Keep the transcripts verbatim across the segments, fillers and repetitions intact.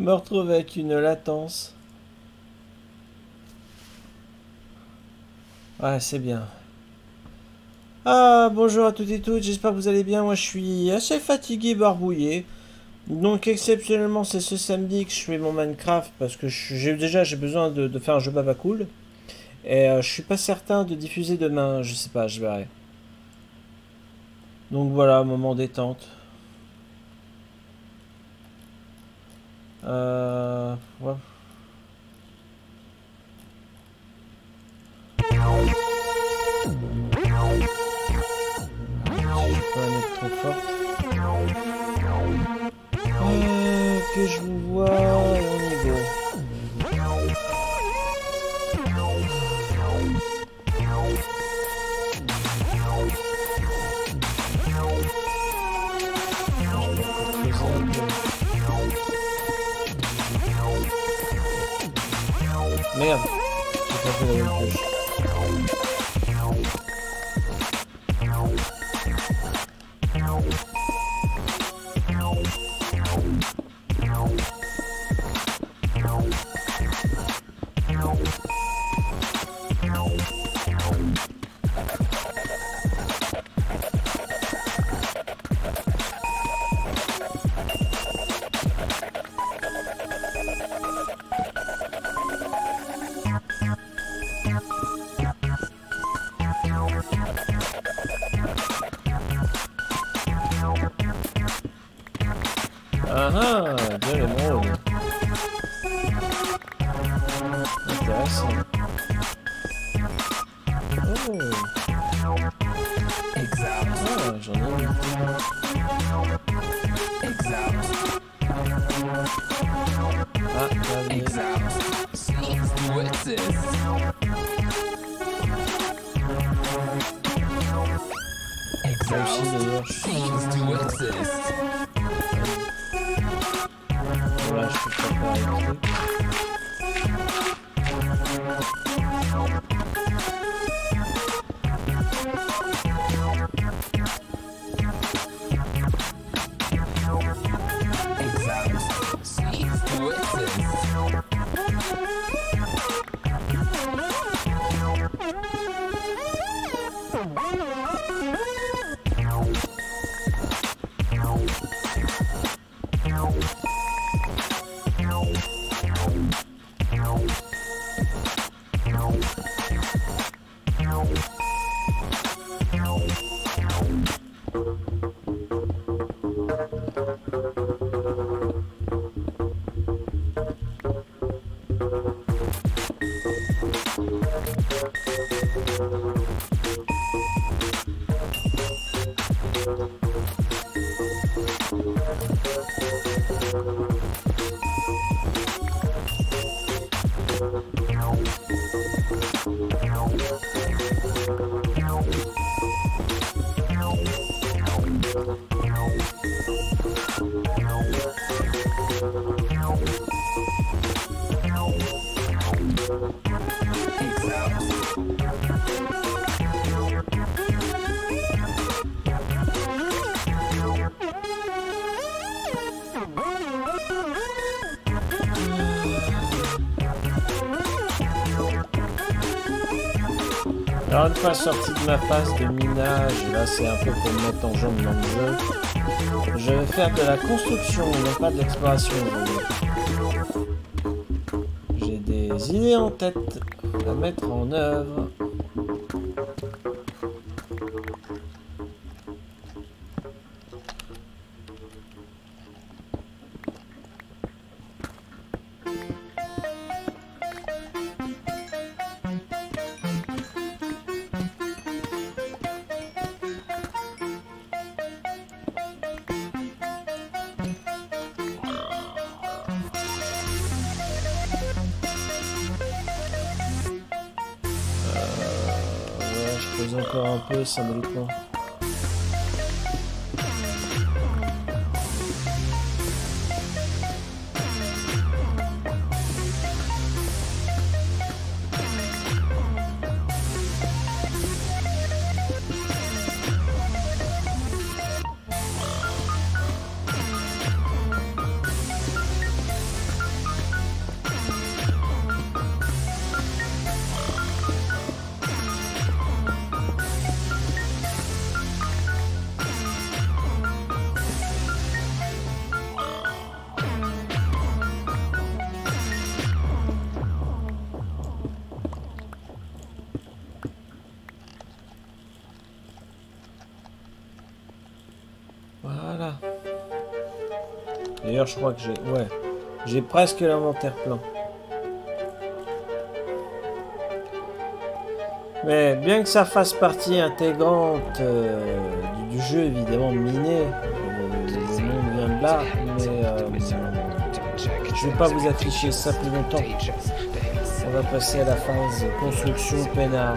me retrouve avec une latence. Ouais, c'est bien. Ah, bonjour à toutes et toutes, j'espère que vous allez bien. Moi, je suis assez fatigué, barbouillé. Donc, exceptionnellement, c'est ce samedi que je fais mon Minecraft parce que j'ai déjà j'ai besoin de, de faire un jeu baba cool. Et euh, je suis pas certain de diffuser demain, je sais pas, je verrai. Donc voilà, moment détente. Euh... Ouais. Je peux la mettre trop forte. Euh, que je vous vois et on y go. Merde, j'ai pas fait la même pioche. Ah ah, bien l'émeraude. Intéressant. Oh. Ah, j'en ai eu. Ah, là, là aussi d'ailleurs, je suis... Voilà, je peux pas faire avec truc. Alors une fois sorti de ma phase de minage, là c'est un peu pour me mettre en jambe dans le jeu, je vais faire de la construction, non pas de l'exploration. J'ai des idées en tête à mettre en œuvre. Encore un peu symboliquement. D'ailleurs, je crois que j'ai... Ouais. J'ai presque l'inventaire plein. Mais bien que ça fasse partie intégrante euh, du, du jeu, évidemment, de miner, euh, le nom vient de là, mais euh, je vais pas vous afficher ça plus longtemps. On va passer à la phase construction peinard.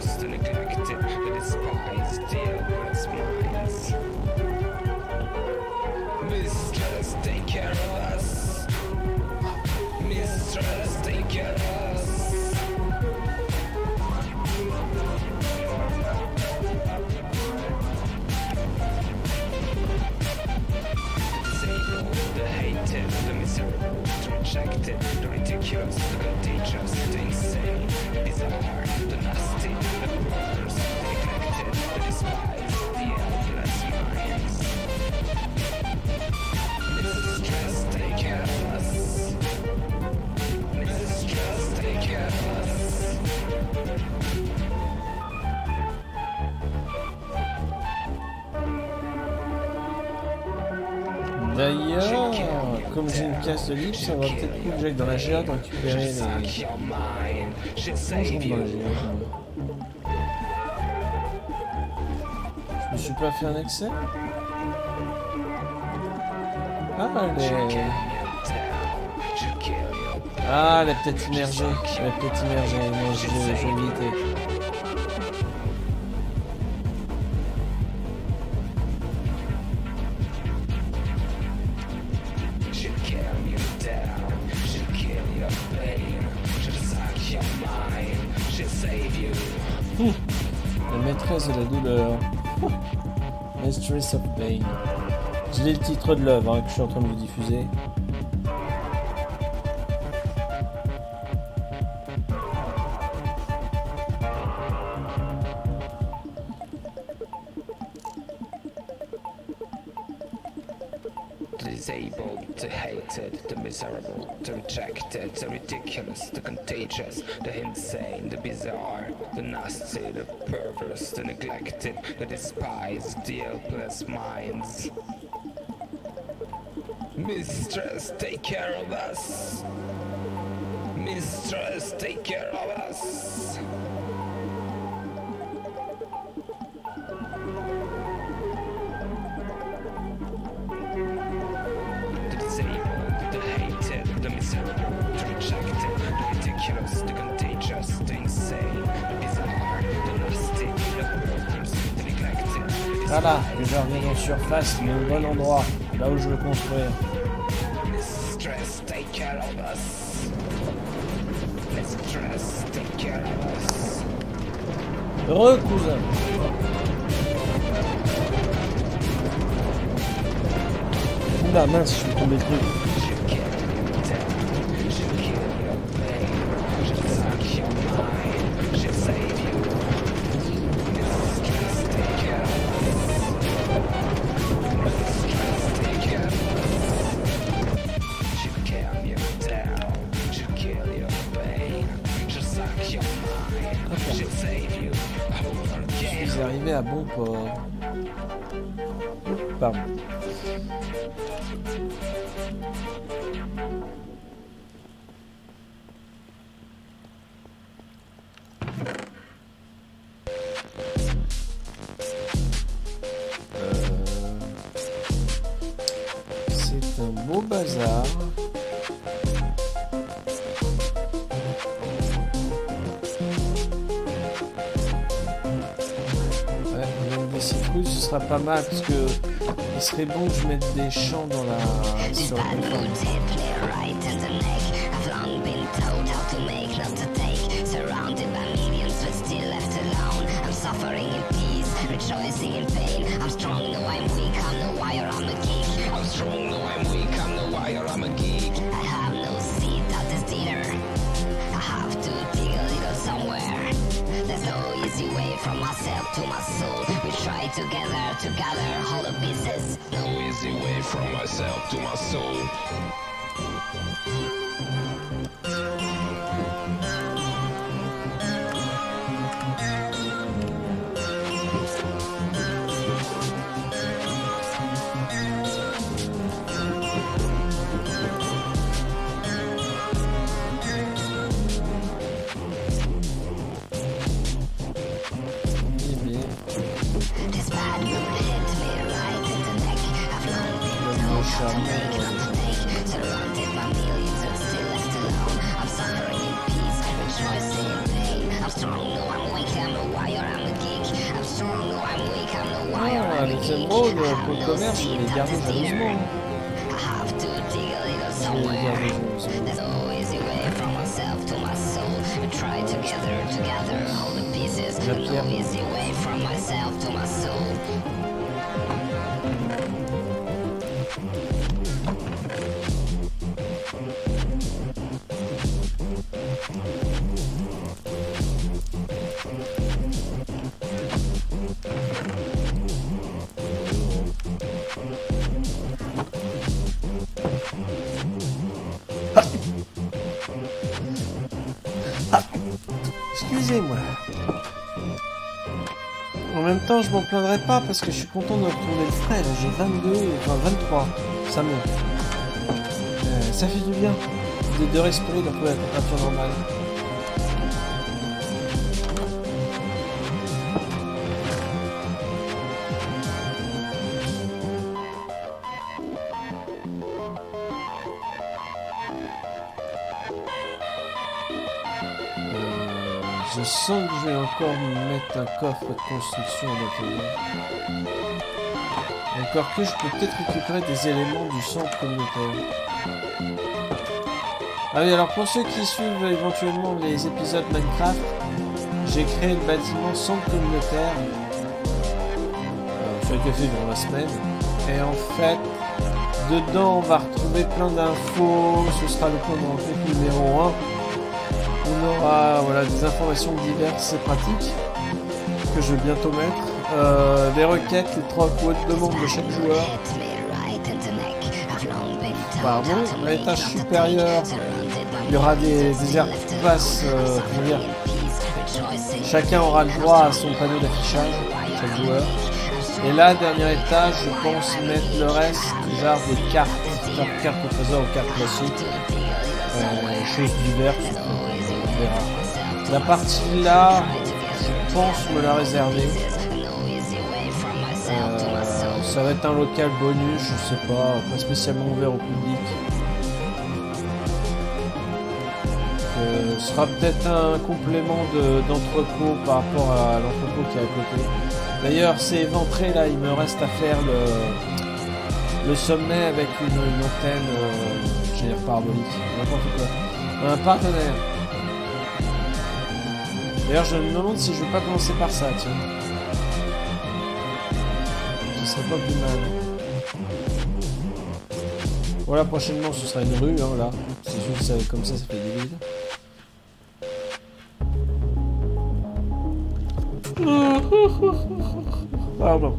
D'ailleurs, comme j'ai une casse de libre, ça va peut-être plus que j'aille dans la géode récupérer les... Bonjour dans la géode. Je me suis pas fait un accès. Ah, elle est... Ah, elle a peut-être immergé. Elle a peut-être immergé. Non, je vais, je vais éviter. La maîtresse de la douleur. Mistress of Pain. Je lis le titre de l'œuvre hein, que je suis en train de vous diffuser. Disabled, the hated, the miserable, the rejected, the ridiculous, the contagious, the insane, the bizarre, the nasty, the perverse, the neglected, the despised, the helpless minds. Mistress, take care of us. Mistress, take care of us. Voilà, que je reviens en surface, mais au bon endroit, là où je veux construire. Heureux cousin. Oula mince, je suis tombé le truc. À bon port. Pardon. Euh... C'est un beau bazar. Ce sera pas mal parce que il serait bon que je mette des chants dans la sur la to my soul, we try together to gather all the pieces. No easy way from myself to my soul. pour le commerce, je vais les garder jalousement. Je vais les garder jalousement. La pierre. Ah. Excusez-moi. En même temps, je m'en plaindrai pas parce que je suis content de retourner le frais. J'ai vingt-deux, enfin vingt-trois. Ça monte. Euh, ça fait du bien de, de respirer, de retrouver la température normale. Je sens que je vais encore me mettre un coffre de construction à l'intérieur. Encore que je peux peut-être récupérer des éléments du centre communautaire. Ah oui, alors pour ceux qui suivent éventuellement les épisodes Minecraft, j'ai créé le bâtiment centre communautaire euh, sur le café durant la semaine. Et en fait, dedans on va retrouver plein d'infos. Ce sera le point de rencontre numéro un. On aura voilà, des informations diverses et pratiques que je vais bientôt mettre. Euh, les requêtes, les trois quotes de demande de chaque joueur. Pardon, à l'étage supérieur, il y aura des, des airpass, euh, comment dire. Chacun aura le droit à son panneau d'affichage, chaque joueur. Et là, dernier étage, je pense mettre le reste, genre des cartes, cartes au trésor ou cartes classiques, euh, choses diverses. La partie là, je pense me la réserver. Euh, ça va être un local bonus, je sais pas, pas spécialement ouvert au public. Euh, ce sera peut-être un complément d'entrepôt par rapport à l'entrepôt qui est à côté. D'ailleurs, c'est éventré là, il me reste à faire le, le sommet avec une, une antenne, euh, je veux dire parabolique, n'importe quoi. Un partenaire. D'ailleurs, je me demande si je vais pas commencer par ça, tiens. Ce serait pas plus mal. Voilà, prochainement, ce sera une rue, hein, là. C'est sûr que ça, comme ça, ça fait des villes. Pardon.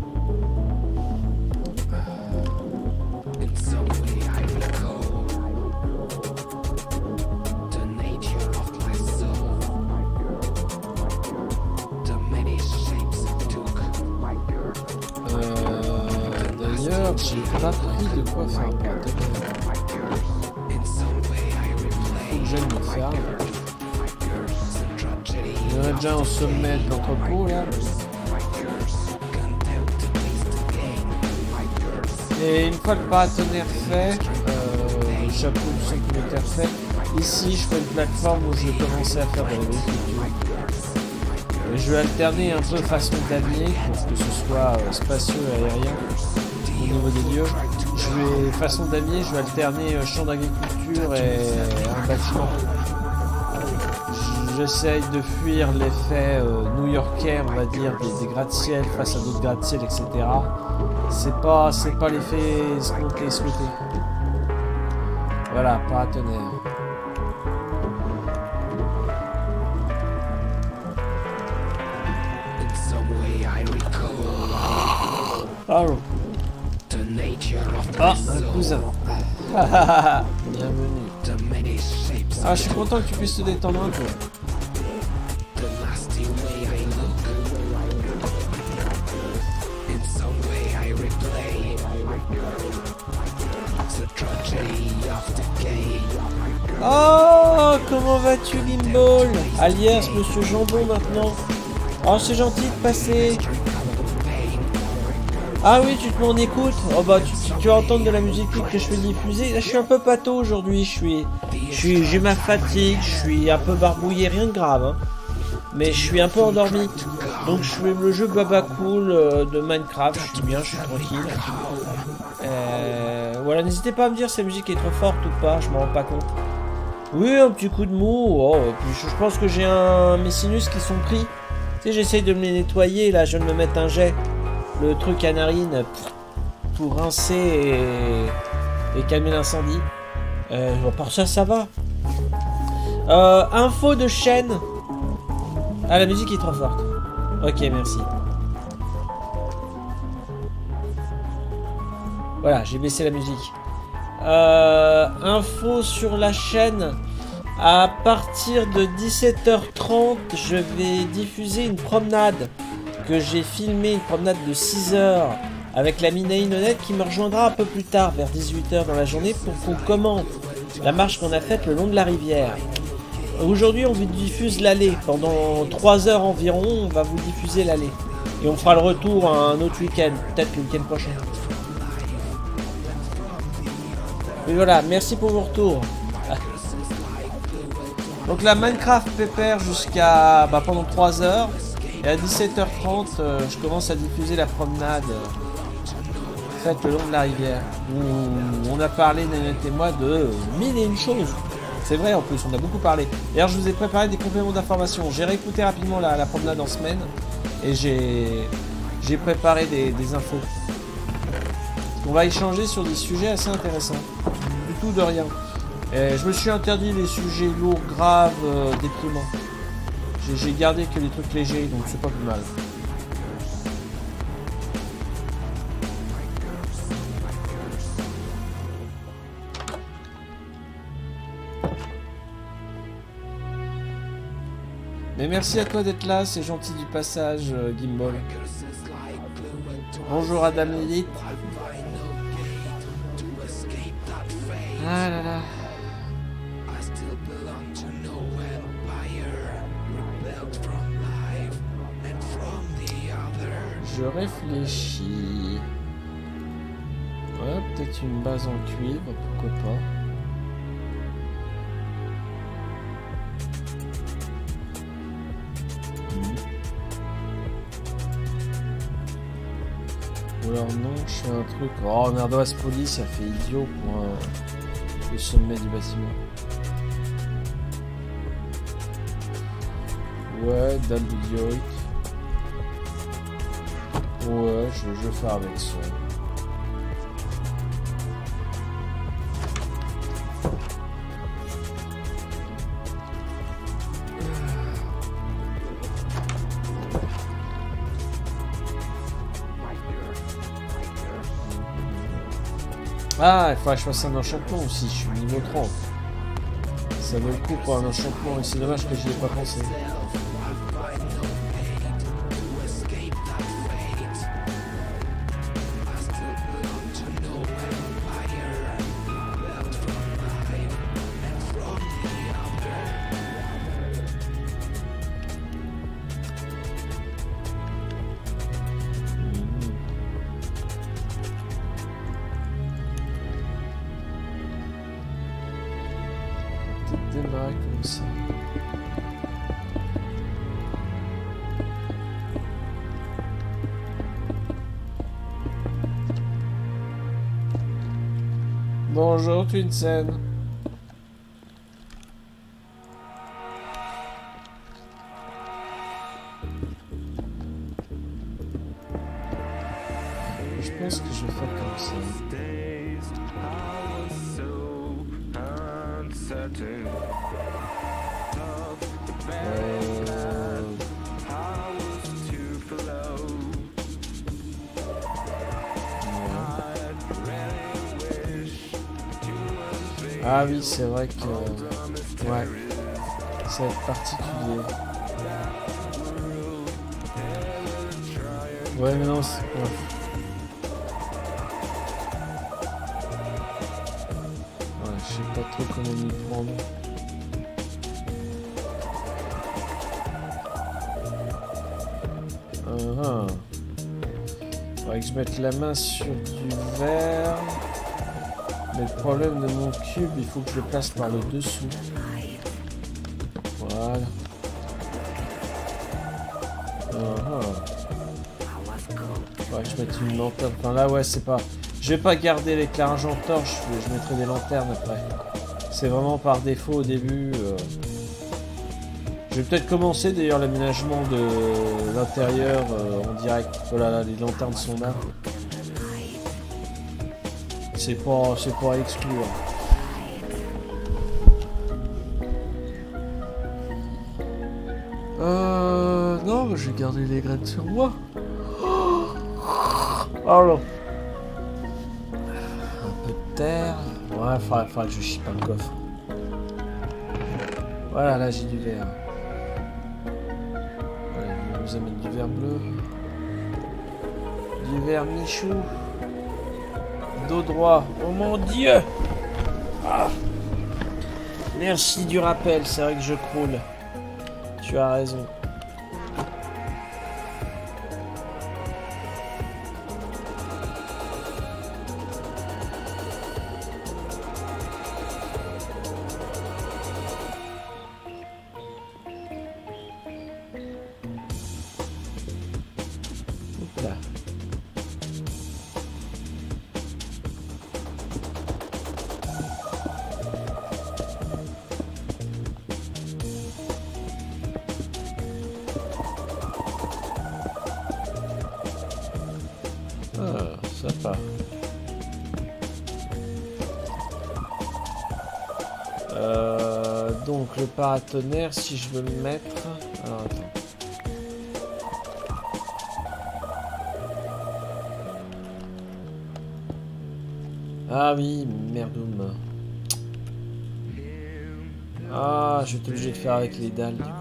J'ai pas pris de quoi faire un partenaire. Faut que j'aille me faire. Il y en a déjà un sommet de l'entrepôt là. Et une fois le partenaire fait, euh, le chapeau du centre communautaire fait, ici je fais une plateforme où je vais commencer à faire de l'agriculture. Et je vais alterner un peu façon damier pour que ce soit euh, spacieux et aérien. Au niveau des lieux, je vais, façon damier, je vais alterner euh, champ d'agriculture et un bâtiment. J'essaye de fuir l'effet euh, new-yorkais, on va dire, des, des gratte-ciel face à d'autres gratte-ciel, et cetera. C'est pas, c'est pas l'effet escompté, souhaité. Voilà, partenaire. Oh. Ah, un cousin. Bienvenue. Ah, je suis content que tu puisses te détendre un peu. Oh, comment vas-tu, Gimbal? Alias Monsieur Jambon maintenant. Oh, c'est gentil de passer. Ah oui, tu te mets en écoute. Oh bah tu, tu, tu vas entendre de la musique que je fais diffuser. Là, je suis un peu pâteau aujourd'hui. Je suis, je suis, j'ai ma fatigue. Je suis un peu barbouillé, rien de grave. Hein. Mais je suis un peu endormi. Donc je fais le jeu Baba Cool euh, de Minecraft, je suis bien, je suis tranquille. Euh, voilà, n'hésitez pas à me dire si la musique est trop forte ou pas, je m'en rends pas compte. Oui, un petit coup de mou, oh, et puis je, je pense que j'ai un mes sinus qui sont pris. Tu sais, j'essaye de me les nettoyer, là, je viens de me mettre un jet. Le truc à narine pour rincer et, et calmer l'incendie. Euh, par ça, ça va. Euh, info de chaîne. Ah, la musique est trop forte. Ok, merci. Voilà, j'ai baissé la musique. Euh, info sur la chaîne. À partir de dix-sept heures trente, je vais diffuser une promenade que j'ai filmée, une promenade de six heures avec la Minaï Honnête qui me rejoindra un peu plus tard, vers dix-huit heures dans la journée, pour qu'on commente la marche qu'on a faite le long de la rivière. Aujourd'hui, on vous diffuse l'allée. Pendant trois heures environ, on va vous diffuser l'allée. Et on fera le retour à un autre week-end, peut-être le week-end prochain. Et voilà, merci pour vos retours. Donc la Minecraft pépère jusqu'à bah, pendant trois heures. Et à dix-sept heures trente, euh, je commence à diffuser la promenade euh, faite le long de la rivière. Où on a parlé, Nanette et moi, de mille et une choses. C'est vrai en plus, on a beaucoup parlé. D'ailleurs, je vous ai préparé des compléments d'information. J'ai réécouté rapidement la, la promenade en semaine. Et j'ai j'ai préparé des, des infos. On va échanger sur des sujets assez intéressants. Du tout de rien. Et je me suis interdit les sujets lourds, graves, euh, déprimants. J'ai gardé que les trucs légers, donc c'est pas plus mal. Mais merci à toi d'être là, c'est gentil du passage, euh, Gimbal. Bonjour Adam Lilith. Ah là là. Je réfléchis. Ouais, peut-être une base en cuivre, pourquoi pas. Hmm. Ou alors non, je fais un truc. Oh, un ardoise poli, ça fait idiot pour un... le sommet du bâtiment. Ouais, dalle de diorite. Ouais, je, je vais faire avec ça. Ah, il faudrait que je fasse un enchantement aussi, je suis niveau trente. Ça vaut le coup pour un enchantement et c'est dommage que j'y ai pas pensé. Démarrer comme ça. Bonjour Twinsen. Je pense que je vais faire comme ça. Ah oui, c'est vrai que... Ouais. Ça va être particulier. Ouais, mais non, c'est... Ouais. Ouais, je sais pas trop comment m'y prendre. Uh -huh. Faudrait que je mette la main sur du verre. Mais le problème de mon cube, il faut que je le place par le dessous. Voilà. Uh-huh. Ouais, je mette une lanterne. Enfin là, ouais, c'est pas... Je vais pas garder l'éclairage en torche, je mettrai des lanternes après. C'est vraiment par défaut au début. Euh... Je vais peut-être commencer d'ailleurs l'aménagement de l'intérieur euh, en direct. Voilà, là, les lanternes sont là. C'est pas, c'est pas à exclure. Euh... Non, j'ai gardé les graines sur moi. Oh non. Un peu de terre. Ouais, il faudra, faudra que je chie pas le coffre. Voilà, là j'ai du verre. Voilà, on nous amène du verre bleu. Du verre michou. Dos droit. Oh mon dieu. Ah. Merci du rappel, c'est vrai que je croule. Tu as raison. Là. Ah, sympa. Euh, donc le paratonnerre, si je veux le mettre... Alors attends. Ah oui, merdoum. Ah, je vais être obligé de faire avec les dalles du coup.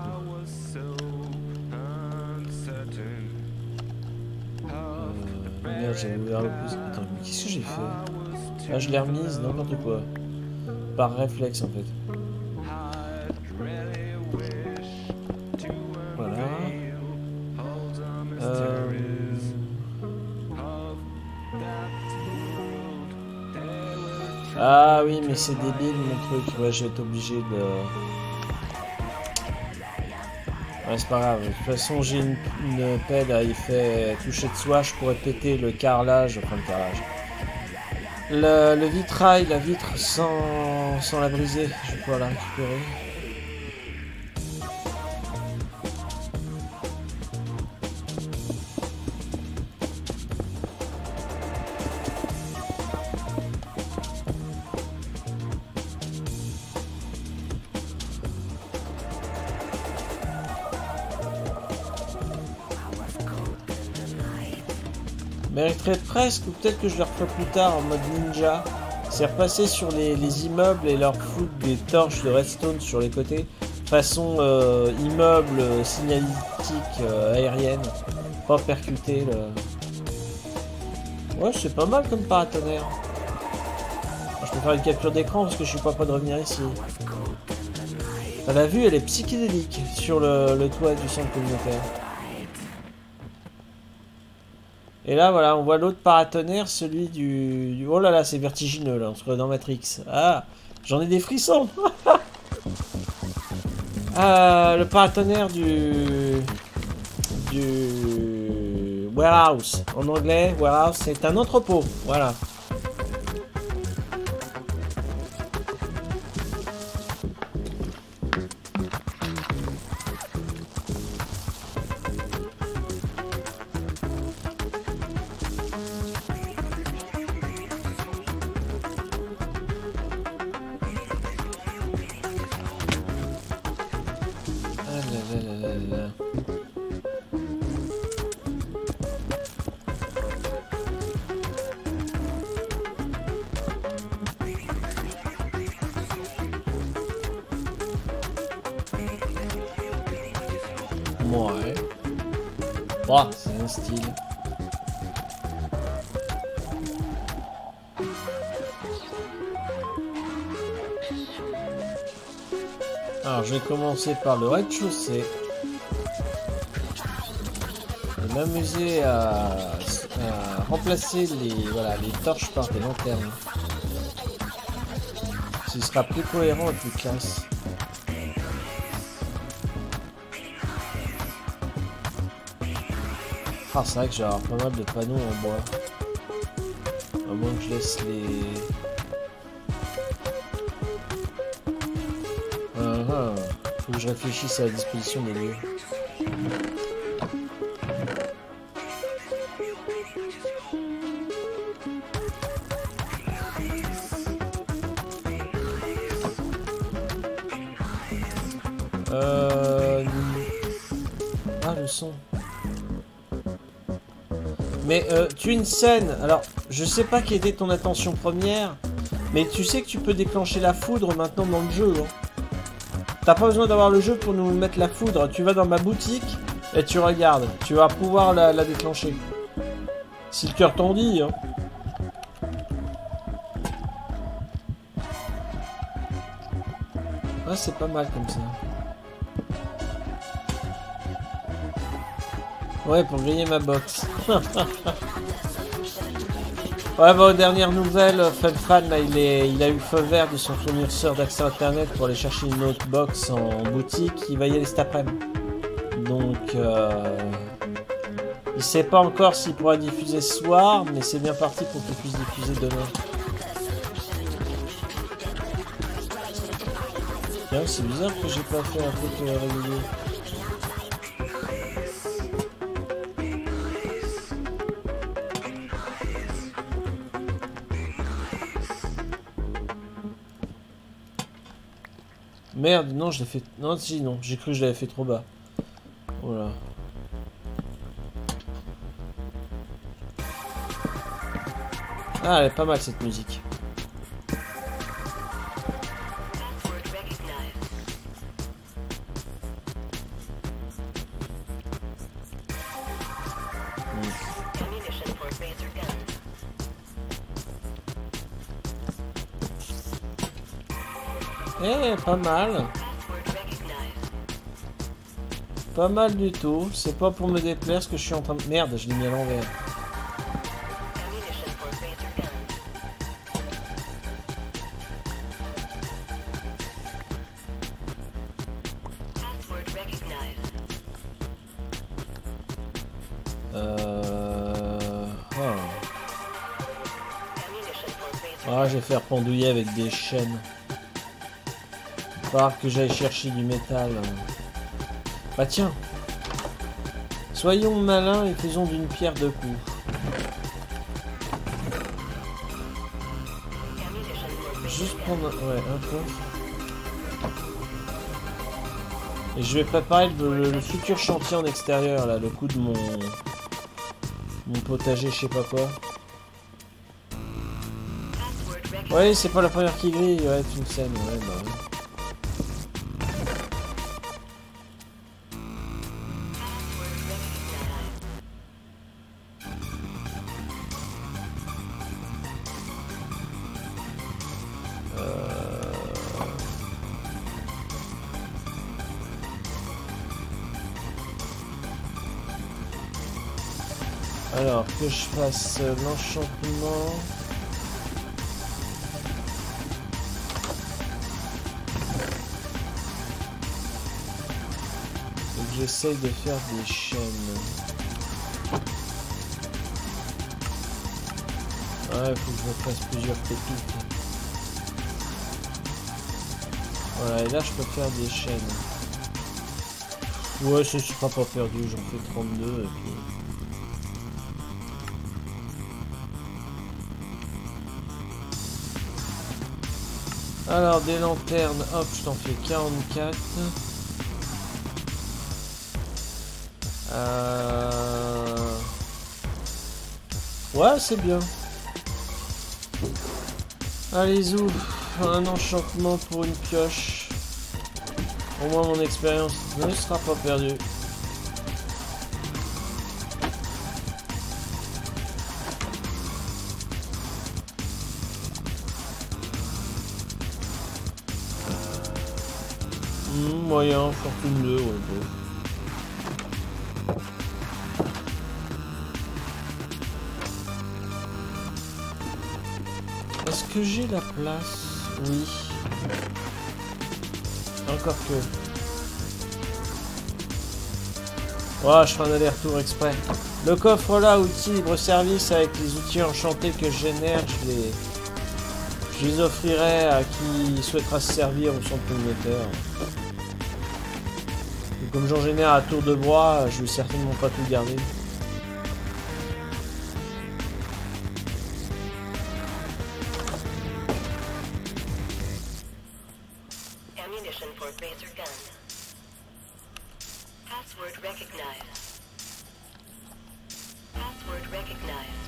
Euh, merde, j'avais ouvert le pouce. Attends, mais qu'est-ce que j'ai fait? Ah, je l'ai remise, n'importe quoi. Par réflexe en fait. Voilà. Euh... Ah oui, mais c'est débile mon truc. Ouais, je vais être obligé de... Ouais, c'est pas grave. De toute façon, j'ai une, une pelle à effet toucher de soie. Je pourrais péter le carrelage. Enfin, le carrelage. Le, le vitrail, la vitre sans, sans la briser. Je vais pouvoir la récupérer. Mériterait presque, ou peut-être que je le referai plus tard en mode ninja. C'est repasser sur les, les immeubles et leur foutre des torches de redstone sur les côtés. Façon euh, immeuble euh, signalétique euh, aérienne. Pas percuter le... Ouais, c'est pas mal comme paratonnerre. Je peux faire une capture d'écran parce que je suis pas prêt de revenir ici. À la vue, elle est psychédélique sur le, le toit du centre communautaire. Et là, voilà, on voit l'autre paratonnerre, celui du... du... Oh là là, c'est vertigineux, là, on se croit dans Matrix. Ah, j'en ai des frissons. euh, Le paratonnerre du... du... warehouse. En anglais, warehouse, c'est un entrepôt. Voilà. Ouais. Oh, c'est un style. Alors, je vais commencer par le rez-de-chaussée. Je vais m'amuser à, à remplacer les, voilà, les torches par des lanternes. Ce sera plus cohérent et plus classe. Ah, c'est vrai que j'ai pas mal de panneaux en bois. À moins que je laisse les... Ah, ah. Faut que je réfléchisse à la disposition des lieux. Euh... Ah, le son. Mais euh, tu as une scène, alors je sais pas quelle était ton intention première, mais tu sais que tu peux déclencher la foudre maintenant dans le jeu. Hein. T'as pas besoin d'avoir le jeu pour nous mettre la foudre, tu vas dans ma boutique et tu regardes, tu vas pouvoir la, la déclencher. Si le cœur t'en dit. Hein. Ah, c'est pas mal comme ça. Ouais, pour griller ma box. Ouais, bah, aux dernières nouvelles, FunFan, là, il, est, il a eu le feu vert de son fournisseur d'accès internet pour aller chercher une autre box en boutique. Il va y aller cet après-midi. Donc, euh, il sait pas encore s'il pourra diffuser ce soir, mais c'est bien parti pour qu'il puisse diffuser demain. Tiens, c'est bizarre que j'ai pas fait un truc euh, régulier. Merde, non, je l'ai fait... Non, si, non, j'ai cru que je l'avais fait trop bas. Voilà. Ah, elle est pas mal, cette musique. Eh, pas mal. Pas mal du tout. C'est pas pour me déplaire ce que je suis en train de... Merde, je l'ai mis à l'envers. Euh... Oh. Ah, je vais faire pendouiller avec des chaînes. Il va falloir que j'aille chercher du métal. Bah tiens. Soyons malins et faisons d'une pierre deux coups. Juste prendre... Ouais, un peu. Et je vais préparer le, le futur chantier en extérieur, là, le coup de mon... Mon potager, je sais pas quoi. Ouais, c'est pas la première qui grille, ouais, c'est une scène, ouais, bah ouais. Alors, que je fasse euh, l'enchantement. Faut que j'essaye de faire des chaînes. Ouais, faut que je me fasse plusieurs pépites. Voilà, et là je peux faire des chaînes. Ouais, ce sera pas perdu, j'en fais trente-deux et puis... Alors, des lanternes, hop, je t'en fais quarante-quatre. Euh... Ouais, c'est bien. Allez, zou, un enchantement pour une pioche. Au moins, mon expérience ne sera pas perdue. Moyen, fortune deux, ouais, bon. Est-ce que j'ai la place? Oui. Encore que. Ouais, je ferai un aller-retour exprès. Le coffre là, outils libre-service avec les outils enchantés que je génère, je les, je les offrirai à qui souhaitera se servir au centre communautaire. Et comme j'en génère à tour de bras, je vais certainement pas tout garder. Ammunition for Razor gun. Password recognized. Password recognized.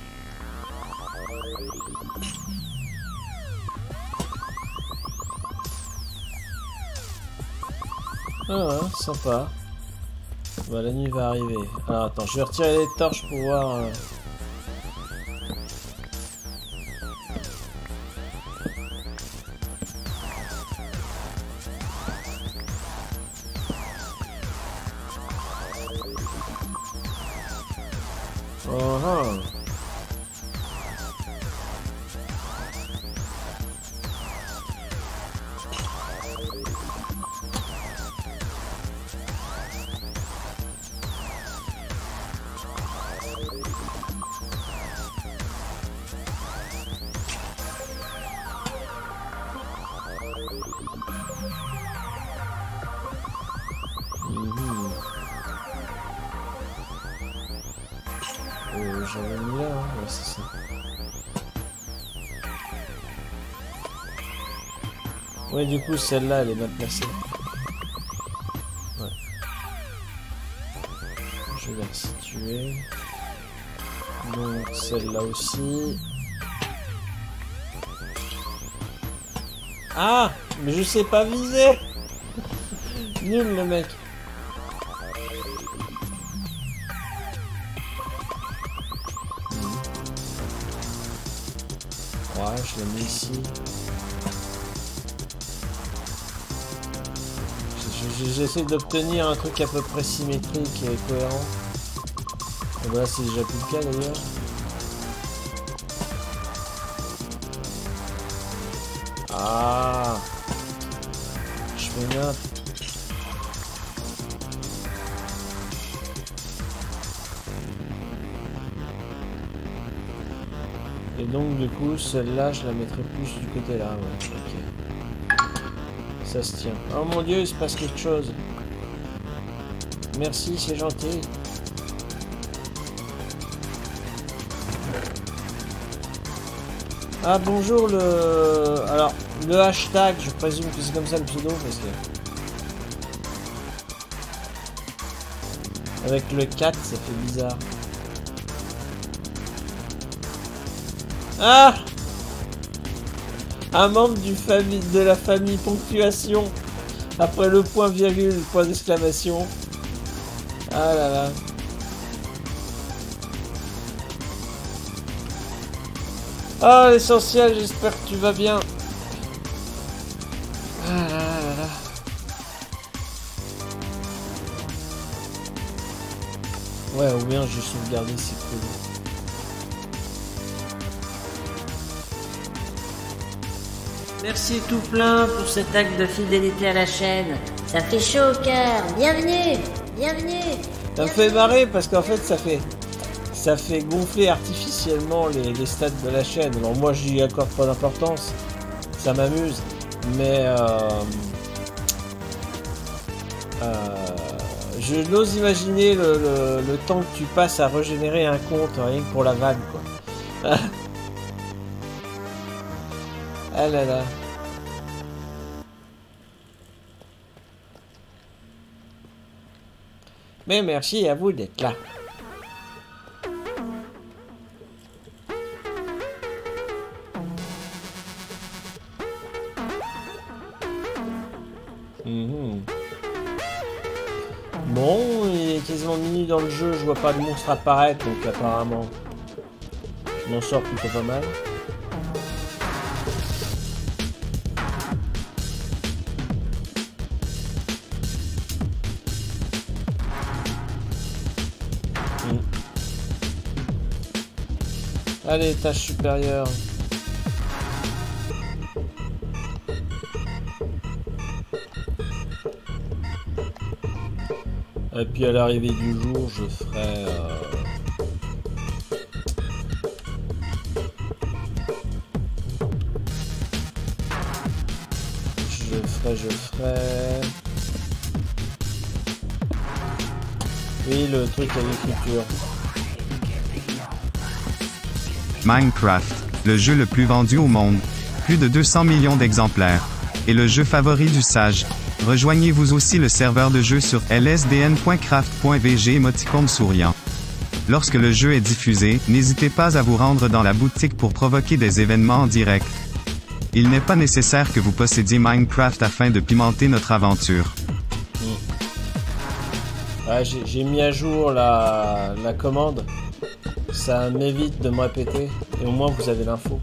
Ah ouais, sympa. Bah, la nuit va arriver. Alors attends, je vais retirer les torches pour voir... Euh... Oh, oh. J'avais mis là, hein. Ouais, c'est ça. Ouais, du coup, celle-là, elle est mal placée. Ouais. Je vais la situer. Donc, celle-là aussi. Ah! Mais je sais pas viser! Nul, le mec. Ouais, je la mets ici. J'essaie d'obtenir un truc à peu près symétrique et cohérent. Et voilà, c'est déjà plus le cas d'ailleurs. Ah, je fais bien. Et donc du coup celle-là je la mettrai plus du côté là, ouais. Ok. Ça se tient. Oh mon dieu, il se passe quelque chose. Merci, c'est gentil. Ah bonjour le... Alors le hashtag, je présume que c'est comme ça le pseudo parce que... Avec le quatre ça fait bizarre. Ah! Un membre du famille, de la famille ponctuation. Après le point virgule, point d'exclamation. Ah là là. Ah l'essentiel, j'espère que tu vas bien. Ah là là là. Ouais, ou bien j'ai sauvegardé, c'est cool. Merci tout plein pour cet acte de fidélité à la chaîne. Ça fait chaud au cœur. Bienvenue, bienvenue. Ça me fait marrer parce qu'en fait ça fait ça fait gonfler artificiellement les, les stats de la chaîne. Alors moi j'y accorde pas d'importance, ça m'amuse, mais euh, euh, je n'ose imaginer le, le, le temps que tu passes à régénérer un compte rien que pour la vanne quoi. Ah là là. Mais merci à vous d'être là. Mmh. Bon, il est quasiment minuit dans le jeu, je vois pas de monstre apparaître, donc apparemment je m'en sors plutôt pas mal. Allez, tâche supérieure. Et puis à l'arrivée du jour, je ferai... Euh... je ferai, je ferai... Oui, le truc à l'écriture. Minecraft, le jeu le plus vendu au monde. Plus de deux cents millions d'exemplaires. Et le jeu favori du sage. Rejoignez vous aussi le serveur de jeu sur l s d n point craft point v g émoticône souriant. Lorsque le jeu est diffusé, n'hésitez pas à vous rendre dans la boutique pour provoquer des événements en direct. Il n'est pas nécessaire que vous possédiez Minecraft afin de pimenter notre aventure. Ouais, j'ai mis à jour la, la commande. Ça m'évite de me répéter. Et au moins vous avez l'info.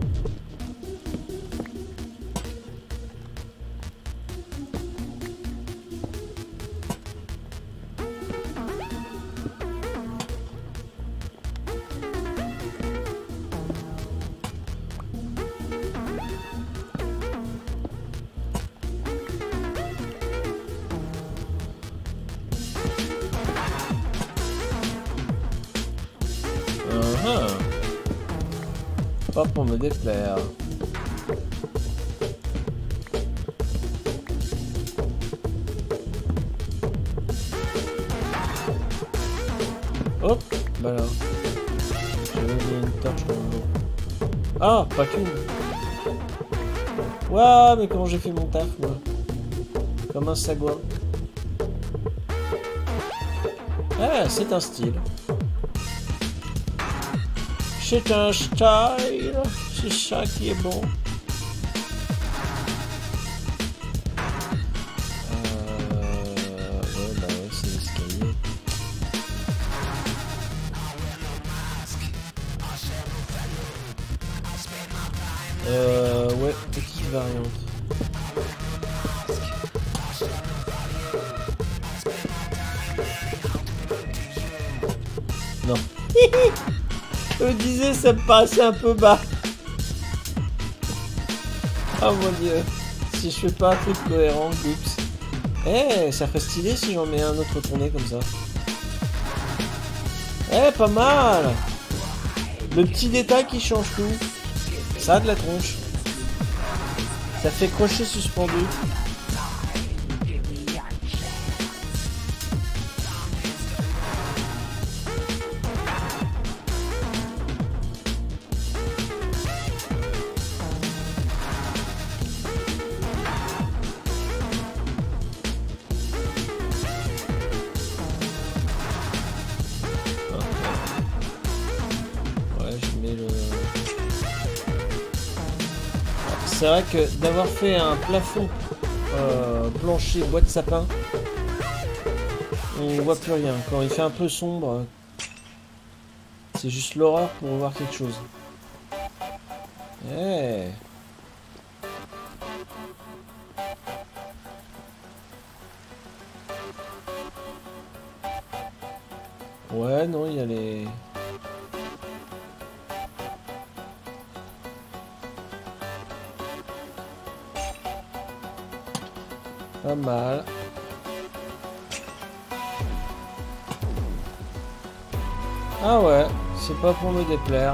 Pas pour me déplaire. Hop, bah là. J'ai mis une torche dans l'eau. Ah, pas qu'une. Waouh, mais comment j'ai fait mon taf, moi. Comme un sagouin. Ah, c'est un style. C'est un style, c'est ça qui est bon. Euh... Ouais, bah ouais, c'est l'escalier. Euh... Ouais, petite variante. Non. Je me disais, ça me paraissait un peu bas. Oh mon dieu. Si je fais pas un truc cohérent, oups. Eh, hey, ça ferait stylé si j'en mets un autre retourné comme ça. Eh, hey, pas mal. Le petit détail qui change tout. Ça a de la tronche. Ça fait crochet suspendu. C'est vrai que d'avoir fait un plafond euh, plancher bois de sapin, on voit plus rien. Quand il fait un peu sombre, c'est juste l'horreur pour voir quelque chose. Hey. Ouais, non, il y a les... Pas mal. Ah ouais, c'est pas pour me déplaire.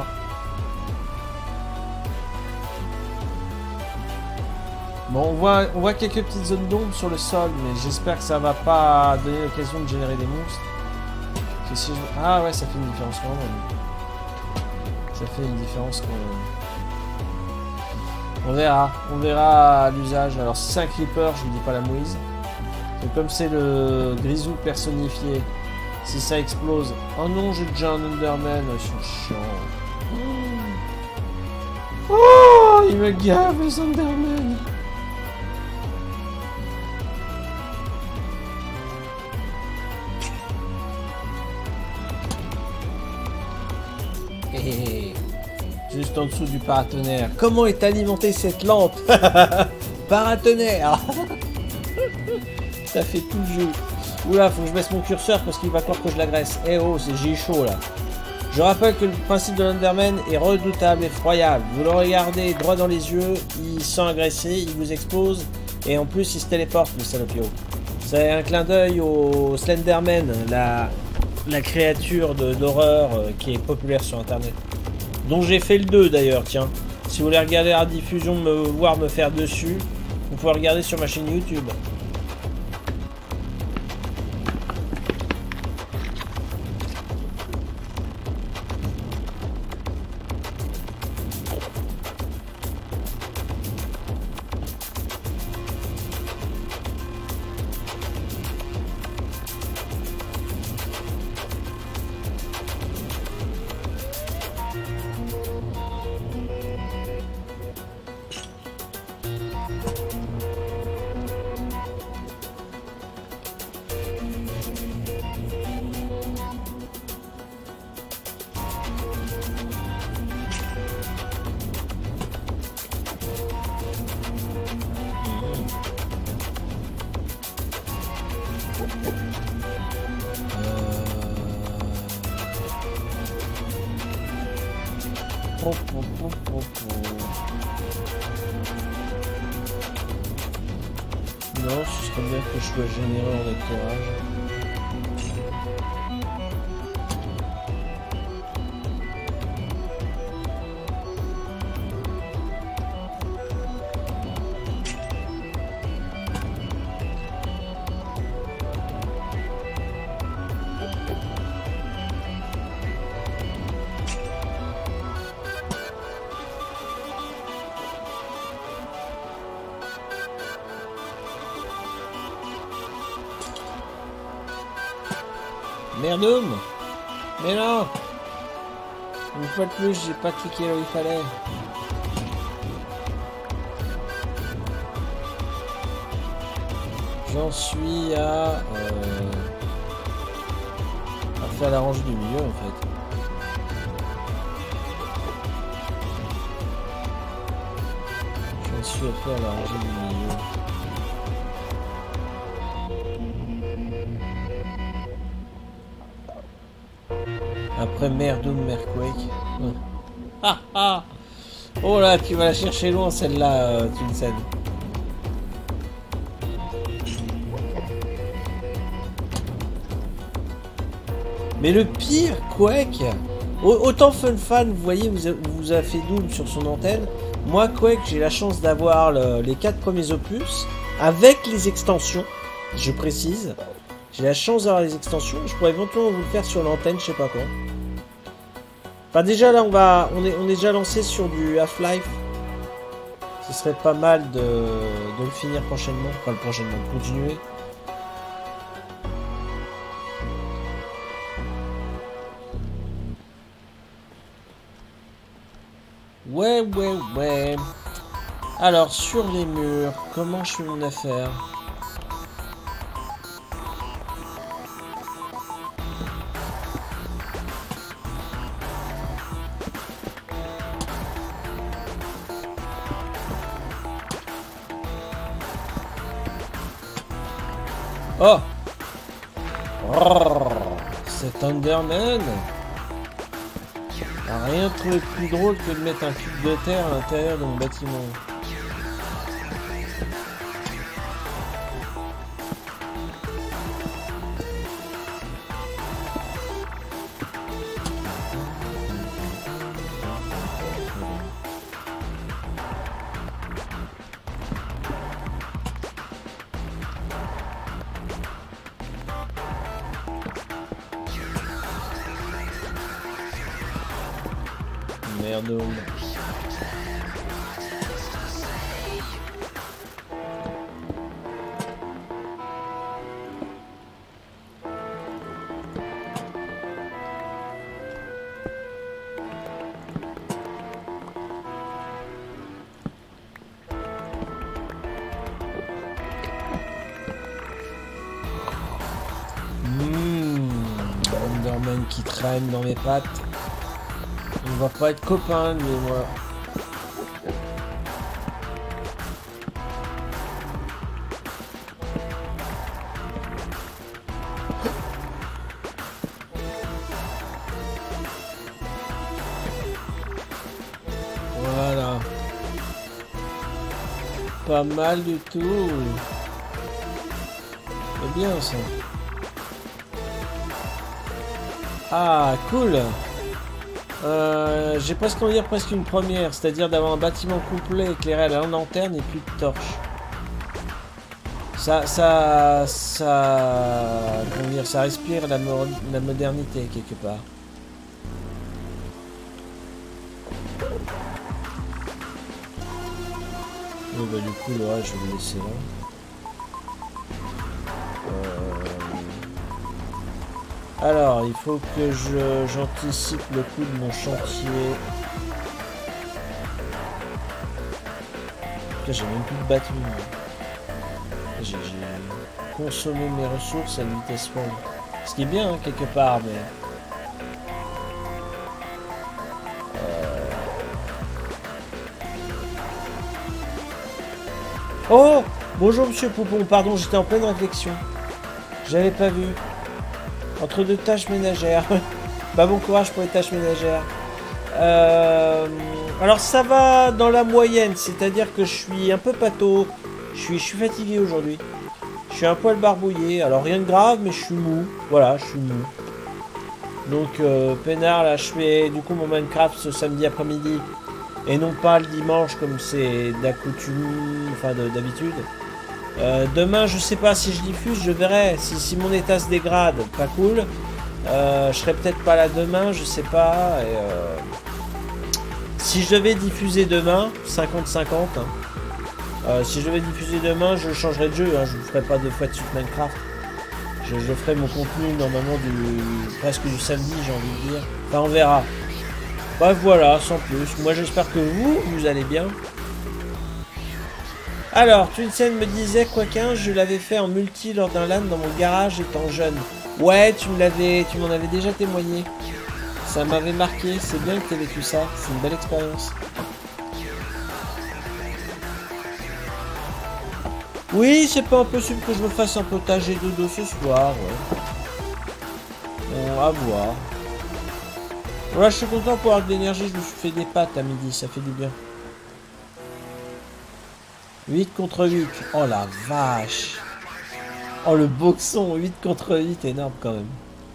Bon, on voit, on voit quelques petites zones d'ombre sur le sol, mais j'espère que ça va pas donner l'occasion de générer des monstres. Parce que si je... Ah ouais, ça fait une différence quand même. Ça fait une différence quand même. On verra, on verra à l'usage. Alors si c'est un creeper, je ne dis pas la mouise. Et comme c'est le grisou personnifié, si ça explose... Oh non, j'ai déjà un Enderman, ils sont chiants. Oh, ils me gavent les Enderman. Hé, juste en dessous du paratonnerre. Comment est alimentée cette lampe? Paratonnerre. Ça fait tout le jeu. Oula, faut que je baisse mon curseur parce qu'il va croire que je l'agresse. Eh oh, c'est j'ai chaud là. Je rappelle que le principe de l'Enderman est redoutable, effroyable. Vous le regardez droit dans les yeux, il sent agressé, il vous expose et en plus il se téléporte, le salopio. C'est un clin d'œil au Slenderman, la, la créature d'horreur euh, qui est populaire sur internet. Dont j'ai fait le deux d'ailleurs, tiens. Si vous voulez regarder la diffusion, me voir me faire dessus, Vous pouvez regarder sur ma chaîne YouTube. Non, ce serait bien que je sois généreux en éclairage. Merdoum! Mais non! Une fois de plus, j'ai pas cliqué là où il fallait. J'en suis à... Euh, à faire la rangée du milieu en fait. J'en suis à faire la rangée du milieu. Après Merdoum, Merquake. Ah ah! Oh là, tu vas la chercher loin celle-là, euh, Tunsen. Mais le pire, Quake, autant Fun Fan, vous voyez, vous, a, vous a fait Doom sur son antenne. Moi, Quake, j'ai la chance d'avoir le, les quatre premiers opus avec les extensions, je précise. J'ai la chance d'avoir les extensions. Je pourrais éventuellement vous le faire sur l'antenne, je sais pas quand. Enfin, déjà là, on va, on est, on est déjà lancé sur du Half-Life. Ce serait pas mal de, de le finir prochainement, enfin le prochainement, de continuer. Ouais, ouais, ouais. Alors, sur les murs, comment je fais mon affaire? Oh, oh, cet Underman. Rien trouvé plus drôle que de mettre un cube de terre à l'intérieur de mon bâtiment. Merde. Mmh, Underman qui traîne dans mes pattes. On va pas être copains, lui et moi. Voilà. Pas mal du tout. C'est bien ça. Ah, cool. Euh, j'ai presque envie de dire presque une première, c'est-à-dire d'avoir un bâtiment complet éclairé à la lanterne et plus de torches. Ça, ça, ça, comment dire, ça respire la, mo la modernité quelque part. Oh, bah du coup, là, je vais le laisser là. Euh... Alors, il faut que je j'anticipe le coup de mon chantier. J'ai même plus de bateau. J'ai consommé mes ressources à une vitesse folle. Ce qui est bien, hein, quelque part, mais... Euh... Oh! Bonjour, monsieur Poupon. Pardon, j'étais en pleine réflexion. J'avais pas vu. Entre deux tâches ménagères. Bah, bon courage pour les tâches ménagères. Euh... Alors, ça va dans la moyenne. C'est-à-dire que je suis un peu pâteau. Je suis, je suis fatigué aujourd'hui. Je suis un poil barbouillé. Alors, rien de grave, mais je suis mou. Voilà, je suis mou. Donc, euh, peinard, là, je fais du coup mon Minecraft ce samedi après-midi. Et non pas le dimanche, comme c'est d'accoutume, enfin d'habitude. Euh, demain, je sais pas si je diffuse, je verrai. Si, si mon état se dégrade, pas cool. Euh, je serai peut-être pas là demain, je sais pas. Et, euh, si je devais diffuser demain, cinquante cinquante. Hein, euh, si je devais diffuser demain, je changerai de jeu. Hein, je ne ferai pas deux fois de suite Minecraft. Je, je ferai mon contenu normalement du presque du samedi, j'ai envie de dire. Enfin, on verra. Bah voilà, sans plus. Moi, j'espère que vous, vous allez bien. Alors, Twinsen me disait, quoi qu'un, je l'avais fait en multi lors d'un LAN dans mon garage étant jeune. Ouais, tu me l'avais, tu m'en avais déjà témoigné. Ça m'avait marqué, c'est bien que tu aies vécu ça, c'est une belle expérience. Oui, c'est pas impossible que je me fasse un potager de dos ce soir, ouais. Bon, à voir. Voilà, je suis content pour avoir de l'énergie, je me suis fait des pâtes à midi, ça fait du bien. huit contre huit, oh la vache. Oh le boxon, huit contre huit, énorme quand même.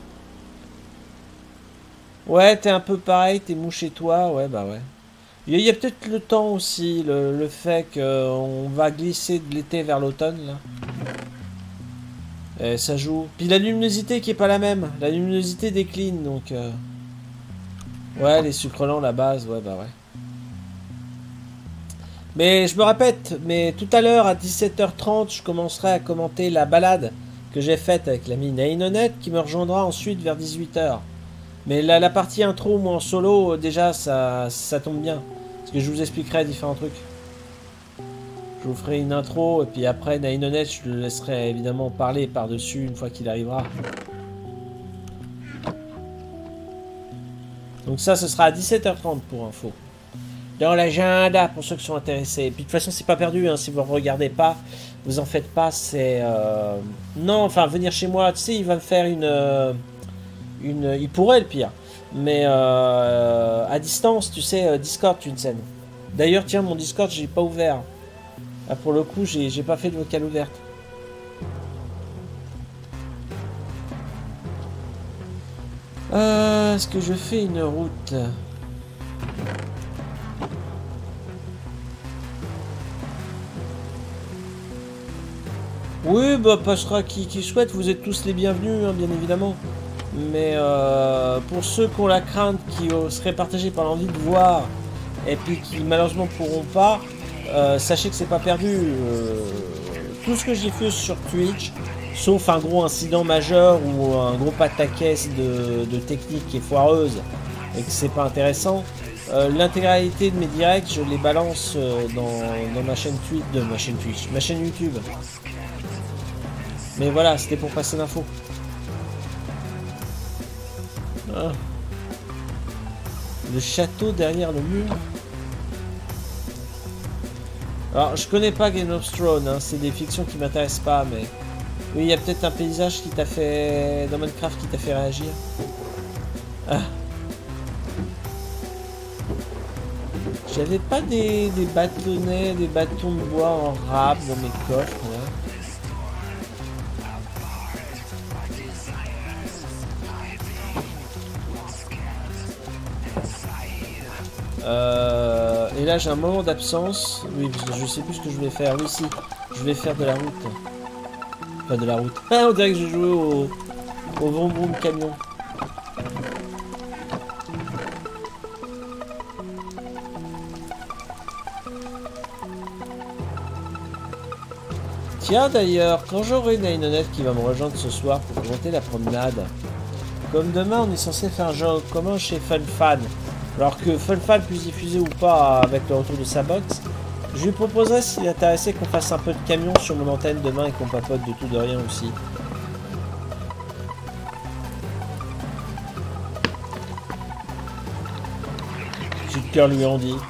Ouais, t'es un peu pareil, t'es mou chez toi, ouais, bah ouais. Il y a, a peut-être le temps aussi, le, le fait qu'on va glisser de l'été vers l'automne, là. Et ça joue. Puis la luminosité qui est pas la même, la luminosité décline, donc... Euh... Ouais, les sucres lents, la base, ouais, bah ouais. Mais je me répète, mais tout à l'heure, à dix-sept heures trente, je commencerai à commenter la balade que j'ai faite avec l'ami Nainonet, qui me rejoindra ensuite vers dix-huit heures. Mais la, la partie intro, moi en solo, déjà, ça, ça tombe bien. Parce que je vous expliquerai différents trucs. Je vous ferai une intro, et puis après, Nainonet, je le laisserai évidemment parler par-dessus une fois qu'il arrivera. Donc ça, ce sera à dix-sept heures trente pour info. Dans l'agenda, pour ceux qui sont intéressés. Et puis de toute façon, c'est pas perdu, hein, si vous ne regardez pas, vous en faites pas, c'est... Euh... Non, enfin, venir chez moi, tu sais, il va me faire une... Euh... une... Il pourrait, le pire. Mais euh... à distance, tu sais, Discord, tu une scène. D'ailleurs, tiens, mon Discord, j'ai pas ouvert. Ah, pour le coup, j'ai pas fait de vocal ouverte. Euh, Est-ce que je fais une route? Oui, bah passera qui, qui souhaite, vous êtes tous les bienvenus, hein, bien évidemment. Mais euh, pour ceux qui ont la crainte, qui seraient partagés par l'envie de voir, et puis qui malheureusement pourront pas, euh, sachez que c'est pas perdu. Euh, tout ce que j'ai fait sur Twitch, sauf un gros incident majeur ou un gros pataquès de, de technique qui est foireuse et que c'est pas intéressant, euh, l'intégralité de mes directs, je les balance euh, dans, dans ma chaîne Twitch, de ma chaîne Twitch, ma chaîne YouTube. Mais voilà, c'était pour passer l'info. Ah. Le château derrière le mur. Alors, je connais pas Game of Thrones, hein, c'est des fictions qui m'intéressent pas, mais... Oui, il y a peut-être un paysage qui t'a fait... dans Minecraft qui t'a fait réagir. Ah. J'avais pas des, des bâtonnets, des bâtons de bois en rap dans mes coffres, là. Euh, et là j'ai un moment d'absence. Oui, parce que je sais plus ce que je vais faire. Oui, si, je vais faire de la route. Pas de la route. Ah, on dirait que j'ai joué au, au vroom vroom camion. Tiens d'ailleurs, quand j'aurai une Ainonette qui va me rejoindre ce soir pour commenter la promenade, comme demain on est censé faire un jeu commun chez FunFan, alors que FunFan puisse diffuser ou pas avec le retour de sa box, je lui proposerai s'il est intéressé qu'on fasse un peu de camion sur mon antenne demain et qu'on papote de tout de rien aussi. Petit cœur lui en dit.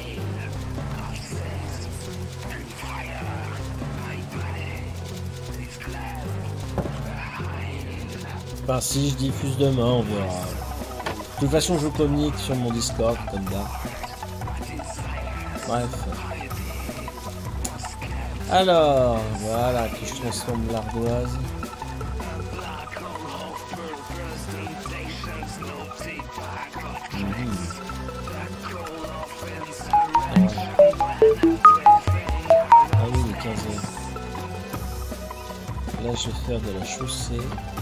Enfin, si je diffuse demain, on verra. De toute façon, je vous communique sur mon Discord, comme d'hab. Bref. Alors, voilà, que je transforme l'ardoise. Mmh. Ah oui, les quinze heures. Là, je vais faire de la chaussée.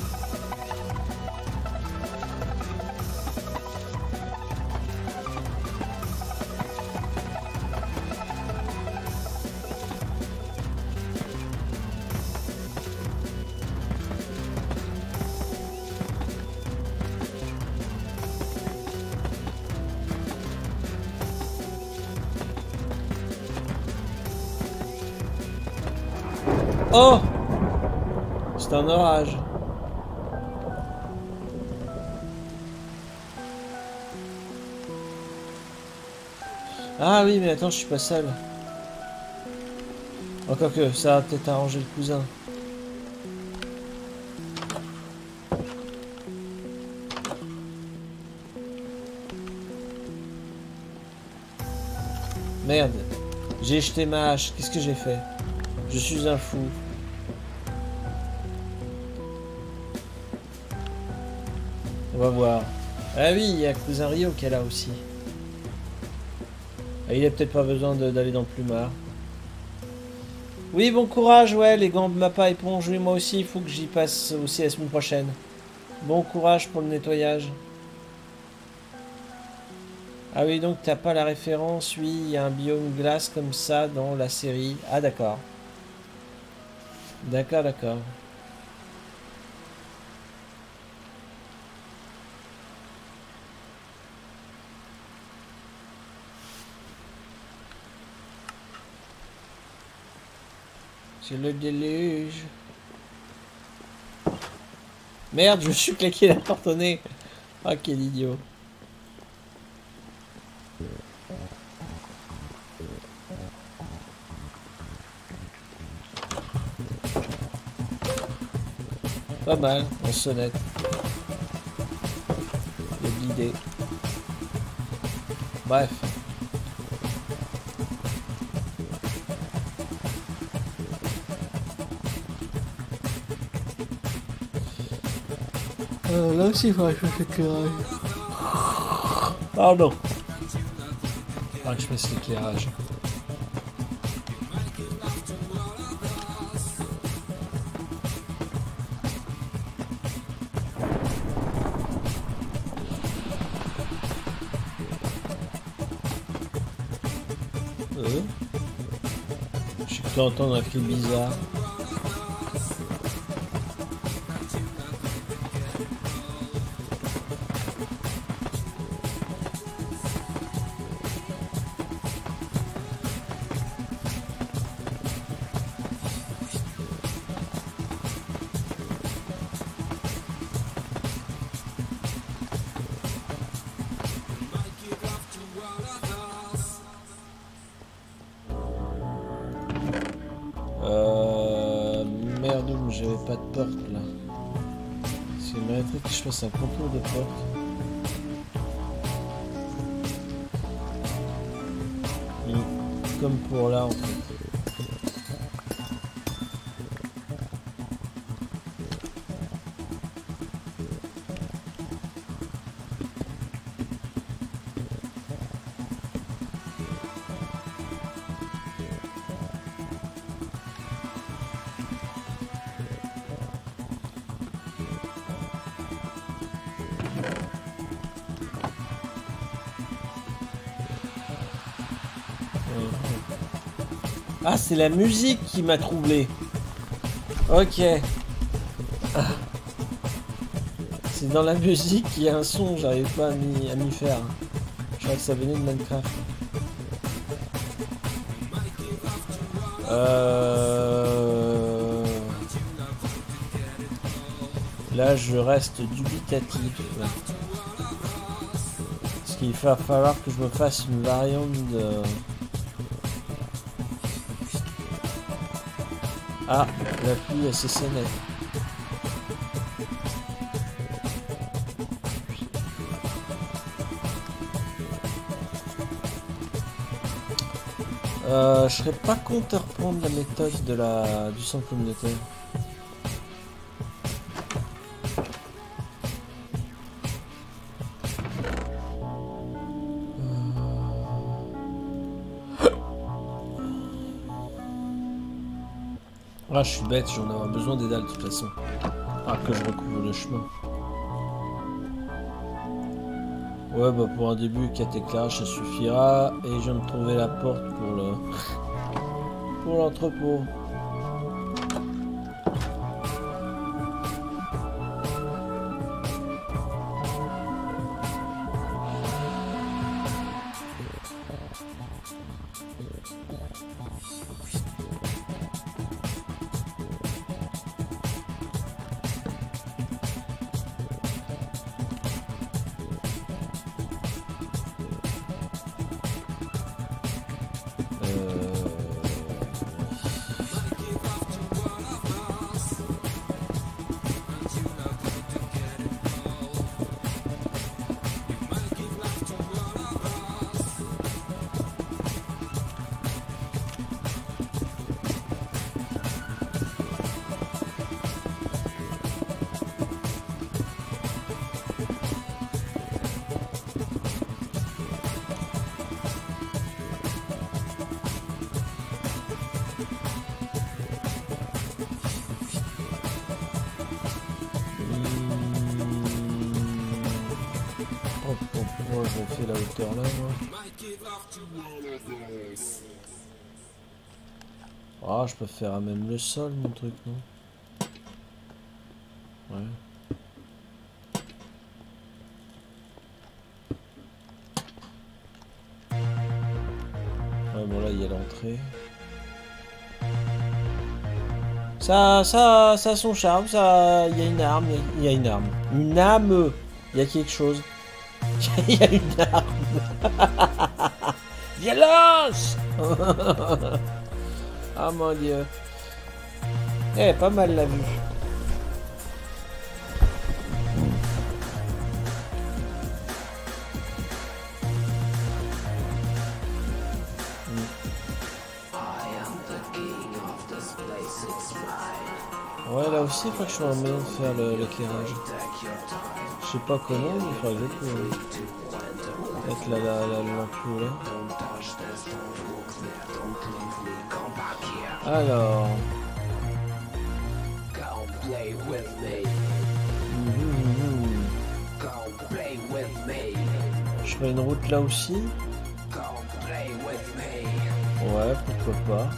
Oh! C'est un orage. Ah oui, mais attends, je suis pas seul. Encore que, ça va peut-être arranger le cousin. Merde. J'ai jeté ma hache. Qu'est-ce que j'ai fait? Je suis un fou. On va voir. Ah oui, il y a cousin Rio qui est là aussi. Ah, il a peut-être pas besoin d'aller dans le plumard. Oui, bon courage, ouais, les gants de Mappa éponge. Oui, moi aussi, il faut que j'y passe aussi la semaine prochaine. Bon courage pour le nettoyage. Ah oui, donc t'as pas la référence. Oui, il y a un biome glace comme ça dans la série. Ah d'accord. D'accord, d'accord. C'est le déluge. Merde, je me suis claqué la porte au nez. Ah, quel idiot. Pas mal, en sonnette. Le guidé. Bref. Euh, là aussi, il faudrait que je fasse l'éclairage. Pardon. Il faudrait que je fasse l'éclairage. Euh. Je suis cru entendre un cri bizarre. Pas de porte là. C'est mériterait que je fasse un contour de porte. Mmh. Comme pour là en fait. Ah, c'est la musique qui m'a troublé. Ok. Ah. C'est dans la musique qu'il y a un son, j'arrive pas à m'y, à m'y faire. Je crois que ça venait de Minecraft. Euh... Là, je reste dubitatif. Parce qu'il va falloir que je me fasse une variante de... Ah, la pluie a cessé net. Euh, je serais pas contre de reprendre la méthode de la du centre communautaire. Ah, je suis bête, j'en ai besoin des dalles de toute façon. Ah, que je recouvre le chemin. Ouais, bah pour un début, quatre éclairages, ça suffira. Et je viens de trouver la porte pour le... pour l'entrepôt. La hauteur là, moi. Ah, je peux faire à même le sol, mon truc, non? Ouais. Ouais, bon là, il y a l'entrée. Ça, ça, ça a son charme, ça... Il y a une arme, il y a une arme. Une âme, il y a quelque chose. Il y a une arme. Violence. Ah mon dieu. Eh, pas mal la vue. Ouais, là aussi, il faut que je sois en mesure de faire l'éclairage. Je sais pas comment, mais il faudrait que je trouve. Avec la, la, la, l'ampoule là. Alors. Mmh, mmh. Je ferai une route là aussi. Ouais, pourquoi pas.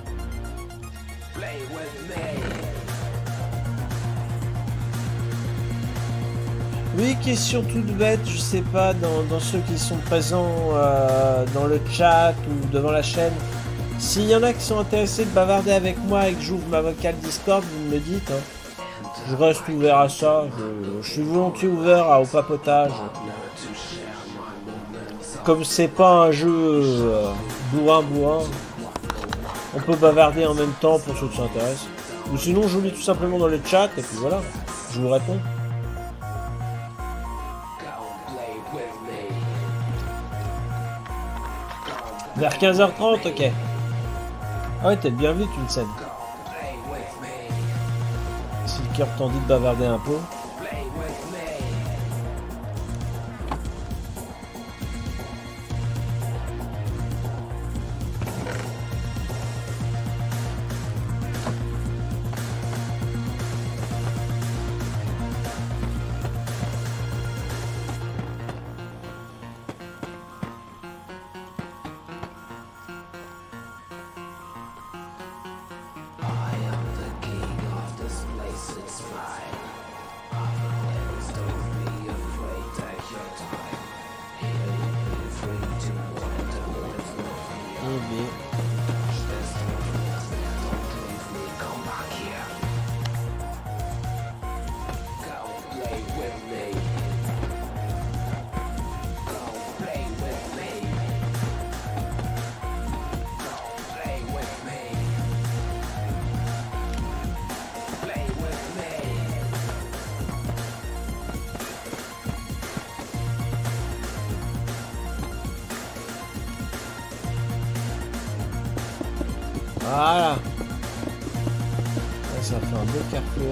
Oui, question toute bête, je sais pas, dans, dans ceux qui sont présents euh, dans le chat ou devant la chaîne, s'il y en a qui sont intéressés de bavarder avec moi et que j'ouvre ma vocale Discord, vous me le dites. Hein. Je reste ouvert à ça, je, je suis volontiers ouvert à, au papotage. Comme c'est pas un jeu euh, bourrin bourrin, on peut bavarder en même temps pour ceux qui s'intéressent. Ou sinon je vous lis tout simplement dans le chat et puis voilà, je vous réponds. Vers quinze heures trente, ok. Ah ouais, t'es bien vite une scène. Si le cœur t'en dit de bavarder un peu. Voilà. Là, ça fait un beau carrefour.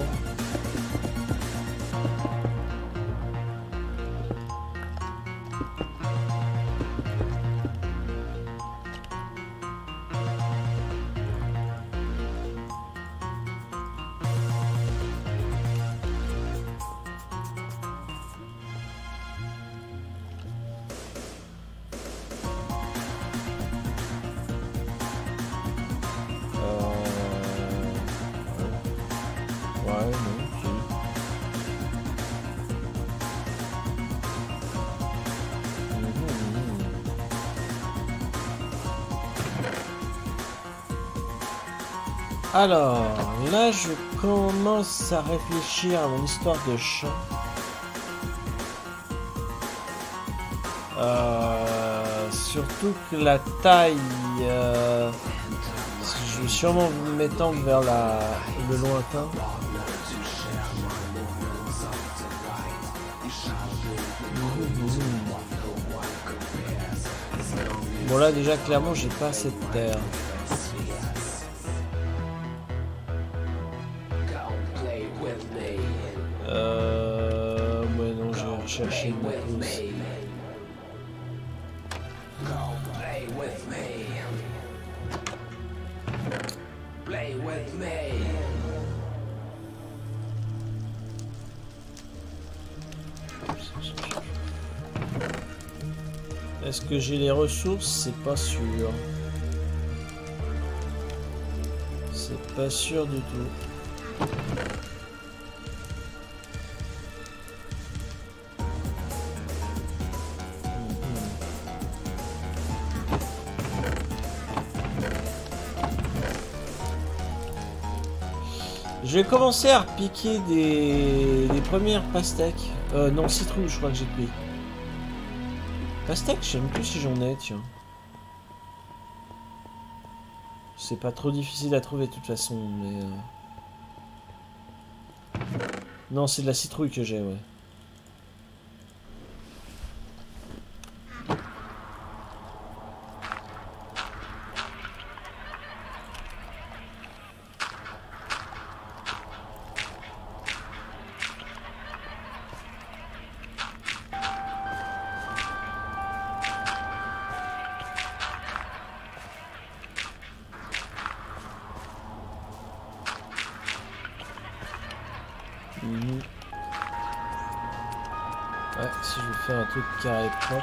Alors, là, je commence à réfléchir à mon histoire de chat. Euh, surtout que la taille... Euh, je vais sûrement m'étendre vers la, le lointain. Bon là, déjà, clairement, j'ai pas assez de terre. Euh... Ouais, non, je vais rechercher une pause. Est-ce que j'ai les ressources? C'est pas sûr. C'est pas sûr du tout. Je vais commencer à repiquer des, des premières pastèques. Euh, non, citrouille, je crois que j'ai pris. Pastèque, je sais même plus si j'en ai, tiens. C'est pas trop difficile à trouver de toute façon, mais... Euh... Non, c'est de la citrouille que j'ai, ouais. Mmh. Ouais, si je veux faire un truc carré propre.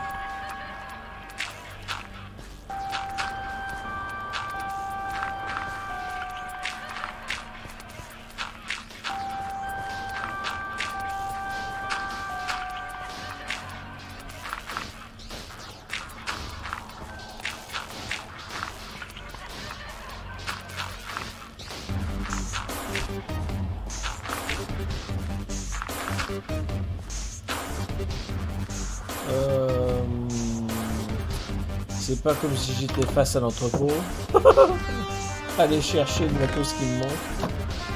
Euh... C'est pas comme si j'étais face à l'entrepôt. Aller chercher le matos qui me manque.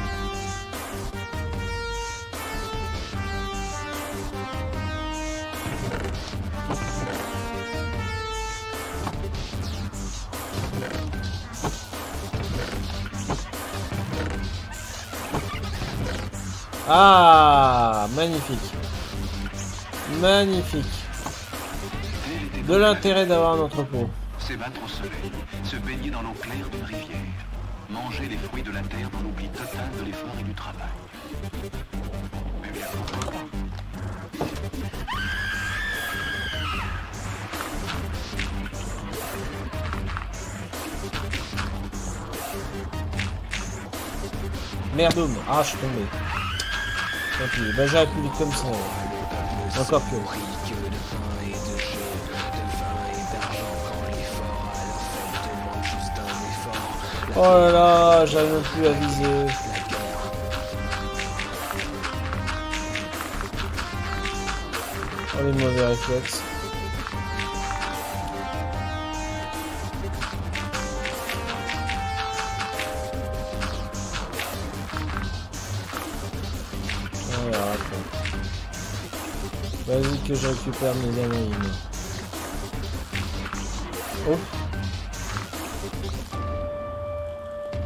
Ah, magnifique. Magnifique. De l'intérêt d'avoir un entrepôt. S'ébattre au soleil, se baigner dans l'eau claire d'une rivière, manger les fruits de la terre dans l'oubli total de l'effort et du travail. Mais bien pourquoi pas? Merdoum. Ah, je suis tombé. Tant pis. Bah, j'aurais pu vite comme ça. Ouais. Encore plus. Oh là là, j'arrive même plus à viser. Oh les mauvais réflexes. Voilà, vas-y que je récupère mes anaïmes. Oh.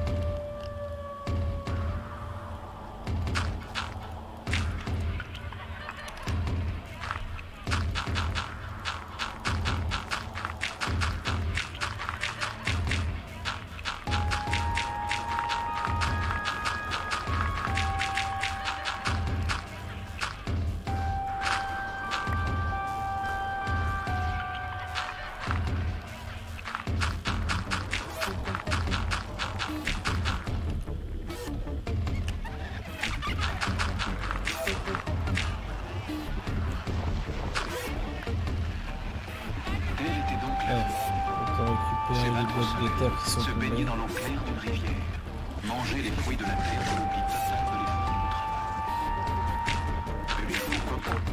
travail. Les terres qui sont Se tombées. baigner dans l'eau claire d'une rivière. Manger les fruits de la terre dans l'oubli total de l'effort et du travail. Et les faux copains.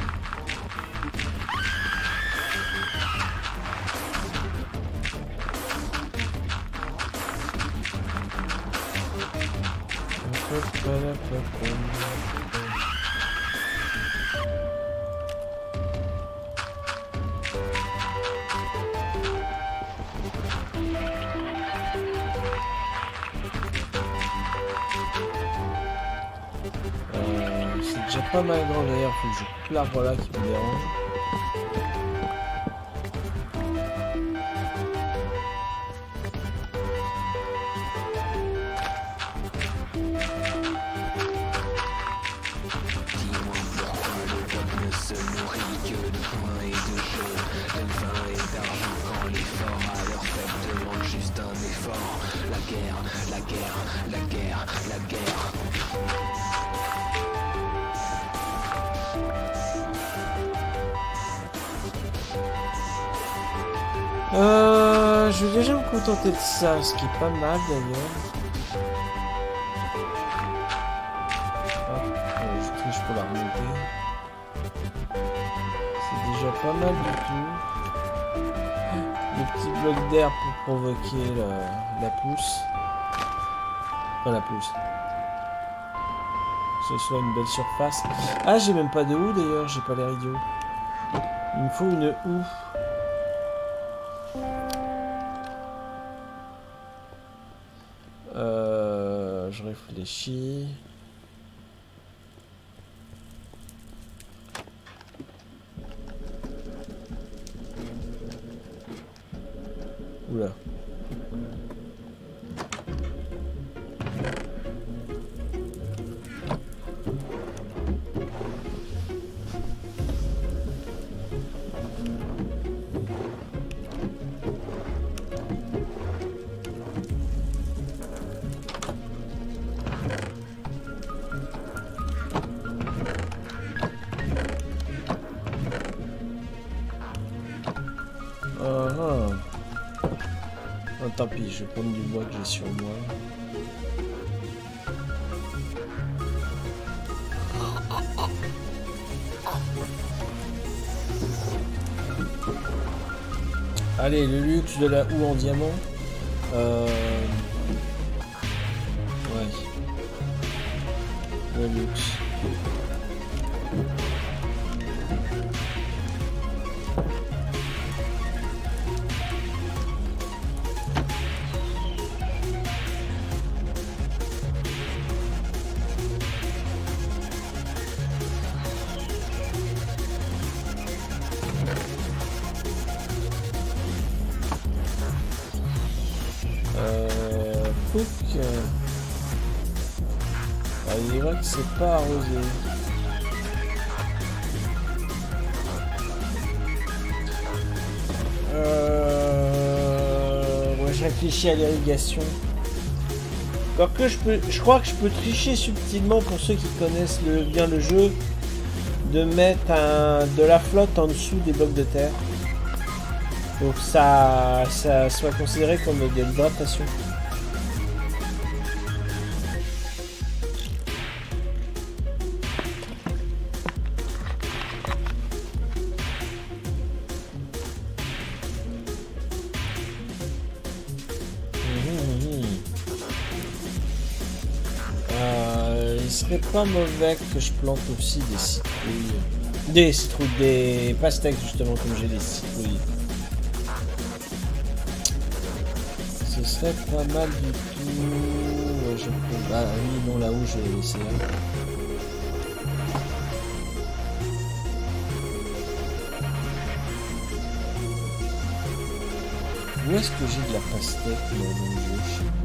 Euh, c'est déjà pas mal grand d'ailleurs, faut que je coupe l'arbre là qui me dérange. Euh, je vais déjà me contenter de ça, ce qui est pas mal d'ailleurs. Ah, euh, je triche pour la remonter. C'est déjà pas mal du tout. Le petit bloc d'air pour provoquer la, la pousse. Enfin la pousse. Que ce soit une belle surface. Ah, j'ai même pas de houe d'ailleurs, j'ai pas l'air idiot. Il me faut une houe. Euh, je réfléchis. Oula. Tant pis, je vais prendre du bois que j'ai sur moi. Allez, le luxe de la houe en diamant. Euh... Ouais. Le luxe. Ah, il est vrai que c'est pas arrosé. Euh... Ouais, je réfléchis à l'irrigation. Alors que je peux, je crois que je peux tricher subtilement pour ceux qui connaissent le, bien le jeu, de mettre un, de la flotte en dessous des blocs de terre. Pour que ça, ça soit considéré comme de l'hydratation. Pas mauvais que je plante aussi des citrouilles. Des citrouilles, des pastèques justement, comme j'ai des citrouilles. Ce serait pas mal du tout. Ouais, je peux... Ah oui, non, là-haut, je vais laisser. Où est-ce que j'ai de la pastèque dans le jeu?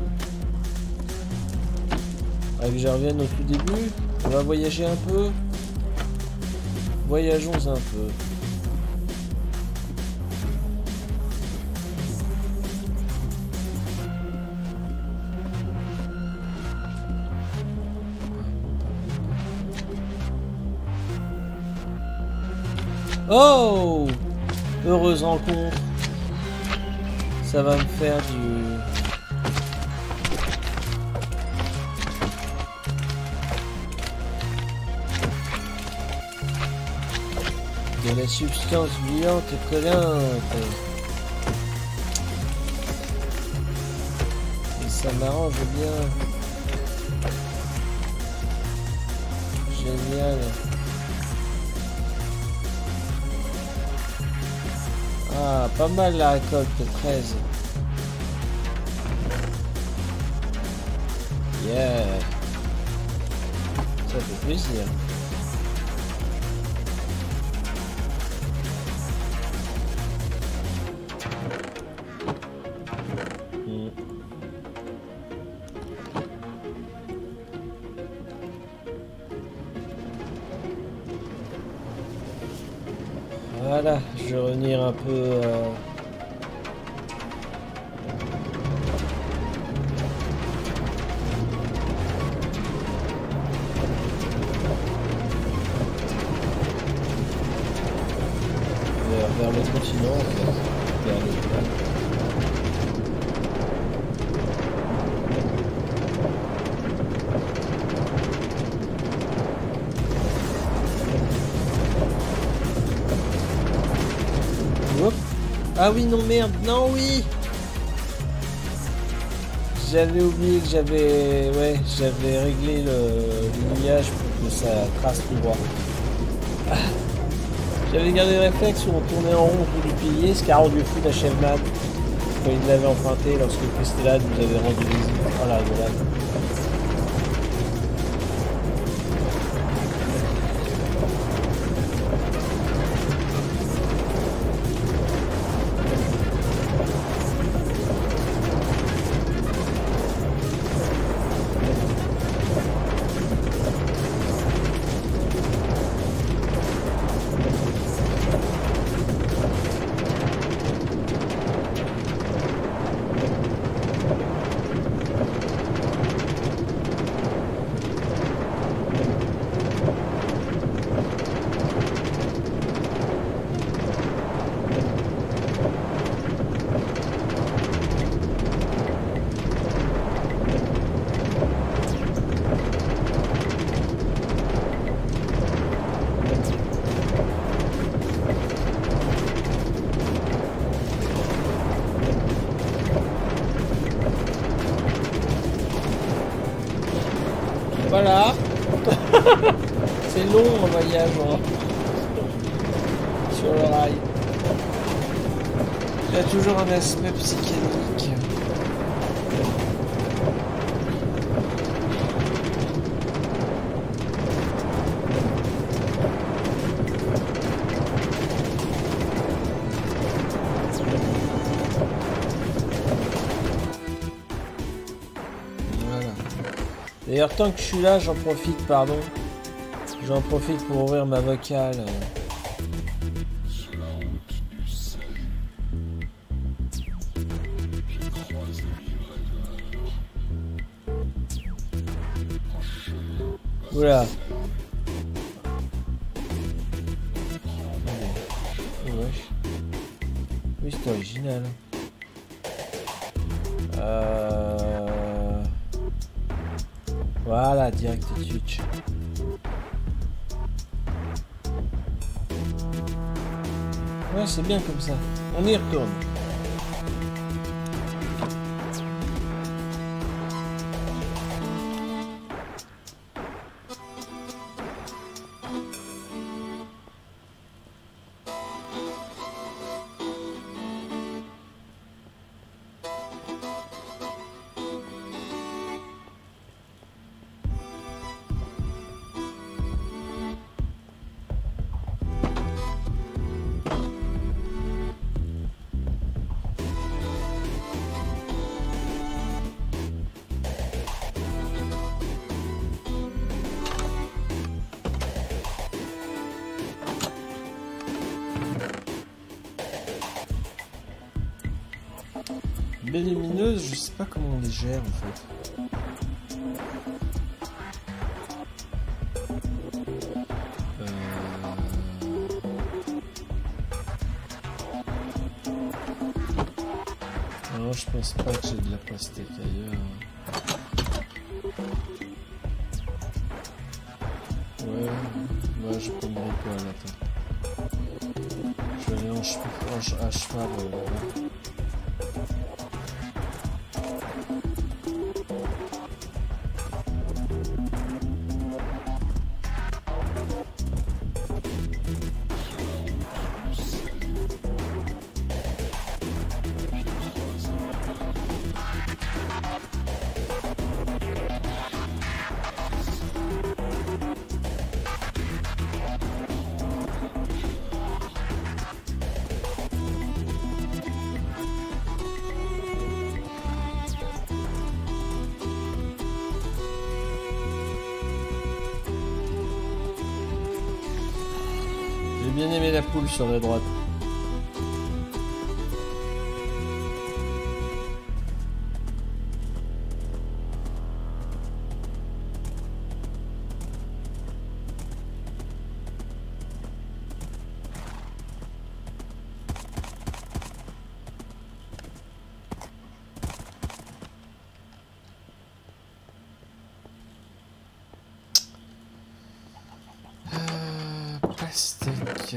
Allez, que je revienne au tout début. On va voyager un peu. Voyageons un peu. Oh! Heureuse rencontre. Ça va me faire du... de la substance violente et collante. Et ça m'arrange bien. Génial. Ah, pas mal la récolte, treize. Yeah. Ça fait plaisir. Mm. Voilà, je vais revenir un peu... Euh... vers, vers le continent, en fait. Vers le plan. Ah oui, non, merde, non, oui. J'avais oublié que j'avais... Ouais, j'avais réglé le lignage pour que ça trace tout droit. Ah. J'avais gardé le réflexe où on tournait en rond autour du pilier, ce qui a rendu fou d'Achelman quand il l'avait emprunté lorsque Christelade nous avait rendu visite. Oh la rigolade. Voilà. C'est long en voyage hein. Sur le rail. Il y a toujours un aspect psychédélique. D'ailleurs, tant que je suis là, j'en profite, pardon. J'en profite pour ouvrir ma vocale. Oula. Ouais. Oui, c'est original. Euh... Voilà, direct switch. Ouais, c'est bien comme ça. On y retourne. Les lumineuses, je sais pas comment on les gère en fait. Euh... Non, je pense pas que j'ai de la pastèque ailleurs. Ouais, moi je prendrai quoi à la tête. Je vais aller en cheval. À cheval euh, bien aimé la poule sur la droite. Pastèque.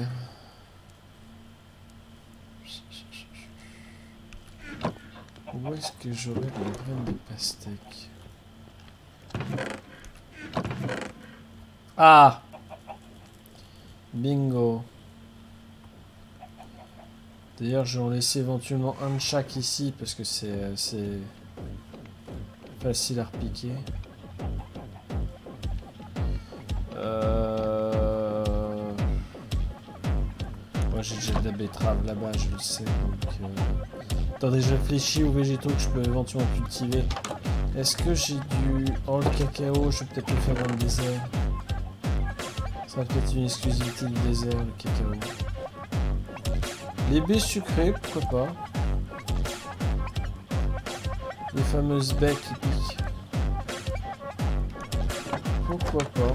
Où est-ce que j'aurais des graines de pastèque? Ah! Bingo. D'ailleurs, je vais en laisser éventuellement un de chaque ici parce que c'est assez facile à repiquer. Euh... Moi j'ai déjà de la betterave là-bas, je le sais. Donc, euh... Attendez, je réfléchis aux végétaux que je peux éventuellement cultiver. Est-ce que j'ai du... Oh, le cacao, je vais peut-être le faire dans le désert. Ça va peut-être une exclusivité du désert, le cacao. Les baies sucrées, pourquoi pas. Les fameuses baies qui piquent. Pourquoi pas.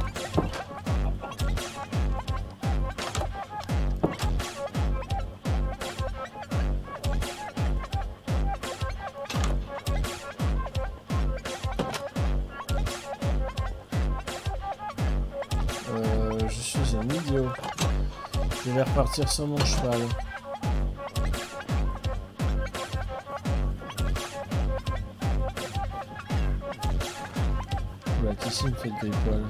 Euh, je suis un idiot. Je vais repartir sur mon cheval. Oula, qui s'il me fait des poils?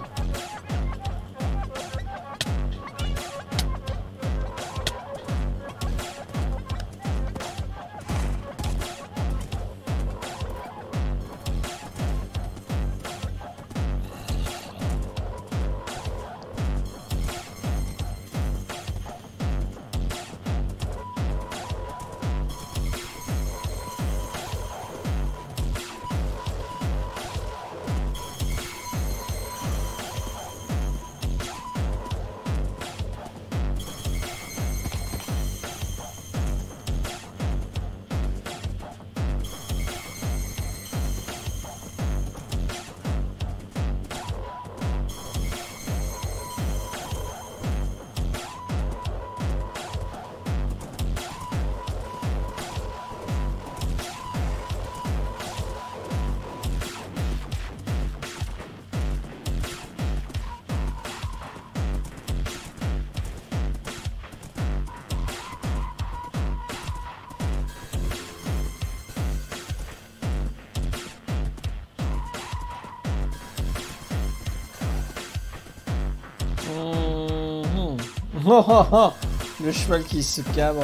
Oh, oh, oh, le cheval qui se cabre.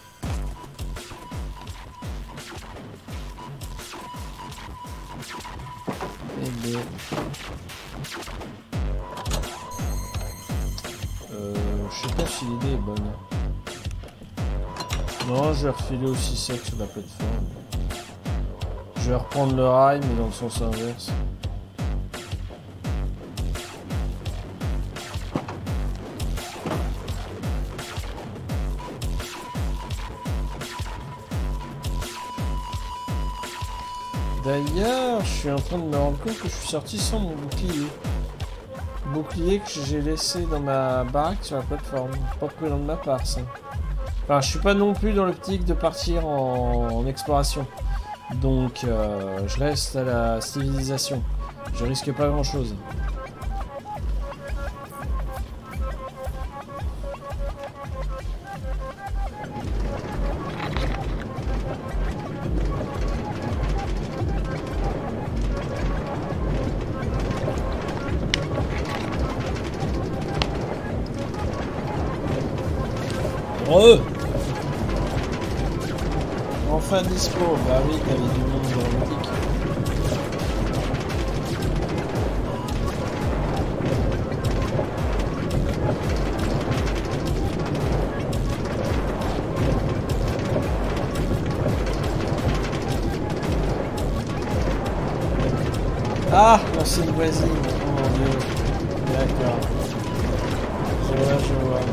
Eh bien. Euh, je sais pas si l'idée est bonne. Non, je vais refiler aussi sec sur la plateforme. Je vais reprendre le rail, mais dans le sens inverse. D'ailleurs, je suis en train de me rendre compte que je suis sorti sans mon bouclier. Bouclier que j'ai laissé dans ma baraque sur la plateforme. Pas prudent de ma part, ça. Enfin, je suis pas non plus dans l'optique de partir en, en exploration. Donc, euh, je reste à la civilisation. Je risque pas grand-chose. Re Enfin dispo. Bah oui, t'avais du monde dans le boutique. Ah, l'ancienne voisine. Oh mon dieu. D'accord. Je vois, je vois.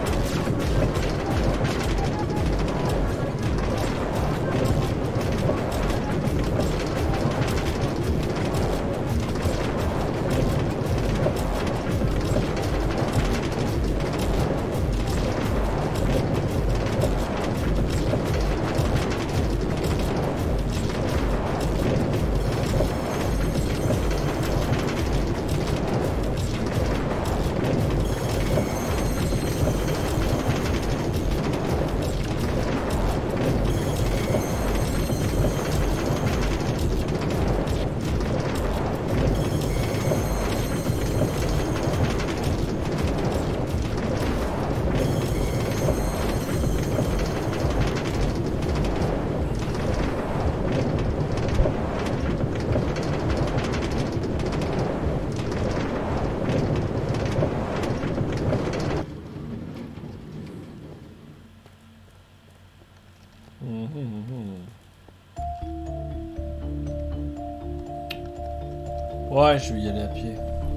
Ouais, je vais y aller à pied.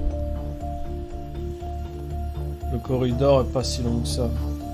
Le corridor est pas si long que ça.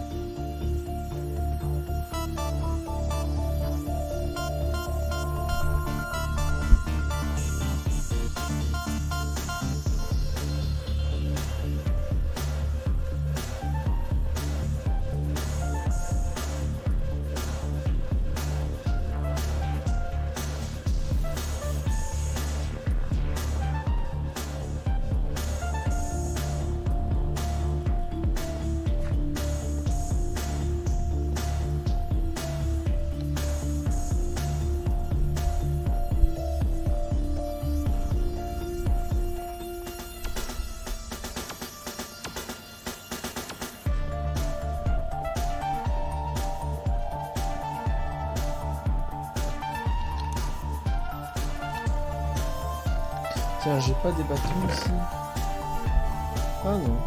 Tiens, j'ai pas des bâtons ici. Ah non.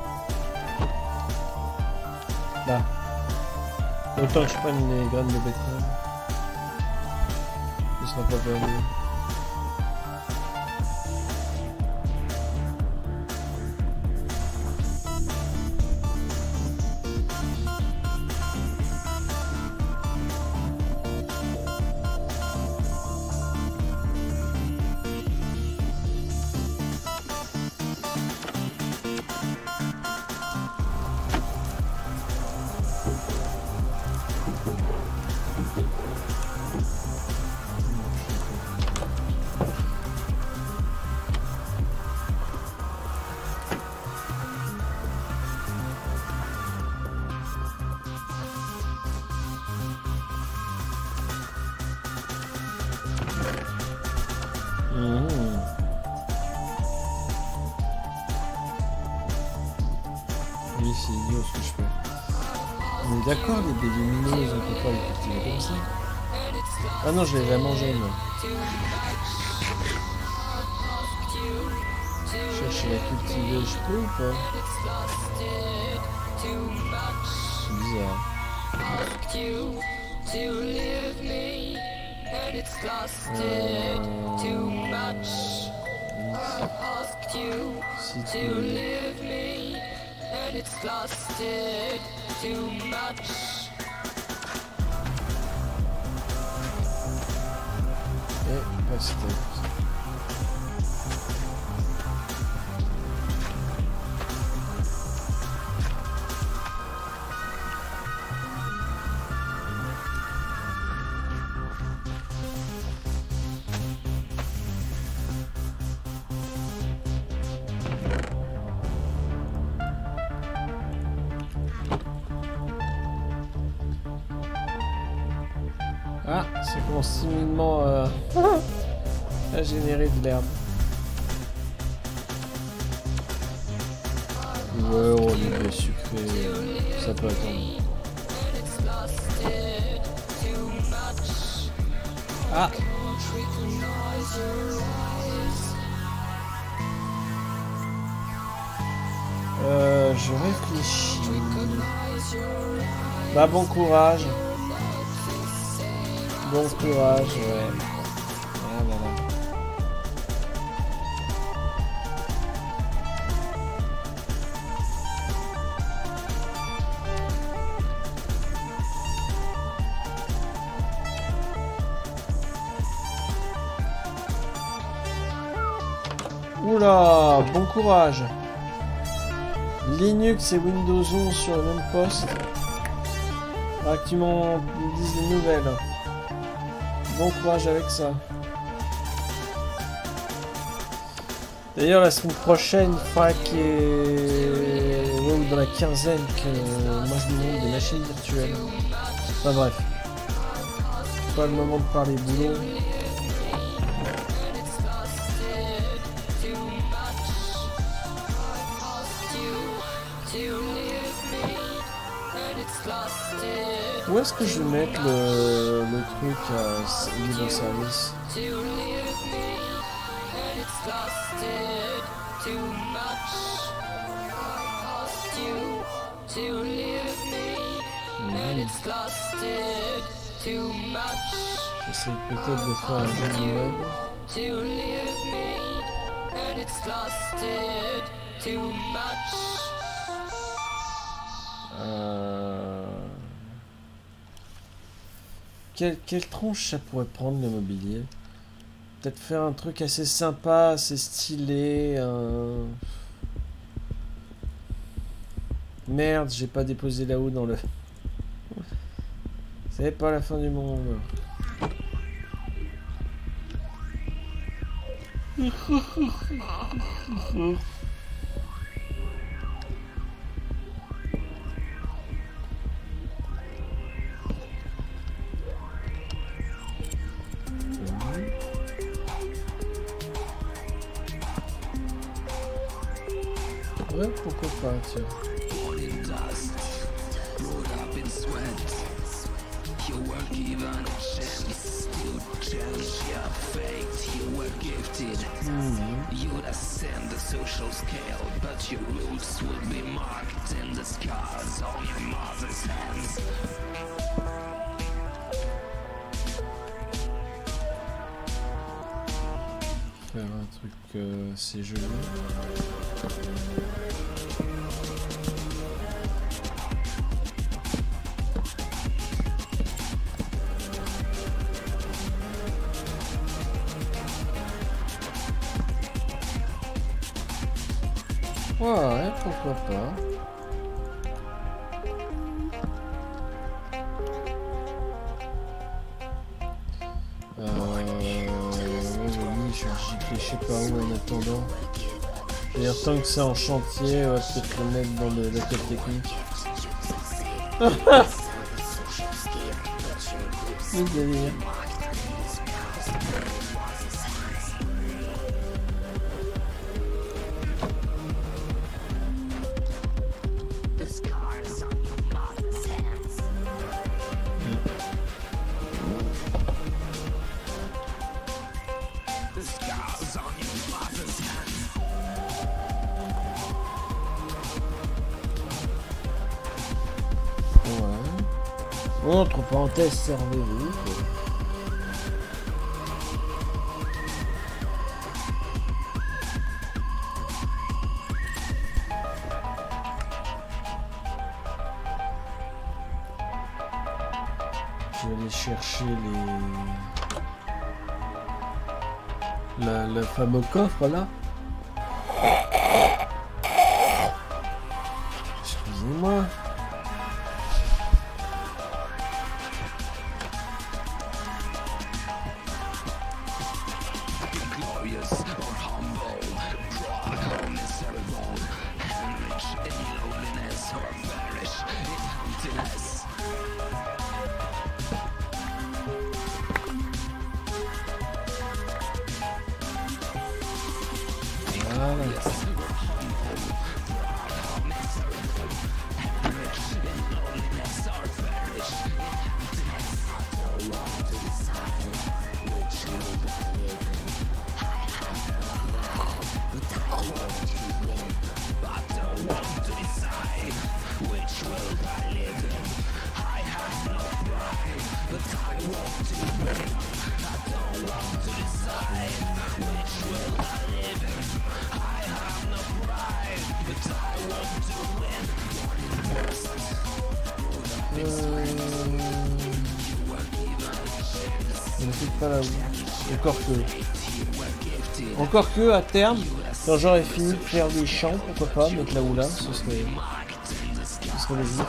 Là. Autant que je prenne les graines de betterave. Ce sera pas perdu. C'est idiot ce que je fais. On est d'accord, les bélumineuses, on peut pas les cultiver comme ça. Ah non, je les ai mangées, moi. Chercher à la cultiver, je peux ou pas? C'est bizarre. Euh... Si tu veux... And it's lasted too much. Et pastèque. Ah, ça commence timidement euh, à générer de l'herbe. Ouais, oh, les sucré, ça peut attendre. Ah. Euh, je réfléchis. Bah bon courage. Bon courage, ouais. Ah, voilà. Oula, bon courage. Linux et Windows onze sur le même poste. Ah, qui m'en disent des nouvelles. Bon courage avec ça. D'ailleurs, la semaine prochaine, il faudra qu'il y ait... ouais, ou dans la quinzaine, que moi je me montre des machines virtuelles. Enfin bref. C'est pas le moment de parler boulot. Où est-ce que je vais mettre le, le truc à libre service? Mmh. J'essaie peut-être de faire un jeu de web. Euh... Quelle, quelle tronche ça pourrait prendre le mobilier? Peut-être faire un truc assez sympa, assez stylé. Un... Merde, j'ai pas déposé là-haut dans le... C'est pas la fin du monde. Ouais, pourquoi pas, tiens. Faire un truc euh, assez joli. Ouais, pourquoi pas. Euh... Oui, je sais pas où en attendant. D'ailleurs, tant que c'est en chantier, on va peut-être le mettre dans le local technique. Le délire. Entre parenthèses, servez-vous. Je vais aller chercher les... Le, le fameux coffre là. Excusez-moi. pas la houe. Encore que. Encore que, à terme, quand j'aurai fini de faire des champs, pourquoi pas mettre la houe là, ce serait. Ce serait logique.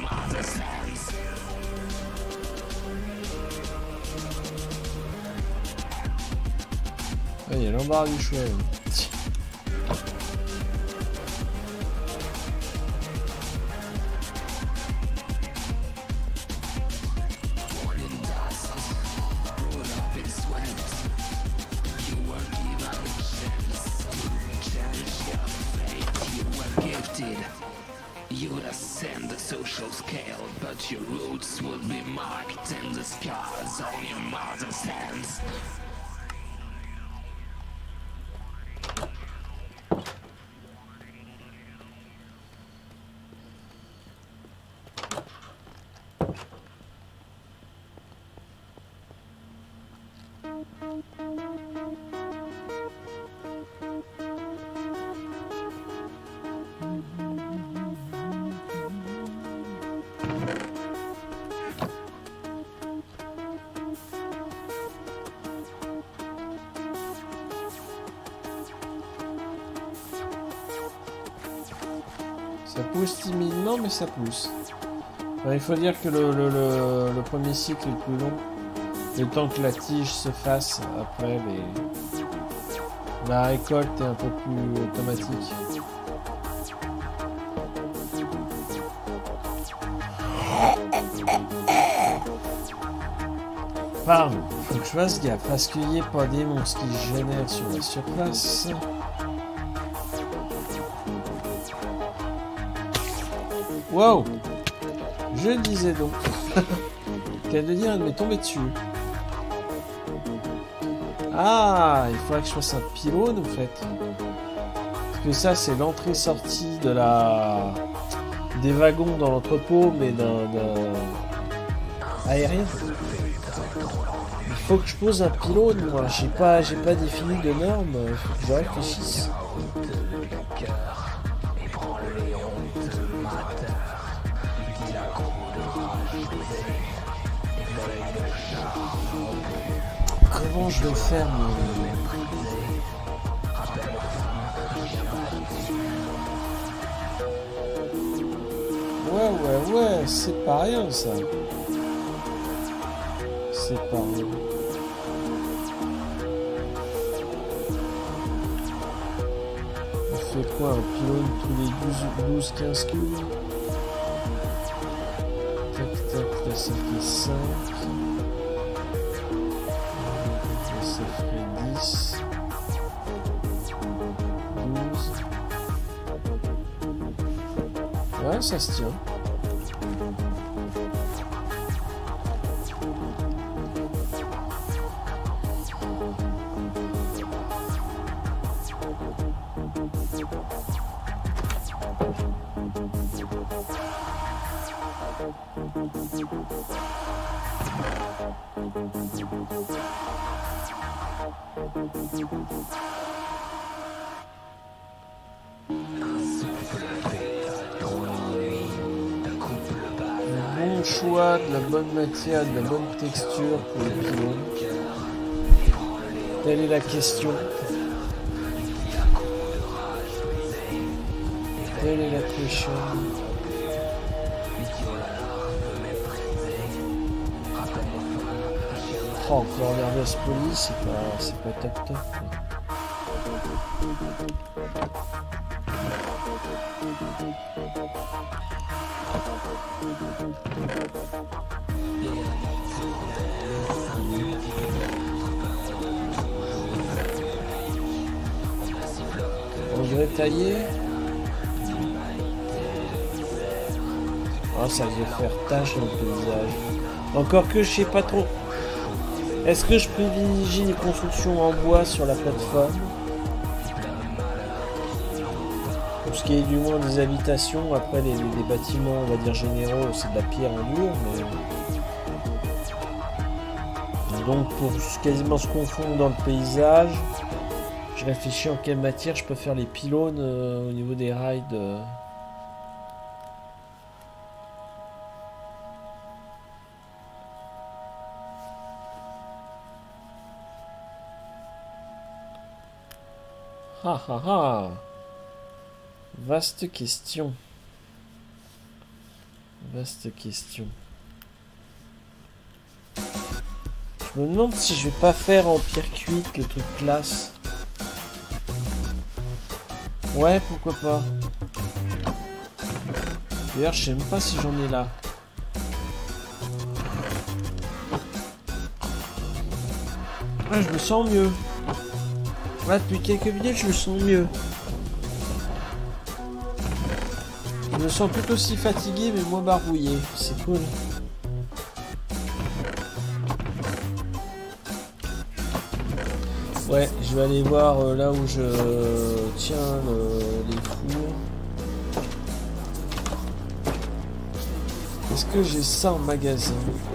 Il y a l'embarras du choix. You'd ascend the social scale, but your roots would be marked in the scars on your mother's hands. Ça pousse timidement, mais ça pousse. Enfin, il faut dire que le, le, le, le premier cycle est plus long. Le temps que la tige se fasse, après, les... la récolte est un peu plus automatique. Pardon, faut que je fasse gaffe, parce qu'il n'y ait pas des monstres qui se génèrent sur la surface. Wow! Je le disais donc. Qu'elle de dire, elle m'est tombée dessus. Ah, il faudrait que je fasse un pylône en fait. Parce que ça, c'est l'entrée-sortie de la... des wagons dans l'entrepôt, mais d'un... aérien. Il faut que je pose un pylône, moi. J'ai pas, j'ai pas défini de normes. Il faut que je réfléchisse. Bon, je vais le faire, mais... Ouais, ouais, ouais, c'est pas rien, ça. C'est pas rien. On fait quoi, un pylône tous les douze quinze cubes? Tac, tac, là, ça fait cinq. Ça ferait dix, douze. Ouais, ça se tient. Choix, de la bonne matière, de la bonne texture pour les pylônes. Telle est la question. Telle est la question. Oh, encore nerveuse police, c'est pas, c'est pas top top. On dirait tailler. Oh, ça devait faire tache dans le paysage. Encore que je sais pas trop. Est-ce que je privilégie les constructions en bois sur la plateforme? Pour ce qui est du moins des habitations, après les, les bâtiments, on va dire généraux, c'est de la pierre en dur, mais... Donc pour quasiment se confondre dans le paysage, je réfléchis en quelle matière je peux faire les pylônes euh, au niveau des rails de... Ah ah ah. Vaste question. Vaste question. Je me demande si je vais pas faire en pierre cuite le truc classe. Ouais, pourquoi pas. D'ailleurs, je sais même pas si j'en ai là. Ah, je me sens mieux. Ouais, depuis quelques minutes, je me sens mieux. Je me sens plutôt aussi fatigué, mais moins barbouillé. C'est cool. Ouais, je vais aller voir euh, là où je tiens le, les fours. Est-ce que j'ai ça en magasin?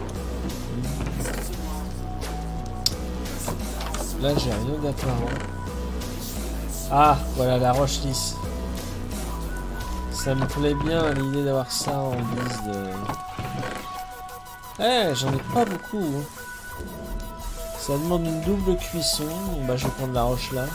Là, j'ai rien d'apparent. Ah, voilà la roche lisse. Ça me plaît bien l'idée d'avoir ça en guise de... Eh, j'en ai pas beaucoup. Hein. Ça demande une double cuisson. Bah, je vais prendre la roche là.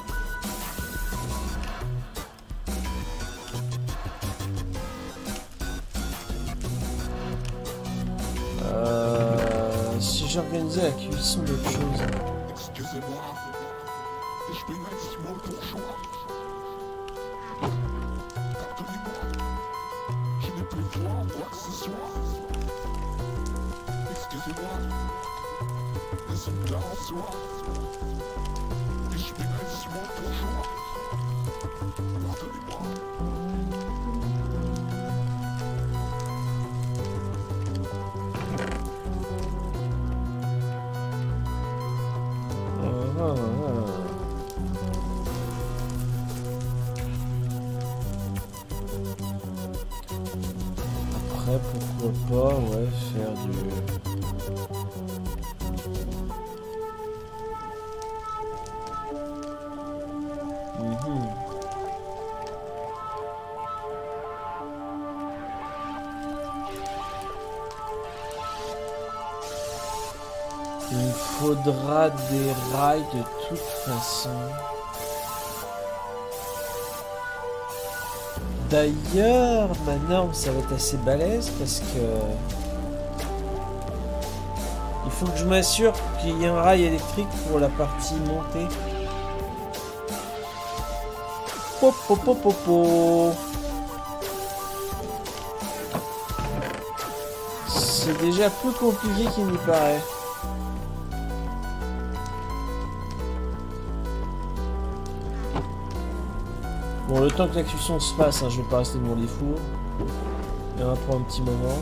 Euh, si j'organisais la cuisson d'autre chose. Excusez-moi, ich bin ein small bourgeois. Pardonnez-moi, je n'ai plus droit à quoi que ce soit. Excusez-moi, résultat en soi. Ich bin ein small bourgeois. Pardonnez-moi. Après, pourquoi pas, ouais, faire du... Mmh. Il me faudra des rails de toute façon. D'ailleurs, ma norme, ça va être assez balèze parce que... Il faut que je m'assure qu'il y ait un rail électrique pour la partie montée. Po, po, po, po, po. C'est déjà plus compliqué qu'il n'y paraît. Bon, le temps que la cuisson se passe, hein, je vais pas rester devant les fours. Il y en a pour un petit moment.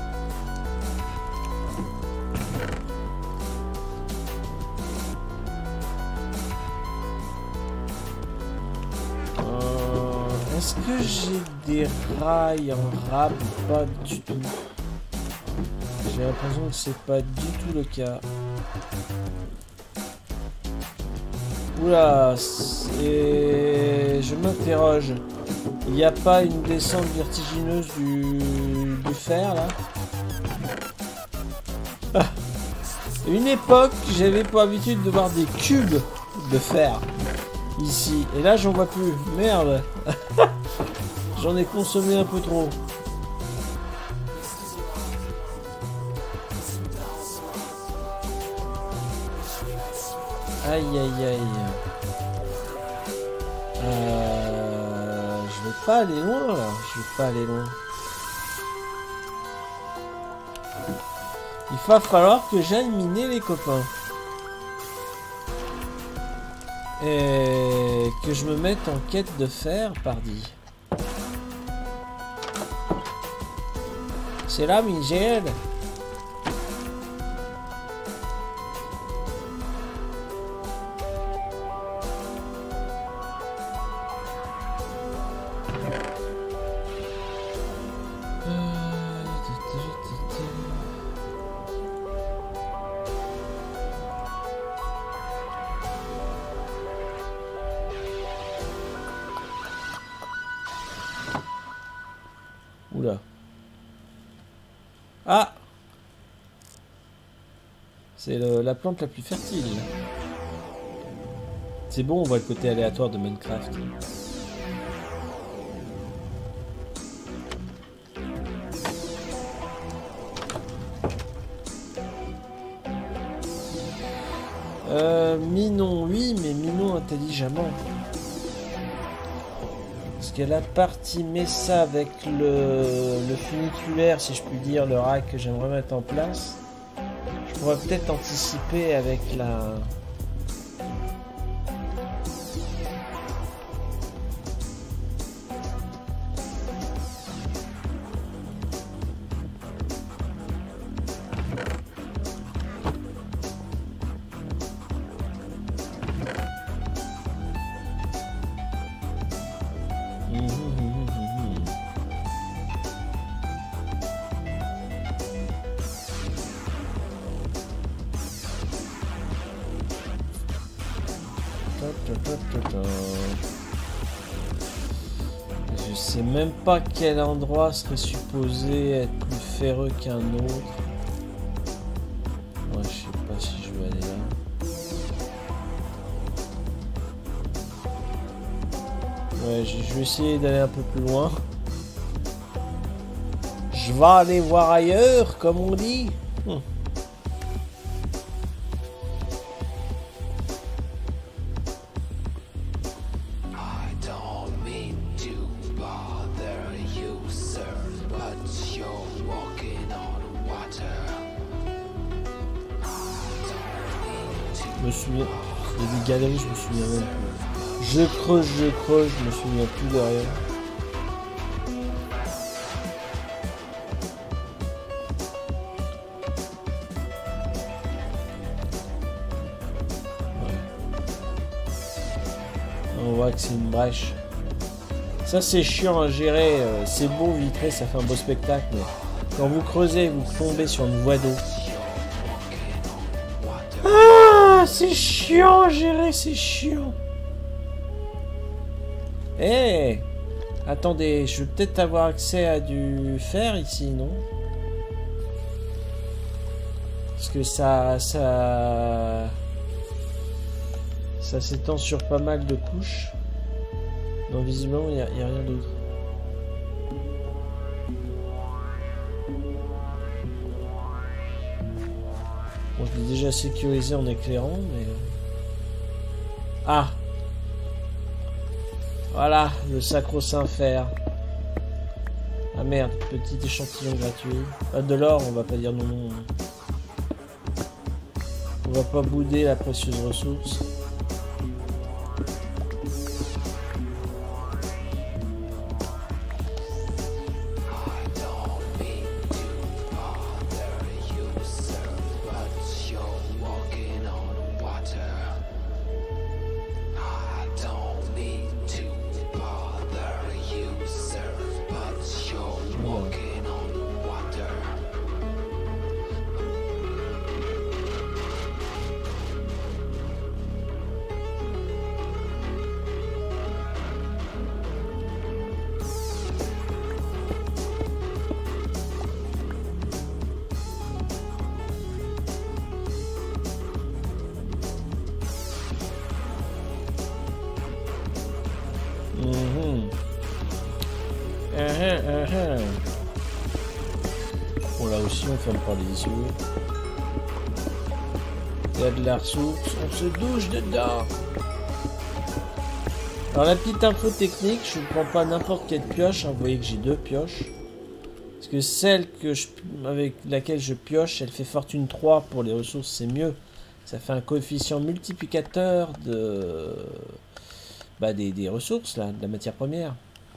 Euh, Est-ce que j'ai des rails en rab ou pas du tout? J'ai l'impression que c'est pas du tout le cas. Oula, et je m'interroge. Il n'y a pas une descente vertigineuse du, du fer là? Ah. Une époque, j'avais pour habitude de voir des cubes de fer ici. Et là, j'en vois plus. Merde. J'en ai consommé un peu trop. Aïe aïe aïe. Euh, je vais pas aller loin là. Je vais pas aller loin. Il va falloir que j'aille miner les copains. Et que je me mette en quête de fer, pardi. C'est là, Miguel. Oula. Ah! C'est la plante la plus fertile. C'est bon, on voit le côté aléatoire de Minecraft. Euh, Minon, oui, mais Minon intelligemment. Parce que la partie Mesa avec le, le funiculaire, si je puis dire, le rack que j'aimerais mettre en place, je pourrais peut-être anticiper avec la... Je sais même pas quel endroit serait supposé être plus ferreux qu'un autre. Ouais, je sais pas si je vais aller là. Ouais, je vais essayer d'aller un peu plus loin. Je vais aller voir ailleurs, comme on dit. Hum. Je me souviens, il y a des galeries, je me souviens même plus. Je creuse, je creuse, je me souviens plus de rien. Ouais. On voit que c'est une brèche. Ça c'est chiant à gérer, c'est beau vitré, ça fait un beau spectacle, mais quand vous creusez, vous tombez sur une voie d'eau. C'est chiant à gérer, c'est chiant. Eh hey, attendez, je vais peut-être avoir accès à du fer ici, non? Parce que ça... Ça, ça s'étend sur pas mal de couches. Non, visiblement, il n'y a, a rien d'autre. Bon, je l'ai déjà sécurisé en éclairant, mais... Ah! Voilà, le sacro-saint fer. Ah merde, petit échantillon gratuit. Ah, de l'or, on va pas dire non, non. On va pas bouder la précieuse ressource. Bon, là aussi on ferme pas les yeux. Il y a de la ressource, on se douche dedans. Alors la petite info technique, je ne prends pas n'importe quelle pioche, hein, vous voyez que j'ai deux pioches. Parce que celle que je, avec laquelle je pioche, elle fait fortune trois pour les ressources, c'est mieux. Ça fait un coefficient multiplicateur de bah, des, des ressources, là, de la matière première.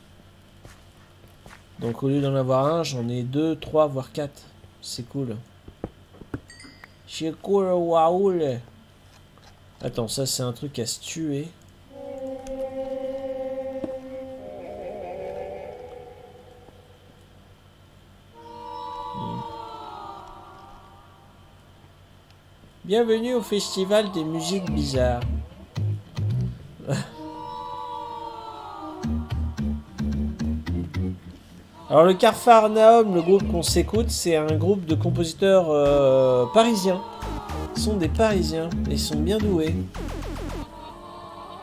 Donc au lieu d'en avoir un, j'en ai deux, trois, voire quatre. C'est cool. C'est cool, waouh. Attends, ça c'est un truc à se tuer. Hmm. Bienvenue au festival des musiques bizarres. Alors le Capharnaüm, le groupe qu'on s'écoute, c'est un groupe de compositeurs euh, parisiens. Ils sont des Parisiens et ils sont bien doués.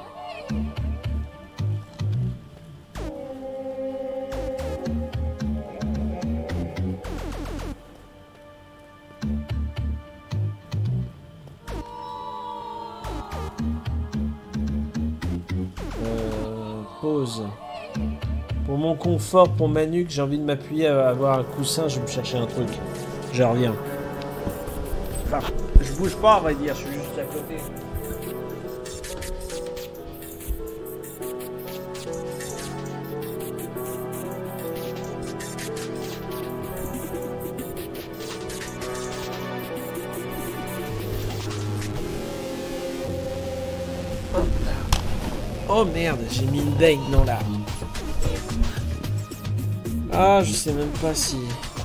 pause. Pour mon confort, pour ma nuque, j'ai envie de m'appuyer à avoir un coussin, je vais me chercher un truc. Je reviens. Enfin, je bouge pas, on va dire, je suis juste à côté. Oh merde, j'ai mis une baigne dans la... Ah, je sais même pas si...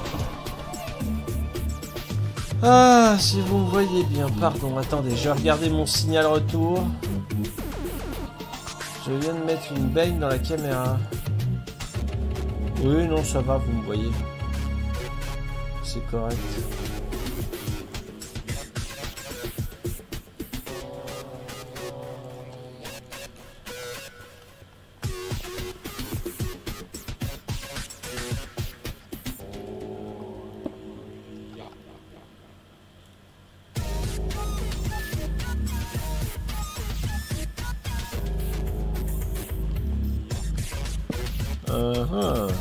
Ah, si vous me voyez bien, pardon, attendez, je vais regarder mon signal retour. Je viens de mettre une baigne dans la caméra. Oui, non, ça va, vous me voyez. C'est correct. Uh-huh.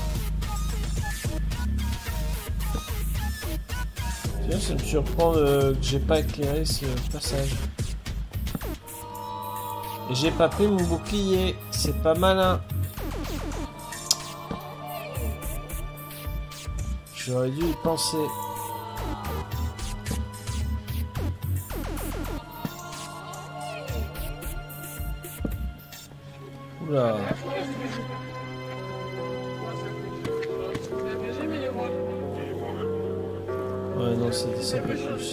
Tiens, ça me surprend euh, que j'ai pas éclairé ce passage. Et j'ai pas pris mon bouclier, c'est pas malin. J'aurais dû y penser. Oula. Ouais, non, c'était ça, pas plus.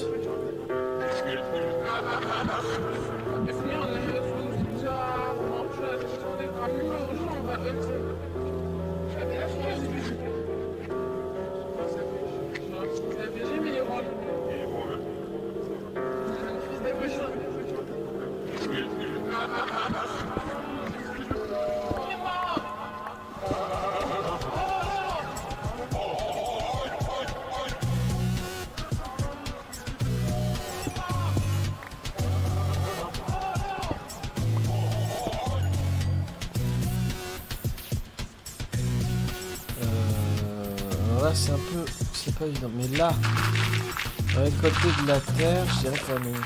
C'est un peu... c'est pas évident, mais là, à côté de la terre, je dirais pas non.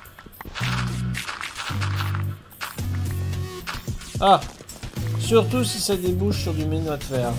Ah, surtout si ça débouche sur du ménat de fer.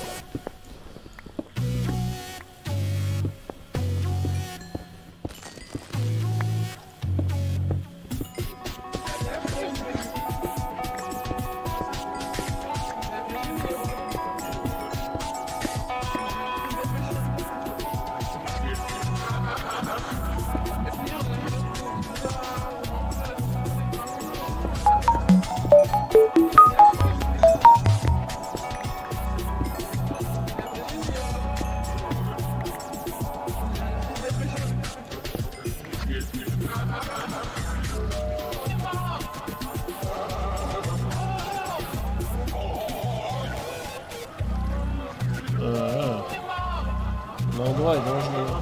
L'endroit est dangereux.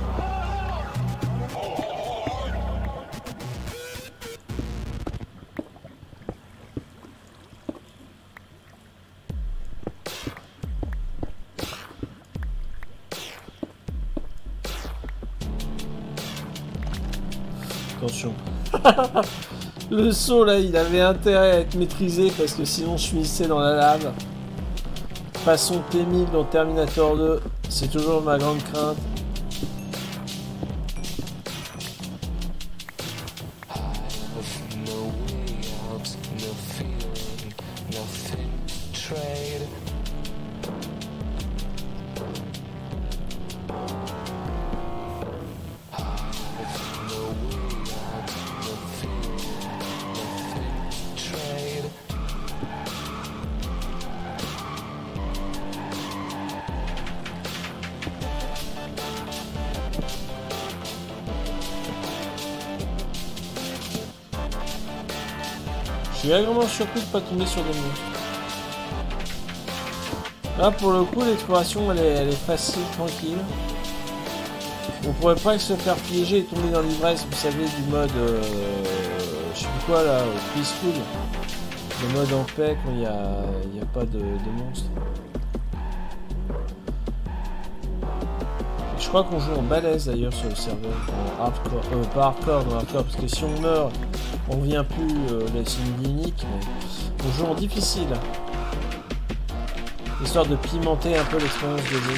Attention. Le saut là, il avait intérêt à être maîtrisé parce que sinon je finissais dans la lave. Façon T mille dans Terminator deux, c'est toujours ma grande crainte. Je suis agréablement surpris de ne pas tomber sur des monstres. Là pour le coup l'exploration elle est, elle est facile, tranquille. On pourrait presque se faire piéger et tomber dans l'ivresse, vous savez, du mode euh, je sais plus quoi là, peaceful. Le mode en paix quand il n'y a, il y a pas de, de monstres. Et je crois qu'on joue en balèze d'ailleurs sur le serveur, en hardcore, euh, pas hardcore, non hardcore, parce que si on meurt, on revient plus, euh, c'est une vie unique, mais on joue en difficile. Histoire de pimenter un peu l'expérience de jeu.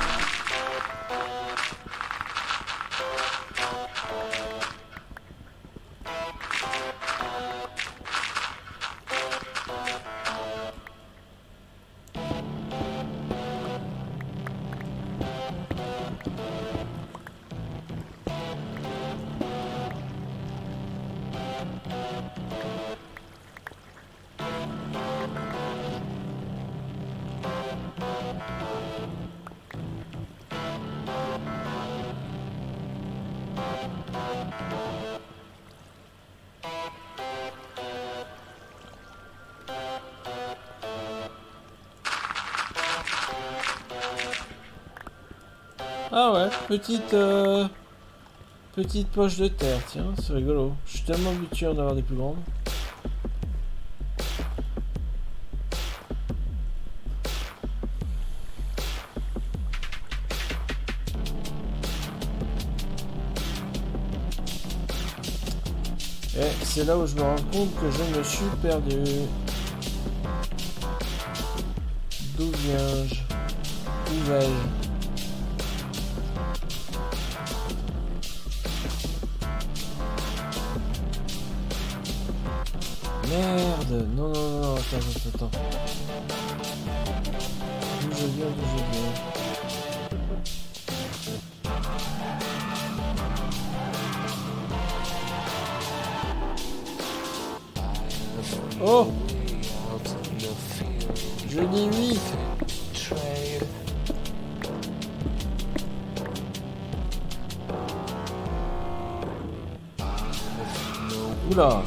Ah ouais, petite euh, petite poche de terre, tiens, c'est rigolo. Je suis tellement habitué à en avoir des plus grandes. Et c'est là où je me rends compte que je me suis perdu. D'où viens-je? Où vais-je? Merde, non, non, non, attends, attends, attends. D'où je viens, d'où je viens. Oh! Je dis oui! Oula!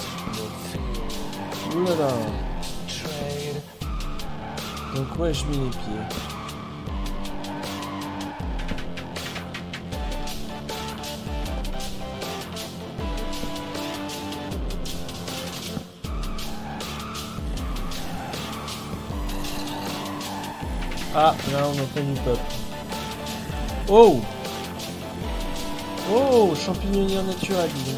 Oulala. Donc ouais, je mets les pieds. Ah, là on entend du peuple. Oh! Oh, champignonnière naturelle, dis donc.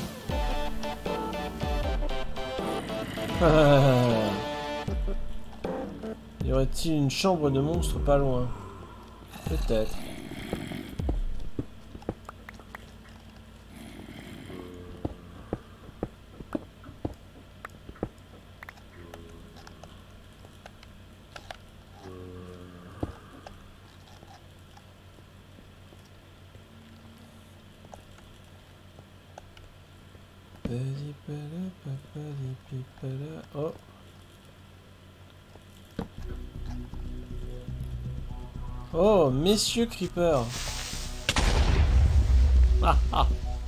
Y aurait-il une chambre de monstres pas loin? Peut-être. Oh. Oh, messieurs Creeper. Ah, ah.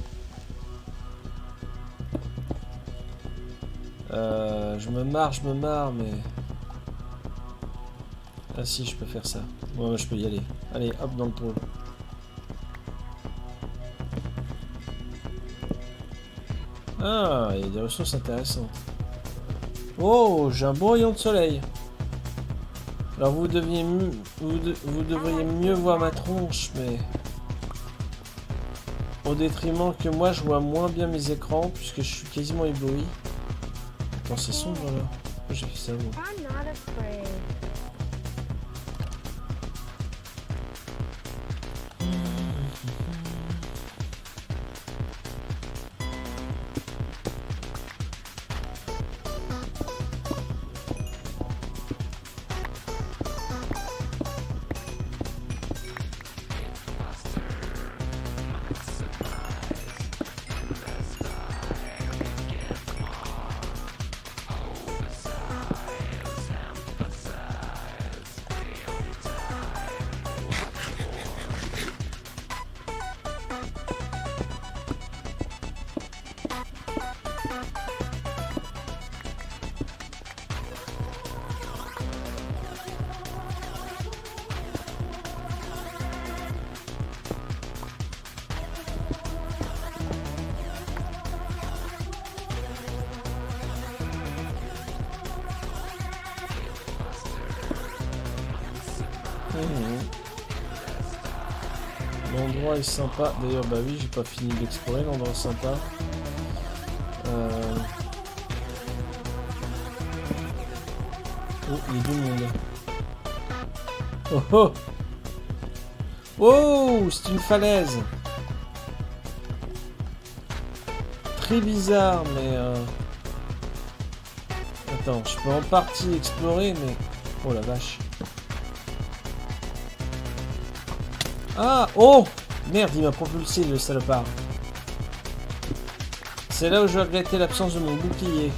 Euh, je me marre, je me marre, mais... Ah si, je peux faire ça. Bon, ouais, je peux y aller. Allez, hop, dans le trou. Ah, il y a des ressources intéressantes. Oh, j'ai un beau rayon de soleil. Alors vous deviez vous, de vous devriez mieux voir ma tronche, mais au détriment que moi, je vois moins bien mes écrans puisque je suis quasiment ébloui. Attends, c'est sombre là. Pourquoi j'ai fait ça moi? L'endroit est sympa. D'ailleurs, bah oui, j'ai pas fini d'explorer. L'endroit est sympa. Euh... Oh, il y a du monde. Oh oh! Oh! C'est une falaise! Très bizarre, mais... Euh... Attends, je peux en partie explorer, mais... Oh la vache. Ah! Oh! Merde, il m'a propulsé, le salopard. C'est là où je regrettais l'absence de mon bouclier.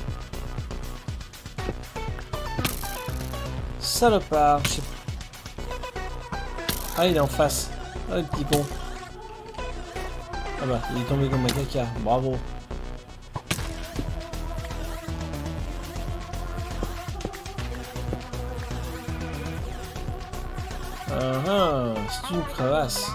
Salopard, je sais pas. Ah, il est en face. Ah, le petit con. Ah bah, il est tombé dans ma caca. Bravo. Ah ah, c'est une crevasse.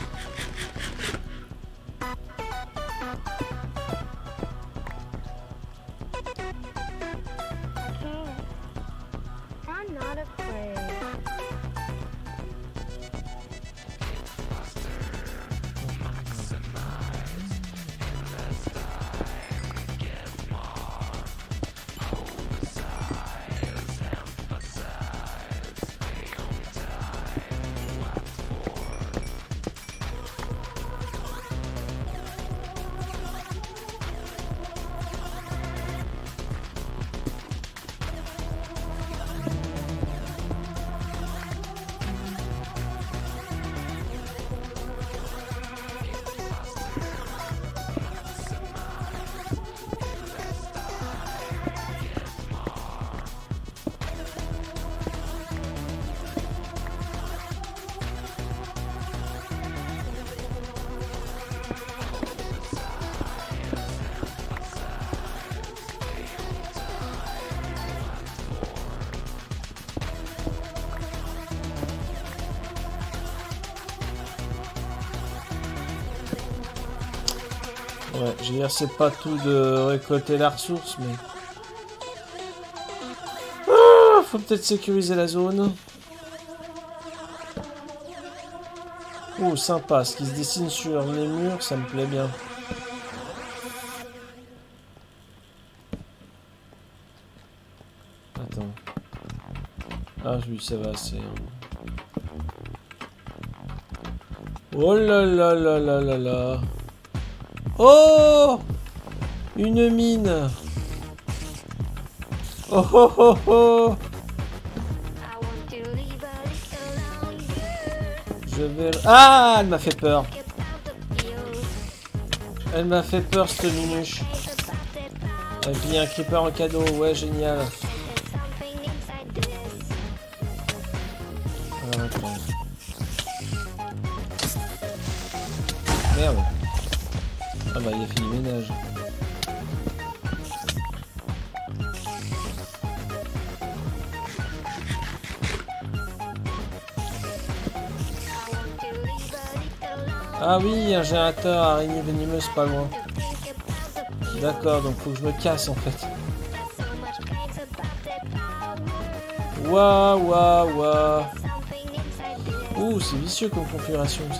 Ouais, je veux dire, c'est pas tout de récolter la ressource, mais... Ah, faut peut-être sécuriser la zone. Oh, sympa, ce qui se dessine sur les murs, ça me plaît bien. Attends. Ah oui, ça va, c'est... Oh là là là là là là. Oh! Une mine! Oh oh oh oh! Je vais... Ah! Elle m'a fait peur! Elle m'a fait peur, cette minuche! Et puis il y a un creeper en cadeau, ouais, génial! Ah, attends. Merde! Ah bah il a fait du ménage. Ah oui, un générateur araignée venimeuse pas loin. D'accord, donc faut que je me casse en fait. Waouh, waouh, waouh. Ouh, c'est vicieux comme configuration ça.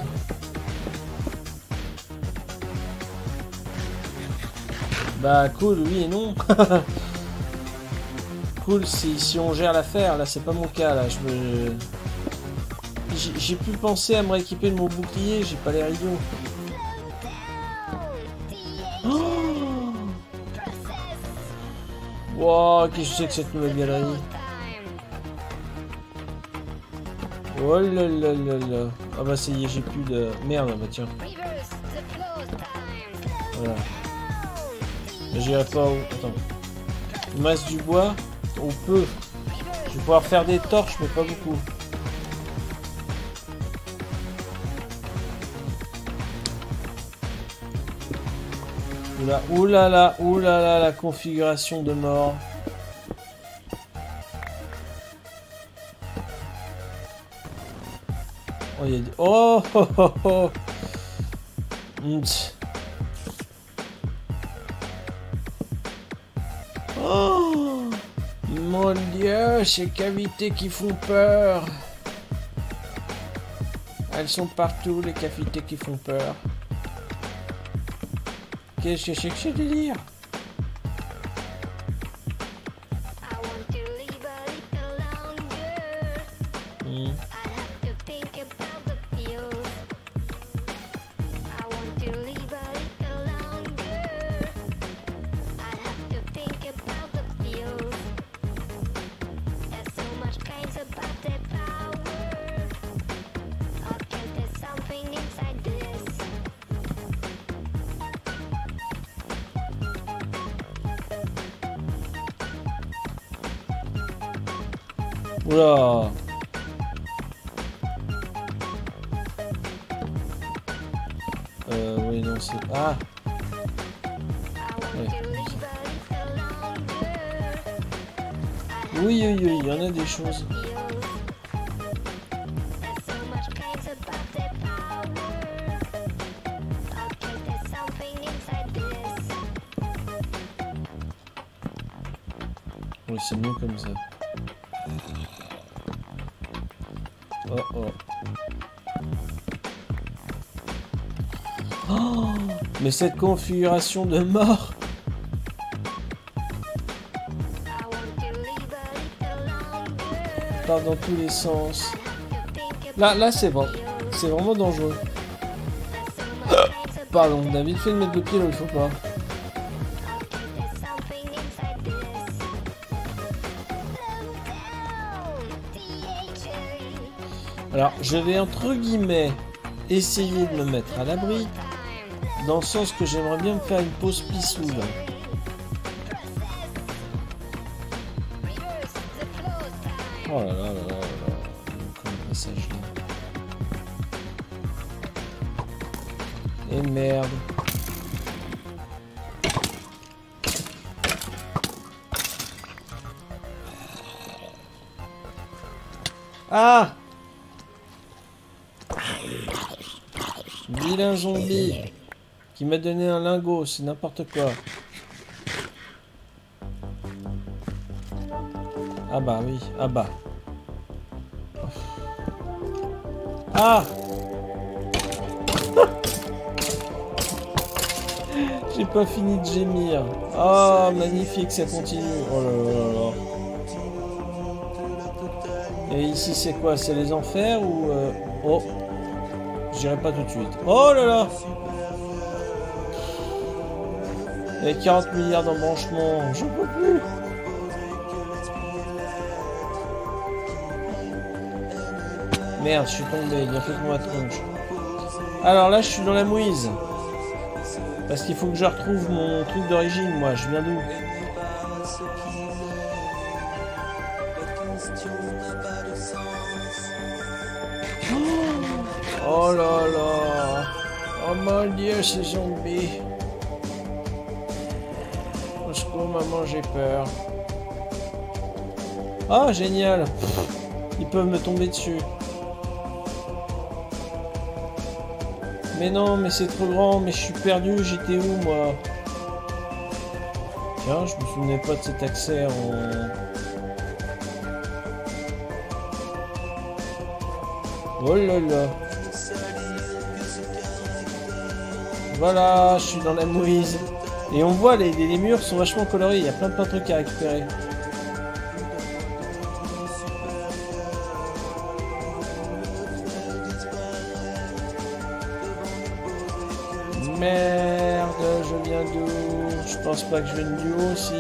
Bah cool, oui et non. Cool si, si on gère l'affaire, là c'est pas mon cas, là je me... J'ai pu penser à me rééquiper de mon bouclier, j'ai pas l'air idiot. Oh wow, qu'est-ce que c'est que cette nouvelle galerie? Oh là là là là. Ah bah ça y est, j'ai plus de... Merde, bah tiens. Voilà. J'irai pas où... Attends. Il me reste du bois. On peut. Je vais pouvoir faire des torches, mais pas beaucoup. Oula, oulala, oulala, la configuration de mort. Oh, il y a des... Oh, oh, oh, oh. Oh mon Dieu, ces cavités qui font peur. Elles sont partout, les cavités qui font peur. Qu'est-ce que c'est que ce délire? Hmm. Oula. Euh, oui, non, c'est... Ah. Ouais. Oui, oui, oui, il y en a des choses. Oui, c'est mieux comme ça. Oh oh. Oh, mais cette configuration de mort. Part dans tous les sens. Là, là c'est bon. C'est vraiment dangereux. Pardon, David fait de mettre le pied là où il faut pas. Alors, je vais entre guillemets essayer de me mettre à l'abri, dans le sens que j'aimerais bien me faire une pause pissou là. Oh là là là là là, comme le passage là. Et merde. Ah! Vilain zombie qui m'a donné un lingot, c'est n'importe quoi. Ah bah oui, ah bah. Ah! J'ai pas fini de gémir. Oh, magnifique, ça continue. Oh là là là. Et ici, c'est quoi? C'est les enfers ou... Euh... Oh! J'irai pas tout de suite. Oh là là! Il y a quarante milliards d'embranchements. J'en peux plus! Merde, je suis tombé. Il a fait pour ma tronche. Alors là, je suis dans la mouise. Parce qu'il faut que je retrouve mon truc d'origine, moi. Je viens d'où? Oh là là! Oh mon dieu, ces zombies! Au secours, maman, j'ai peur. Ah, génial! Ils peuvent me tomber dessus. Mais non, mais c'est trop grand, mais je suis perdu, j'étais où, moi? Tiens, je me souvenais pas de cet accès en... Oh là là! Voilà, je suis dans la mouise. Et on voit, les, les murs sont vachement colorés, il y a plein, plein de trucs à récupérer. Merde, je viens d'où? Je pense pas que je vienne du haut aussi.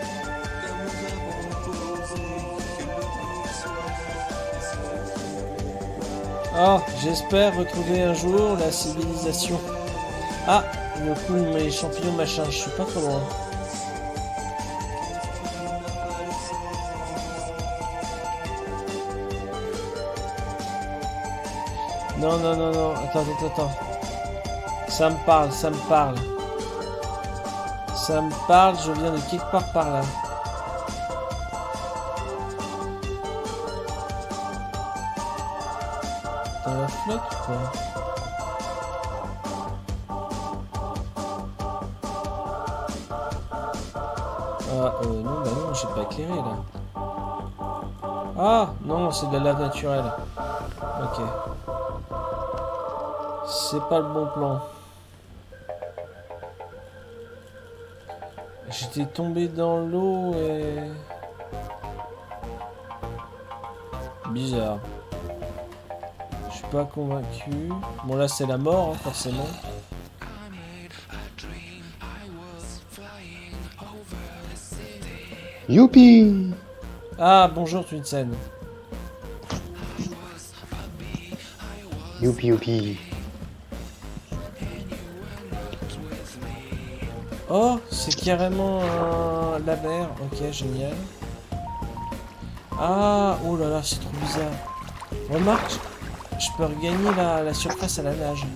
Ah, j'espère retrouver un jour la civilisation. Ah, le coup, mes champignons machin, je suis pas trop loin. Non, non, non, non, attends, attends, attends. Ça me parle, ça me parle. Ça me parle, je viens de quelque part par là. Dans la flotte ou quoi? Ah, euh, non, bah non, j'ai pas éclairé là. Ah, non, c'est de la lave naturelle. Ok. C'est pas le bon plan. J'étais tombé dans l'eau et... Bizarre. Je suis pas convaincu. Bon là c'est la mort, hein, forcément. Youpi! Ah bonjour Twinsen. Youpi youpi. Oh, c'est carrément euh, la mer. Ok, génial. Ah, oh là là, c'est trop bizarre. Remarque, je peux regagner la, la surface à la nage.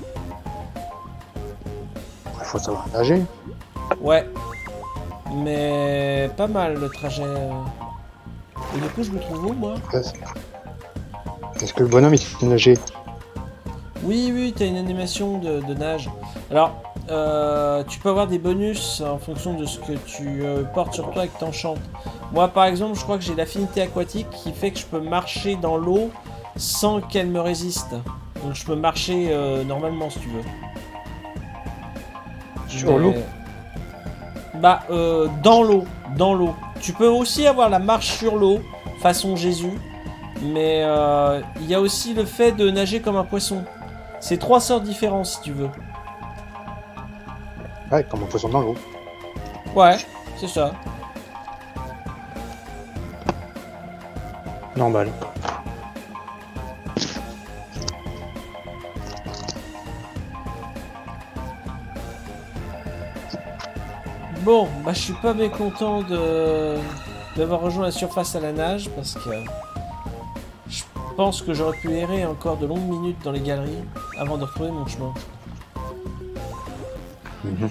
Il faut savoir nager. Ouais. Mais pas mal le trajet. Et du coup, je me trouve où, moi? Est-ce que le bonhomme il sait nager? Oui, oui, t'as une animation de, de nage. Alors, euh, tu peux avoir des bonus en fonction de ce que tu euh, portes sur toi et que t'enchantes. Moi, par exemple, je crois que j'ai l'affinité aquatique qui fait que je peux marcher dans l'eau sans qu'elle me résiste. Donc, je peux marcher euh, normalement, si tu veux. Sur Mais... l'eau? Bah, euh, dans l'eau. Dans l'eau. Tu peux aussi avoir la marche sur l'eau, façon Jésus. Mais euh, il y a aussi le fait de nager comme un poisson. C'est trois sortes différentes, si tu veux. Ouais, comme un poisson dans l'eau. Ouais, c'est ça. Normal. Bon, bah je suis pas mécontent de d'avoir rejoint la surface à la nage parce que je pense que j'aurais pu errer encore de longues minutes dans les galeries avant de retrouver mon chemin. Mmh.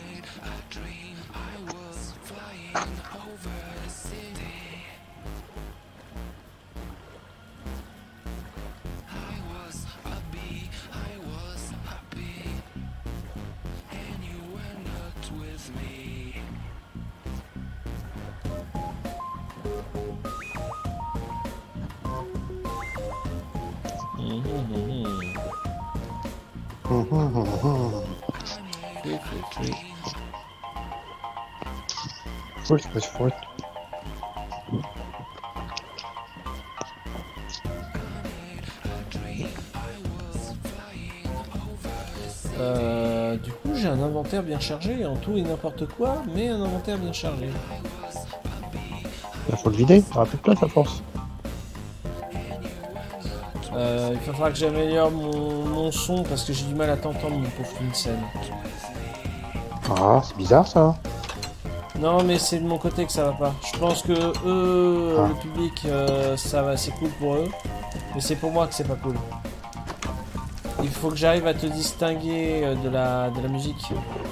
Force, force, force. Euh, du coup, j'ai un inventaire bien chargé, en tout et n'importe quoi, mais un inventaire bien chargé. Il faut le vider, il n'y aura plus de place à force. Euh, il va falloir que j'améliore mon, mon son parce que j'ai du mal à t'entendre, mon pauvre Twinsen. Ah, c'est bizarre ça. Non, mais c'est de mon côté que ça va pas. Je pense que eux, Ah. le public, euh, ça va, c'est cool pour eux, mais c'est pour moi que c'est pas cool. Il faut que j'arrive à te distinguer euh, de la, de la musique.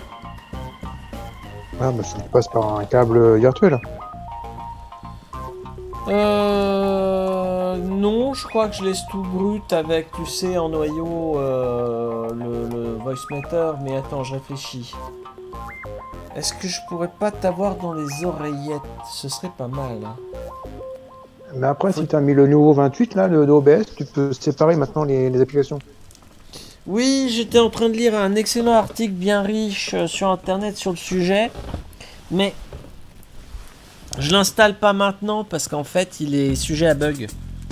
Ah, bah ça passe par un câble virtuel. Euh... Non, je crois que je laisse tout brut avec, tu sais, en noyau, euh, le, le voice meter, mais attends, je réfléchis. Est-ce que je pourrais pas t'avoir dans les oreillettes? Ce serait pas mal. Hein. Mais après, si tu as mis le nouveau vingt-huit, là, le O B S, tu peux séparer maintenant les, les applications. Oui, j'étais en train de lire un excellent article bien riche euh, sur internet sur le sujet, mais je l'installe pas maintenant parce qu'en fait il est sujet à bug.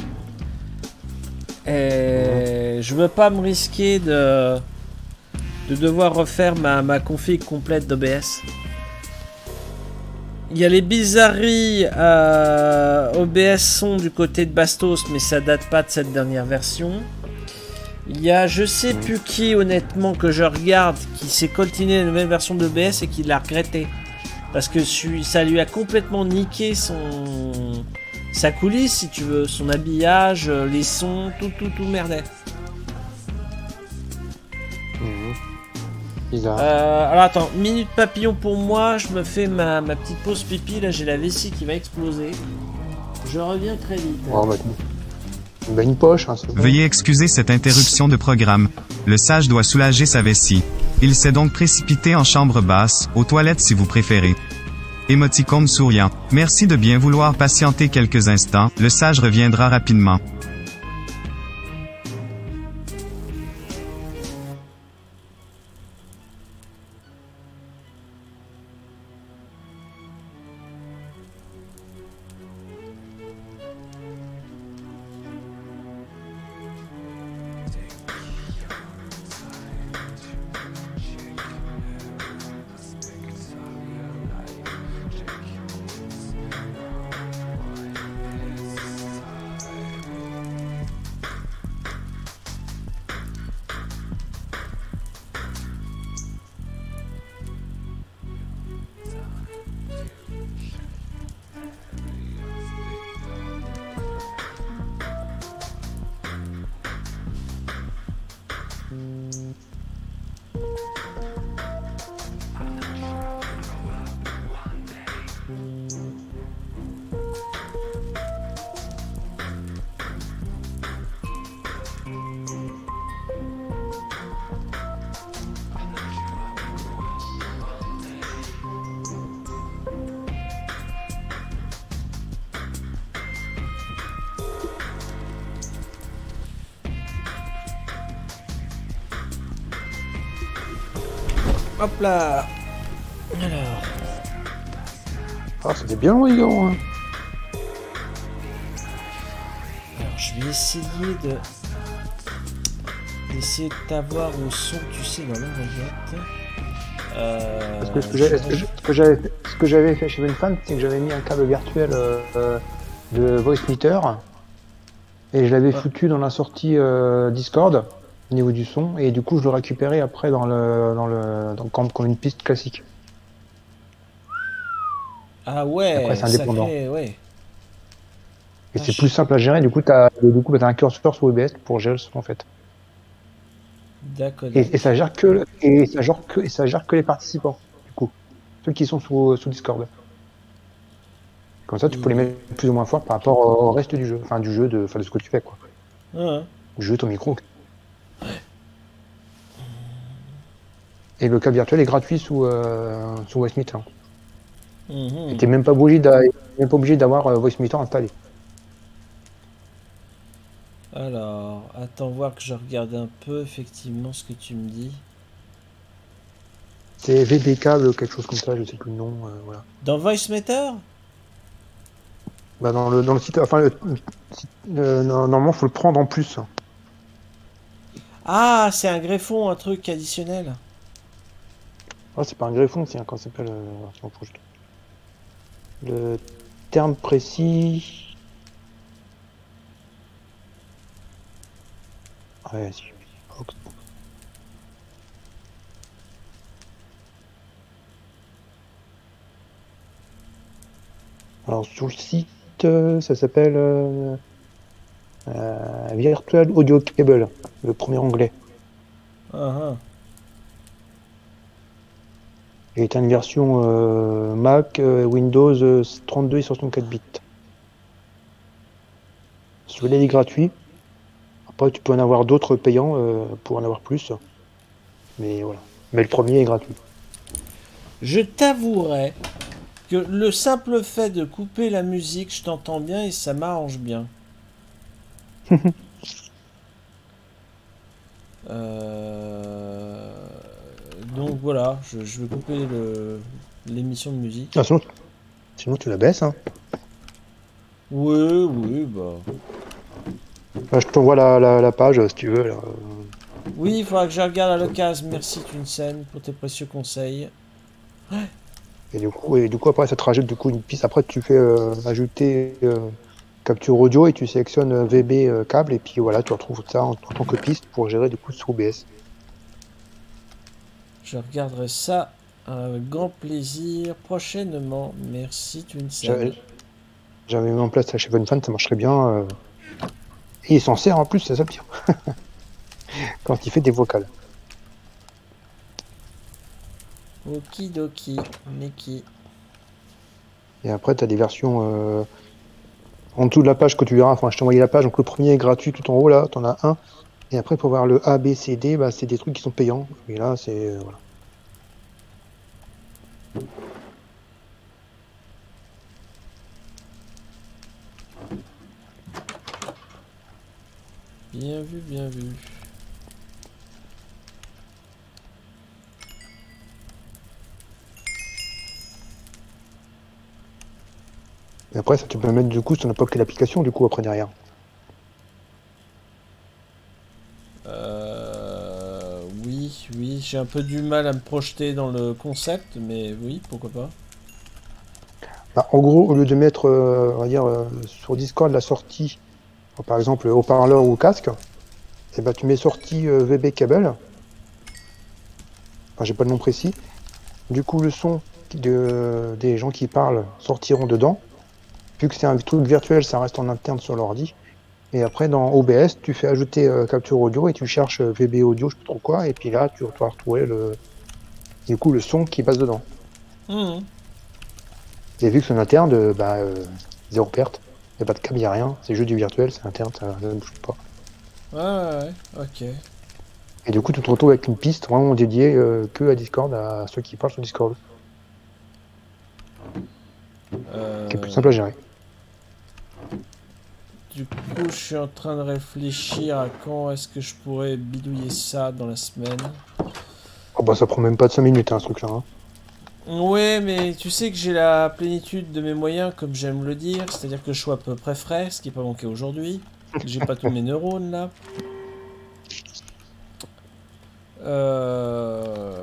Et je veux pas me risquer de, de devoir refaire ma, ma config complète d'O B S. Il y a les bizarreries à O B S son du côté de Bastos, mais ça date pas de cette dernière version. Il y a je sais plus qui honnêtement que je regarde qui s'est coltiné la nouvelle version de O B S et qui l'a regretté. Parce que ça lui a complètement niqué son sa coulisse si tu veux, son habillage, les sons, tout tout tout merdait. Mmh. Bizarre. Euh, alors attends, minute papillon pour moi, je me fais ma, ma petite pause pipi, là j'ai la vessie qui va exploser. Je reviens très vite. Oh, bah, bah, une poche, hein, c'est bon. Veuillez excuser cette interruption de programme. Le sage doit soulager sa vessie. Il s'est donc précipité en chambre basse, aux toilettes si vous préférez. Émoticône souriant. Merci de bien vouloir patienter quelques instants, le sage reviendra rapidement. Hop là. Alors. Ah, c'était bien long, les gars. Hein. Alors, je vais essayer de... d'essayer de t'avoir au son, tu sais, dans l'oreillette. Euh... Parce que ce que j'avais ce que je- ce que j'avais fait, ce que j'avais fait chez Venfan, c'est que j'avais mis un câble virtuel euh, euh, de voice meter et je l'avais Ouais. foutu dans la sortie euh, Discord au niveau du son et du coup je le récupérais après dans le dans le dans, comme, comme une piste classique. Ah ouais, Après, c'est indépendant. sacré, ouais. Et Ah, c'est je- plus simple à gérer. Du coup t'as du coup bah, t'as un curseur sur O B S pour gérer le son en fait. D'accord. Et, et ça gère que le- et ça gère que et ça gère que les participants du coup ceux qui sont sous sous Discord. Comme ça tu peux les mettre plus ou moins fort par rapport au reste du jeu, enfin du jeu de enfin de ce que tu fais quoi. Ah, Du jeu ton micro. Et le câble virtuel est gratuit sous, euh, sous VoiceMeter. mhm. Et t'es même pas obligé d'a- même pas obligé d'avoir euh, VoiceMeter installé. Alors, attends voir que je regarde un peu effectivement ce que tu me dis. C'est V B câble, quelque chose comme ça, je sais plus le nom. euh, voilà. Dans VoiceMeter? Bah dans le dans le site, enfin le, euh, non- normalement faut le prendre en plus. Ah, c'est un greffon, un truc additionnel. Ah, c'est pas un greffon, c'est un comment ça s'appelle euh, attends, faut que je- le terme précis. Ouais, si. Faut que- Alors sur le site, euh, ça s'appelle euh, euh, Virtual Audio Cable, le premier onglet. Ah, ah. Et t'as une version euh, Mac, euh, Windows euh, trente-deux et soixante-quatre bits. Celui-là il est gratuit. Après tu peux en avoir d'autres payants euh, pour en avoir plus. Mais voilà. Mais le premier est gratuit. Je t'avouerai que le simple fait de couper la musique, je t'entends bien et ça m'arrange bien. Euh, Donc voilà, je, je vais couper le- l'émission de musique. Ah, sinon, sinon tu la baisses. Hein. Oui, oui, bah. Là, je t'envoie la, la, la page si tu veux. Là. Oui, il faudra que je regarde à l'occasion. Merci, Twinsen, pour tes précieux conseils. Et du coup, et du coup après ça te rajoute du coup une piste. Après tu fais euh, ajouter euh, capture audio et tu sélectionnes euh, V B euh, câble et puis voilà tu retrouves ça en, en tant que piste pour gérer du coup sur O B S. Je regarderai ça avec grand plaisir prochainement. Merci, Twinsen. J'avais j'avais mis en place ça chez Funfan, ça marcherait bien. euh. Et il s'en sert en plus, c'est ça le pire. Quand il fait des vocales. Okidoki, Neki. Et après tu as des versions euh, en dessous de la page que tu verras, enfin je t'ai envoyé la page, donc le premier est gratuit tout en haut là, t'en as un. Et après pour voir le A, B, C, D, bah, c'est des trucs qui sont payants. Et là c'est. Euh, voilà. Bien vu, bien vu. Et après ça tu peux mettre du coup sur n'importe quelle application du coup après derrière. Euh, oui, oui, j'ai un peu du mal à me projeter dans le concept, mais oui, pourquoi pas. Bah, en gros, au lieu de mettre euh, on va dire, euh, sur Discord la sortie, par exemple haut-parleur ou casque, et bah, tu mets sortie euh, V B cable. Enfin, j'ai pas le nom précis. Du coup, le son de, des gens qui parlent sortiront dedans. Vu que c'est un truc virtuel, ça reste en interne sur l'ordi. Et après, dans O B S, tu fais ajouter euh, capture audio et tu cherches euh, V B audio, je sais pas trop quoi, et puis là, tu vas retrouver le, du coup, le son qui passe dedans. Mmh. Et vu que c'est un interne, euh, bah, euh, zéro perte. Il n'y a pas de câble, il n'y a rien. C'est juste du virtuel, c'est interne, ça, ça ne bouge pas. Ouais, ouais, ouais, ok. Et du coup, tu te retrouves avec une piste vraiment dédiée euh, que à Discord, à ceux qui parlent sur Discord. Euh... Qui est plus simple à gérer. Du coup, je suis en train de réfléchir à quand est-ce que je pourrais bidouiller ça dans la semaine. Oh bah ça prend même pas de cinq minutes hein, ce truc là. Hein. Ouais, mais tu sais que j'ai la plénitude de mes moyens, comme j'aime le dire, c'est-à-dire que je suis à peu près frais, ce qui n'est pas manqué aujourd'hui. J'ai pas tous mes neurones là. Euh...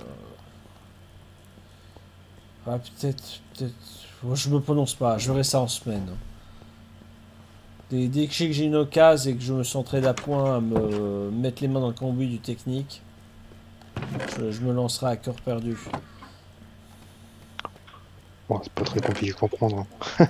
Ah peut-être, peut-être... Bon, je me prononce pas, je verrai ça en semaine. Dès, dès que je sais que j'ai une occasion et que je me sens très d'appoint à me mettre les mains dans le cambouis du technique, je, je me lancerai à cœur perdu. Bon, c'est pas très compliqué à comprendre. Hein.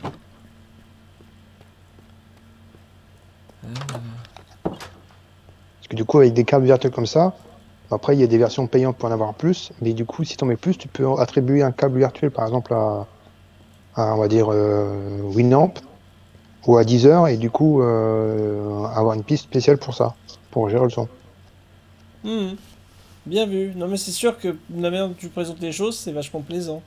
Parce que du coup, avec des câbles virtuels comme ça, après il y a des versions payantes pour en avoir plus, mais du coup, si tu en mets plus, tu peux attribuer un câble virtuel par exemple à, à on va dire, euh, Winamp ou à Deezer, et du coup, euh, avoir une piste spéciale pour ça, pour gérer le son. Mmh. Bien vu. Non mais c'est sûr que la manière dont tu présentes les choses, c'est vachement plaisant.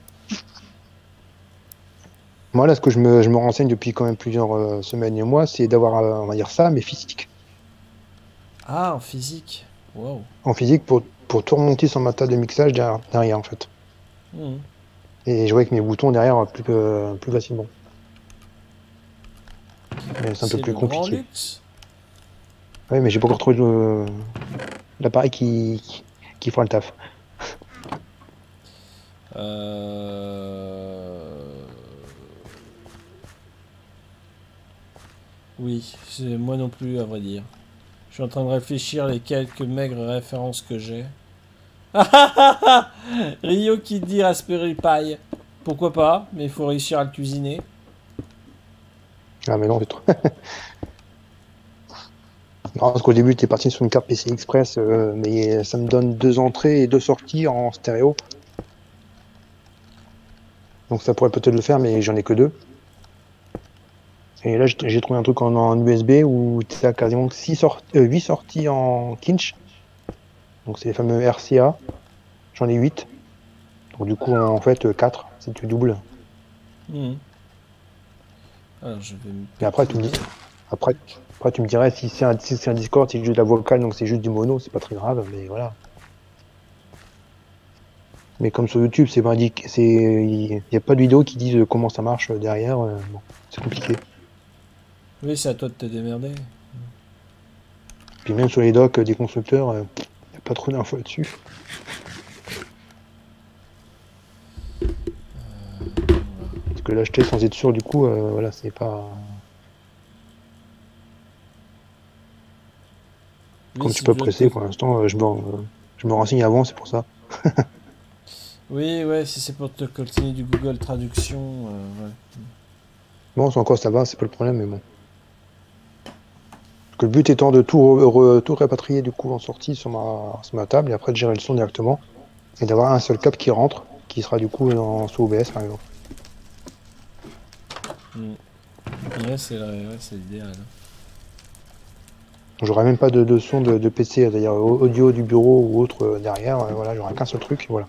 Moi, là, ce que je me, je me renseigne depuis quand même plusieurs euh, semaines et mois, c'est d'avoir, euh, on va dire ça, mais physique. Ah, en physique. Wow. En physique, pour, pour tout remonter sur ma table de mixage derrière, derrière en fait. Mmh. Et jouer avec mes boutons derrière plus, euh, plus facilement. Mais c'est un peu plus le grand compliqué. luxe. Oui, mais j'ai pas encore trouvé le- l'appareil qui, qui, qui fera le taf. Euh... Oui, c'est moi non plus à vrai dire. Je suis en train de réfléchir les quelques maigres références que j'ai. Rio qui dit Raspberry Pi. Pourquoi pas, mais il faut réussir à le cuisiner. Ah, mais non, c'est trop. Non, parce qu'au début, tu es parti sur une carte P C Express, euh, mais ça me donne deux entrées et deux sorties en stéréo. Donc ça pourrait peut-être le faire, mais j'en ai que deux. Et là, j'ai j'ai trouvé un truc en, en U S B où tu as quasiment six sort euh, huit sorties en Kinch. Donc c'est les fameux R C A. J'en ai huit. Donc du coup, en fait, quatre, si tu doubles. Mmh. Alors, je vais me... Et après, tu me dis, après, après, tu me dirais si c'est un, si c'est un Discord, c'est juste de la vocale, donc c'est juste du mono, c'est pas très grave, mais voilà. Mais comme sur YouTube, c'est pas indiqué, c'est, il n'y a pas de vidéo qui disent comment ça marche derrière, euh, bon, c'est compliqué. Oui, c'est à toi de te démerder. Puis même sur les docs des constructeurs, il euh, n'y a pas trop d'infos là-dessus. Euh, Parce que l'acheter sans être sûr, du coup, euh, voilà, c'est pas. Oui, Comme si je suis pas tu veux pressé te- pour l'instant, euh, je, me, euh, je me renseigne avant, c'est pour ça. Oui, ouais, si c'est pour te coltiner du Google Traduction, euh, ouais. Bon, c'est encore ça va, c'est pas le problème, mais bon. Parce que le but étant de tout, re- re- tout répatrier du coup en sortie sur ma, sur ma table et après de gérer le son directement et d'avoir un seul câble qui rentre, qui sera du coup dans, sous O B S par exemple. Mm. Ouais, c'est ouais, c'est l'idéal. J'aurai même pas de, de son de, de P C, c'est-à-dire audio du bureau ou autre euh, derrière, euh, voilà, j'aurai qu'un seul truc, voilà.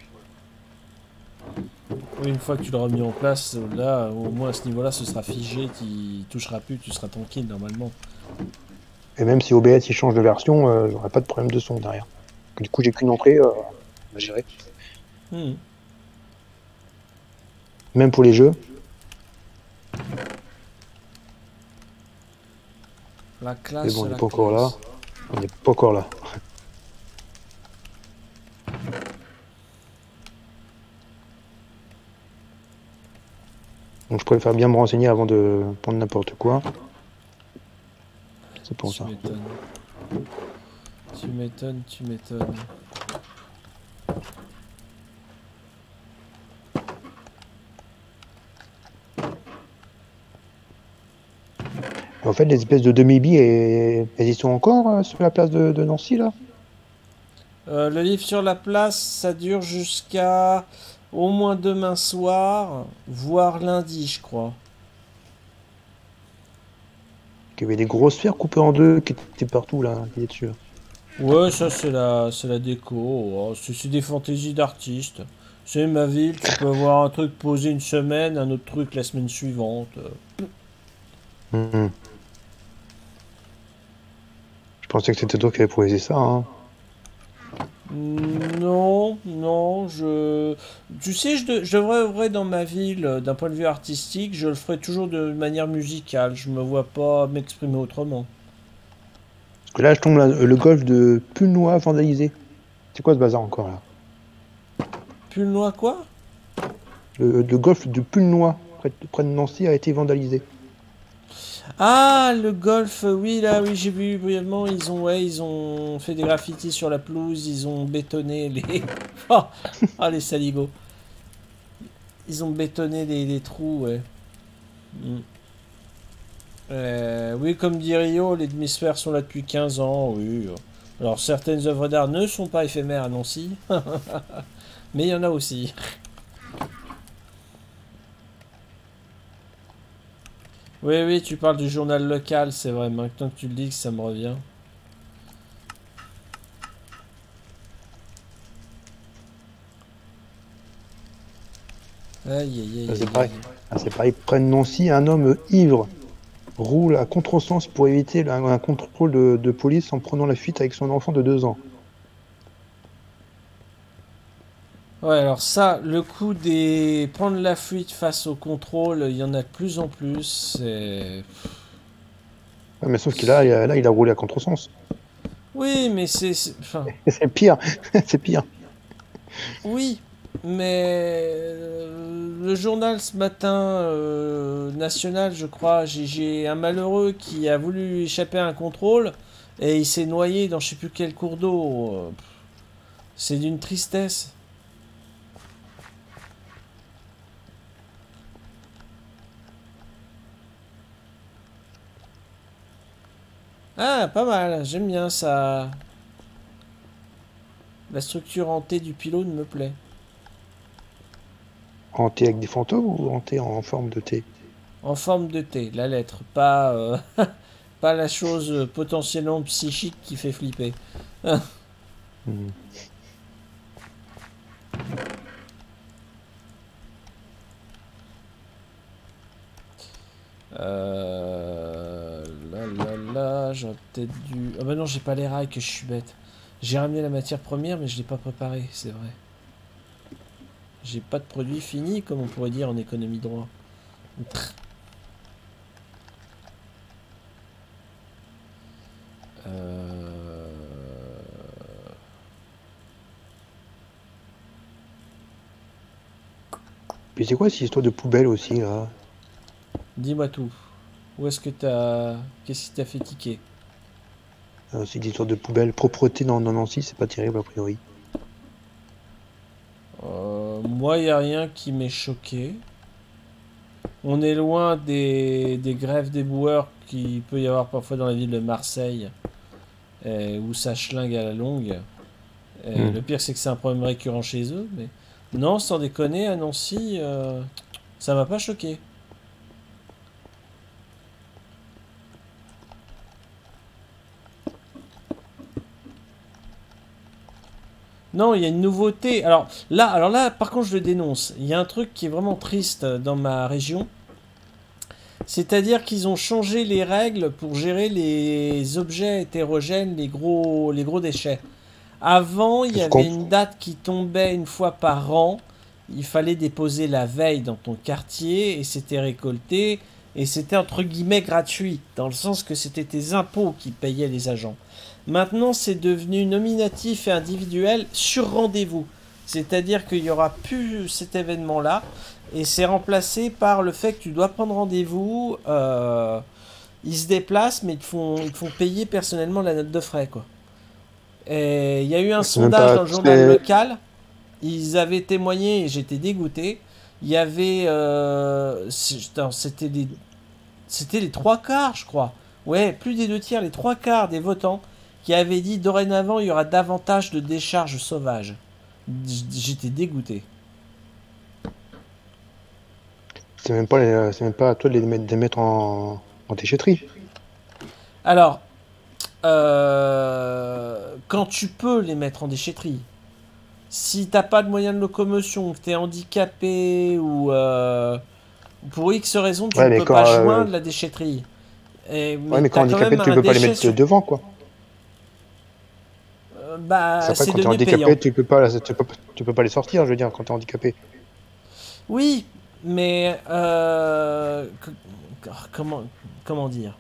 Oui, une fois que tu l'auras mis en place, là, au moins à ce niveau-là, ce sera figé, tu toucheras plus, tu seras tranquille normalement. Et même si O B S il change de version, euh, j'aurai pas de problème de son derrière. Du coup j'ai qu'une entrée euh, à gérer. Mm. Même pour les jeux. La classe. Mais bon, on la n'est pas encore là. classe. On n'est pas encore là. Donc je préfère bien me renseigner avant de prendre n'importe quoi. C'est pour Tu ça. m'étonnes. Tu m'étonnes, tu m'étonnes. En fait, les espèces de demi-billes, elles, elles y sont encore euh, sur la place de, de Nancy, là? Euh, le livre sur la place, ça dure jusqu'à au moins demain soir, voire lundi, je crois. Il y avait des grosses sphères coupées en deux qui étaient partout, là, qui étaient dessus. Ouais, ça c'est la, c'est la déco. Oh, c'est c'est des fantaisies d'artistes. C'est ma ville, tu peux avoir un truc posé une semaine, un autre truc la semaine suivante. Mhm. Je pensais que c'était toi qui avais posé ça, hein. Non, non, je... Tu sais, je, de- je devrais œuvrer dans ma ville euh, d'un point de vue artistique, je le ferai toujours de manière musicale, je me vois pas m'exprimer autrement. Parce que là, je tombe là, le golfe de Pulnois vandalisé. C'est quoi ce bazar encore, là? Pulnois quoi? Le, le golfe de Pulnois, près, de- près de Nancy, a été vandalisé. Ah, le golf, euh, oui, là, oui, j'ai vu brièvement, ils ont, ouais, ils ont fait des graffitis sur la pelouse, ils ont bétonné les... Oh, ah, les saligots. Ils ont bétonné les, les trous, ouais. Mm. Euh, oui, comme dit Rio, les demi-sphères sont là depuis quinze ans, oui. Alors, certaines œuvres d'art ne sont pas éphémères à Nancy, mais il y en a aussi. Oui, oui, tu parles du journal local, c'est vrai, maintenant que tu le dis, ça me revient. Aïe, aïe, aïe, Ah, aïe, c'est pareil. aïe. Ah, c'est pareil. Près de Nancy, un homme ivre roule à contresens pour éviter un, un contrôle de, de police en prenant la fuite avec son enfant de deux ans. Ouais, alors ça, le coup des... Prendre la fuite face au contrôle, il y en a de plus en plus, c'est... Ouais, mais sauf qu'il a, il a- là, il a roulé à contresens. Oui, mais c'est... c'est- Enfin, C'est pire. C'est pire. oui, mais... euh, le journal ce matin, euh, national, je crois, j'ai j'ai un malheureux qui a voulu échapper à un contrôle, et il s'est noyé dans je sais plus quel cours d'eau. euh, C'est d'une tristesse. Ah, pas mal, j'aime bien ça. La structure en T du pylône me plaît. En T avec des fantômes ou en T en forme de T? En forme de T, la lettre, pas, euh, pas la chose euh, potentiellement psychique qui fait flipper. Hmm. Euh... Là, là, là, j'aurais peut-être dû... Ah bah non, j'ai pas les rails, que je suis bête. J'ai ramené la matière première, mais je l'ai pas préparée, c'est vrai. J'ai pas de produit fini, comme on pourrait dire en économie droit. Pff. Euh... Puis c'est quoi cette histoire de poubelle aussi, là? Dis-moi tout. Où est-ce que t'as... Qu'est-ce qui t'a fait tiquer? Euh, C'est une histoire de poubelle. Propreté dans, dans Nancy, c'est pas terrible a priori. Euh, moi, il n'y a rien qui m'est choqué. On est loin des, des grèves des boueurs qu'il peut y avoir parfois dans la ville de Marseille, euh, où ça schlingue à la longue. Euh, Mm. Le pire, c'est que c'est un problème récurrent chez eux. Mais non, sans déconner, à Nancy, euh, ça m'a pas choqué. Non, il y a une nouveauté. Alors là, alors là, par contre, je le dénonce. Il y a un truc qui est vraiment triste dans ma région. C'est-à-dire qu'ils ont changé les règles pour gérer les objets hétérogènes, les gros, les gros déchets. Avant, il y Je avait comprends. une date qui tombait une fois par an. Il fallait déposer la veille dans ton quartier et c'était récolté. Et c'était entre guillemets gratuit, dans le sens que c'était tes impôts qui payaient les agents. Maintenant, c'est devenu nominatif et individuel sur rendez-vous. C'est-à-dire qu'il n'y aura plus cet événement-là. Et c'est remplacé par le fait que tu dois prendre rendez-vous. Euh, ils se déplacent, mais ils te font, ils te font payer personnellement la note de frais, quoi. Et il y a eu un C'est même sondage pas- dans le journal c'est- local. Ils avaient témoigné et j'étais dégoûté. Il y avait... euh, c'est- attends, c'était des... c'était les trois quarts, je crois. Ouais, plus des deux tiers, les trois quarts des votants qui avaient dit dorénavant il y aura davantage de décharges sauvages. J- J'étais dégoûté. C'est même pas, les- c'est même pas à toi de les mettre, de les mettre en, en déchetterie. Alors, euh, quand tu peux les mettre en déchetterie, si t'as pas de moyen de locomotion, que t'es handicapé ou euh, pour X raison, tu Ouais, ne mais peux quand, pas euh, joindre la déchetterie. Et, Ouais, mais t'as quand quand handicapé, même tu un peux pas les déchet mettre sur- devant, quoi. Euh, bah, C'est c'est après, quand t'es devenu handicapé, payant. tu peux, pas, tu, peux, tu peux pas les sortir, je veux dire, quand t'es handicapé. Oui, mais euh, que- comment comment dire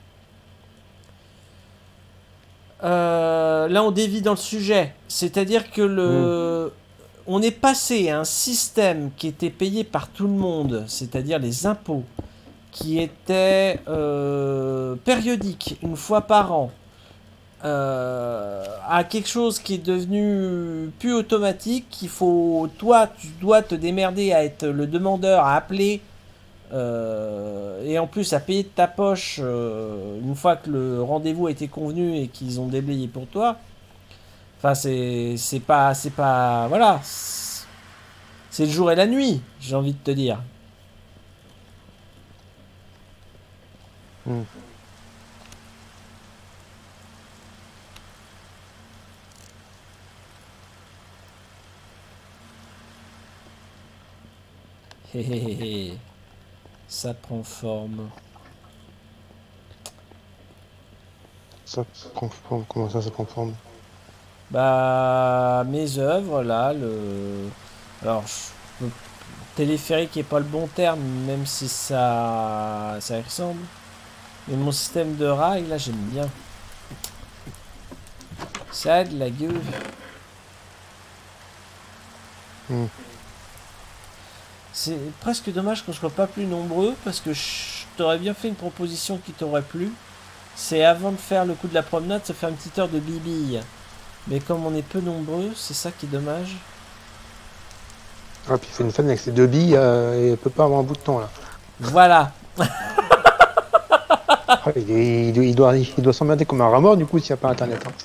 Euh, Là, on dévie dans le sujet. C'est-à-dire que le on est passé à un système qui était payé par tout le monde, c'est-à-dire les impôts, qui était euh, périodique, une fois par an, euh, à quelque chose qui est devenu plus automatique, qu'il faut, toi, tu dois te démerder à être le demandeur, à appeler, euh, et en plus à payer de ta poche euh, une fois que le rendez-vous a été convenu et qu'ils ont déblayé pour toi. Enfin, c'est c'est pas, c'est pas, voilà, c'est c'est le jour et la nuit, j'ai envie de te dire. Hmm. Hé hé hé hé. Ça prend forme. Ça prend forme. Comment ça, ça prend forme? Bah, mes œuvres, là, le... Alors, je- le téléphérique est pas le bon terme, même si ça, ça y ressemble. Mais mon système de rail, là, j'aime bien. Ça a de la gueule. Hmm. C'est presque dommage qu'on soit pas plus nombreux, parce que je t'aurais bien fait une proposition qui t'aurait plu. C'est avant de faire le coup de la promenade, se faire une petite heure de bibille. Mais comme on est peu nombreux, c'est ça qui est dommage. Ah, puis il fait une femme avec ses deux billes euh, et elle peut pas avoir un bout de temps, là. Voilà. Ah, il, est- il doit, il doit, il doit s'emmerder comme un rat mort, du coup, s'il n'y a pas internet. Hein.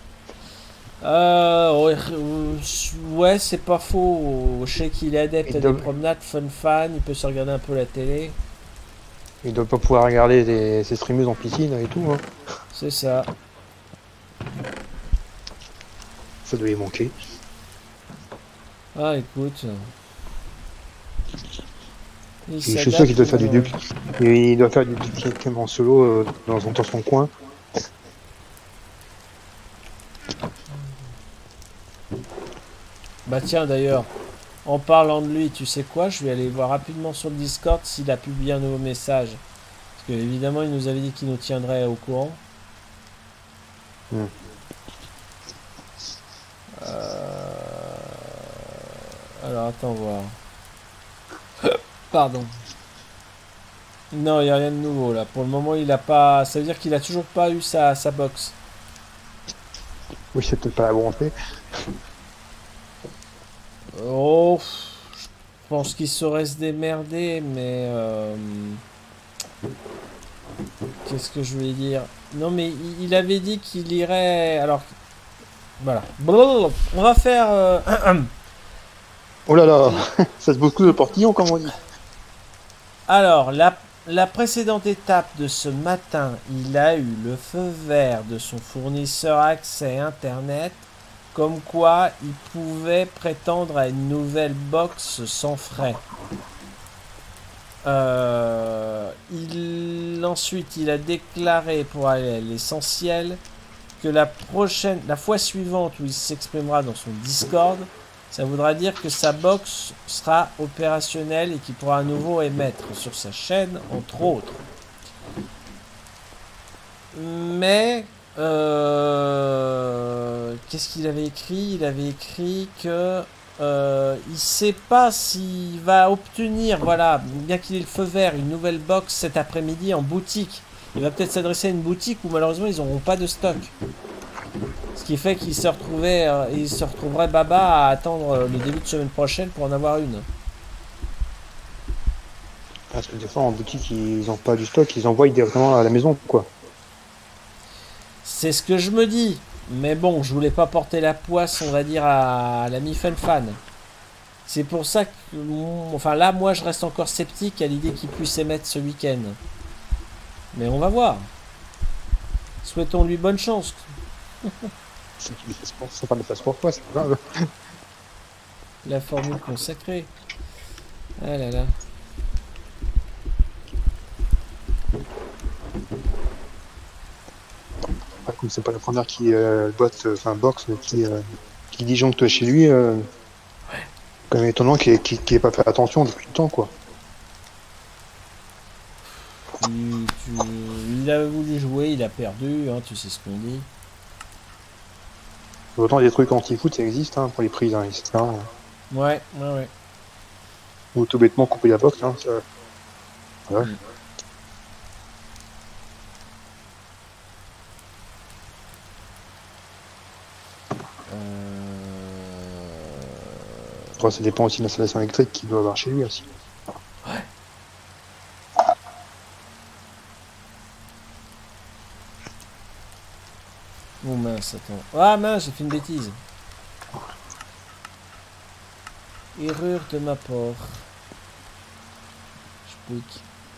Euh, ouais, euh, ouais, c'est pas faux. Je sais qu'il est adepte Il à doit- des promenades fun fan, il peut se regarder un peu la télé. Il doit pas pouvoir regarder des- ses streameuses en piscine et tout. Hein. C'est ça. Ça doit y manquer. Ah, écoute. Il Et je suis sûr s'adapte, qu'il doit faire du euh, duc. Il doit faire du duc en solo euh, dans, dans son coin. Bah tiens, d'ailleurs, en parlant de lui, tu sais quoi? Je vais aller voir rapidement sur le Discord s'il a publié un nouveau message. Parce que évidemment, il nous avait dit qu'il nous tiendrait au courant. Hmm. Euh... Alors, attends voir. Pardon. Non, il n'y a rien de nouveau là. Pour le moment, il a pas. Ça veut dire qu'il a toujours pas eu sa, sa box. Oui, c'est peut-être pas la brancher. Oh, je pense qu'il saurait se démerder, mais euh, qu'est-ce que je voulais dire? Non, mais il, il avait dit qu'il irait. Alors, voilà. Blablabla. On va faire. euh, Oh là là, ça se bouscule le portillon, comme on dit. Alors, la, la précédente étape de ce matin, il a eu le feu vert de son fournisseur accès Internet, comme quoi il pouvait prétendre à une nouvelle box sans frais. Euh, il, ensuite, il a déclaré pour aller à l'essentiel que la prochaine, la fois suivante où il s'exprimera dans son Discord, ça voudra dire que sa box sera opérationnelle et qu'il pourra à nouveau émettre sur sa chaîne, entre autres. Mais, euh, qu'est-ce qu'il avait écrit? Il avait écrit que euh, il sait pas s'il va obtenir, voilà, bien qu'il ait le feu vert, une nouvelle box cet après-midi en boutique. Il va peut-être s'adresser à une boutique où malheureusement ils n'auront pas de stock. Ce qui fait qu'il se retrouvait, euh, il se retrouverait baba à attendre euh, le début de semaine prochaine pour en avoir une. Parce que des fois, en boutique, ils ont pas du stock, ils envoient directement à la maison, quoi. C'est ce que je me dis. Mais bon, je voulais pas porter la poisse, on va dire, à l'ami Funfan. C'est pour ça que... Enfin, là, moi, je reste encore sceptique à l'idée qu'il puisse émettre ce week-end. Mais on va voir. Souhaitons-lui bonne chance. C'est pas de passeport, quoi, c'est pas grave. La formule consacrée. Ah là là. Ah, comme c'est pas la première qui euh, botte, enfin box, mais qui, euh, qui disjoncte chez lui, euh, ouais. Quand même étonnant qu'il n'ait pas fait attention depuis le temps, quoi. Il, tu, il a voulu jouer, il a perdu, hein, tu sais ce qu'on dit. Autant des trucs anti-foot, ça existe, hein, pour les prises, hein, et cetera. Ouais, ouais, ouais. Ou tout bêtement couper la box, hein, ça... Ouais. Mm. Après, ça dépend aussi de l'installation électrique qu'il doit avoir chez lui aussi. Ouais. Oh mince, attends. Ah mince, j'ai fait une bêtise. Erreur de ma part. Je pique.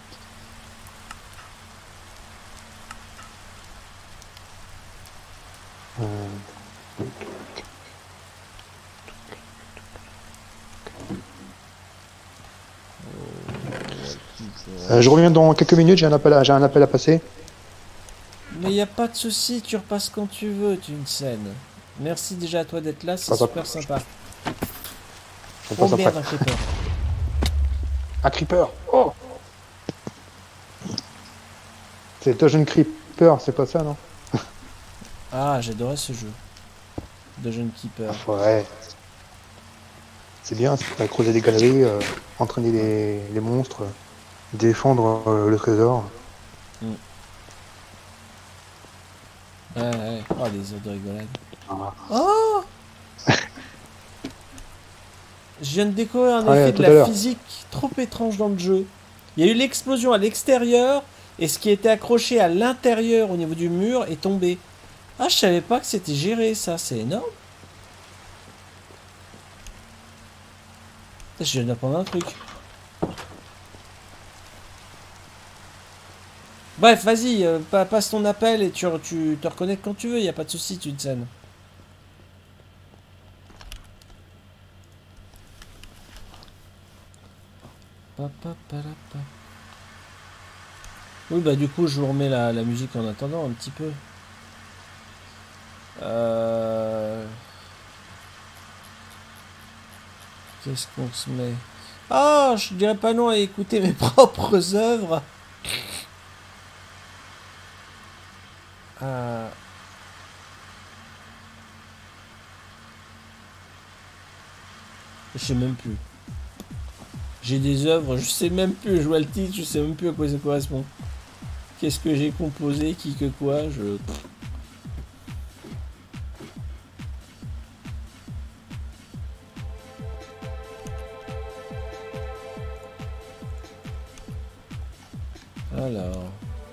Euh... Euh, je reviens dans quelques minutes, j'ai un appel à, j'ai un appel à passer. Mais y a pas de souci, tu repasses quand tu veux, tu une scène. Merci déjà à toi d'être là, c'est super sympa. Oh merde, un creeper. Un creeper. Oh. C'est Dungeon Creeper, c'est pas ça, non? Ah, j'adorais ce jeu. Dungeon Keeper. Ouais. C'est bien, c'est creuser des galeries, euh, entraîner les, les monstres, défendre euh, le trésor. Mm. Ouais, ouais. Oh, des heures de rigolade. Ah. Oh. Je viens de découvrir un ouais, effet de la physique trop étrange dans le jeu. Il y a eu l'explosion à l'extérieur et ce qui était accroché à l'intérieur au niveau du mur est tombé. Ah, je savais pas que c'était géré ça, c'est énorme. Je viens d'apprendre un truc. Bref, vas-y, euh, passe ton appel et tu, tu te reconnectes quand tu veux, y a pas de souci, tu te scènes. Oui, bah du coup, je vous remets la, la musique en attendant un petit peu. Euh... Qu'est-ce qu'on se met? Ah, je dirais pas non à écouter mes propres œuvres. Euh... Je sais même plus. J'ai des œuvres, je sais même plus, je vois le titre, je sais même plus à quoi ça correspond. Qu'est-ce que j'ai composé, qui que quoi, je... Alors...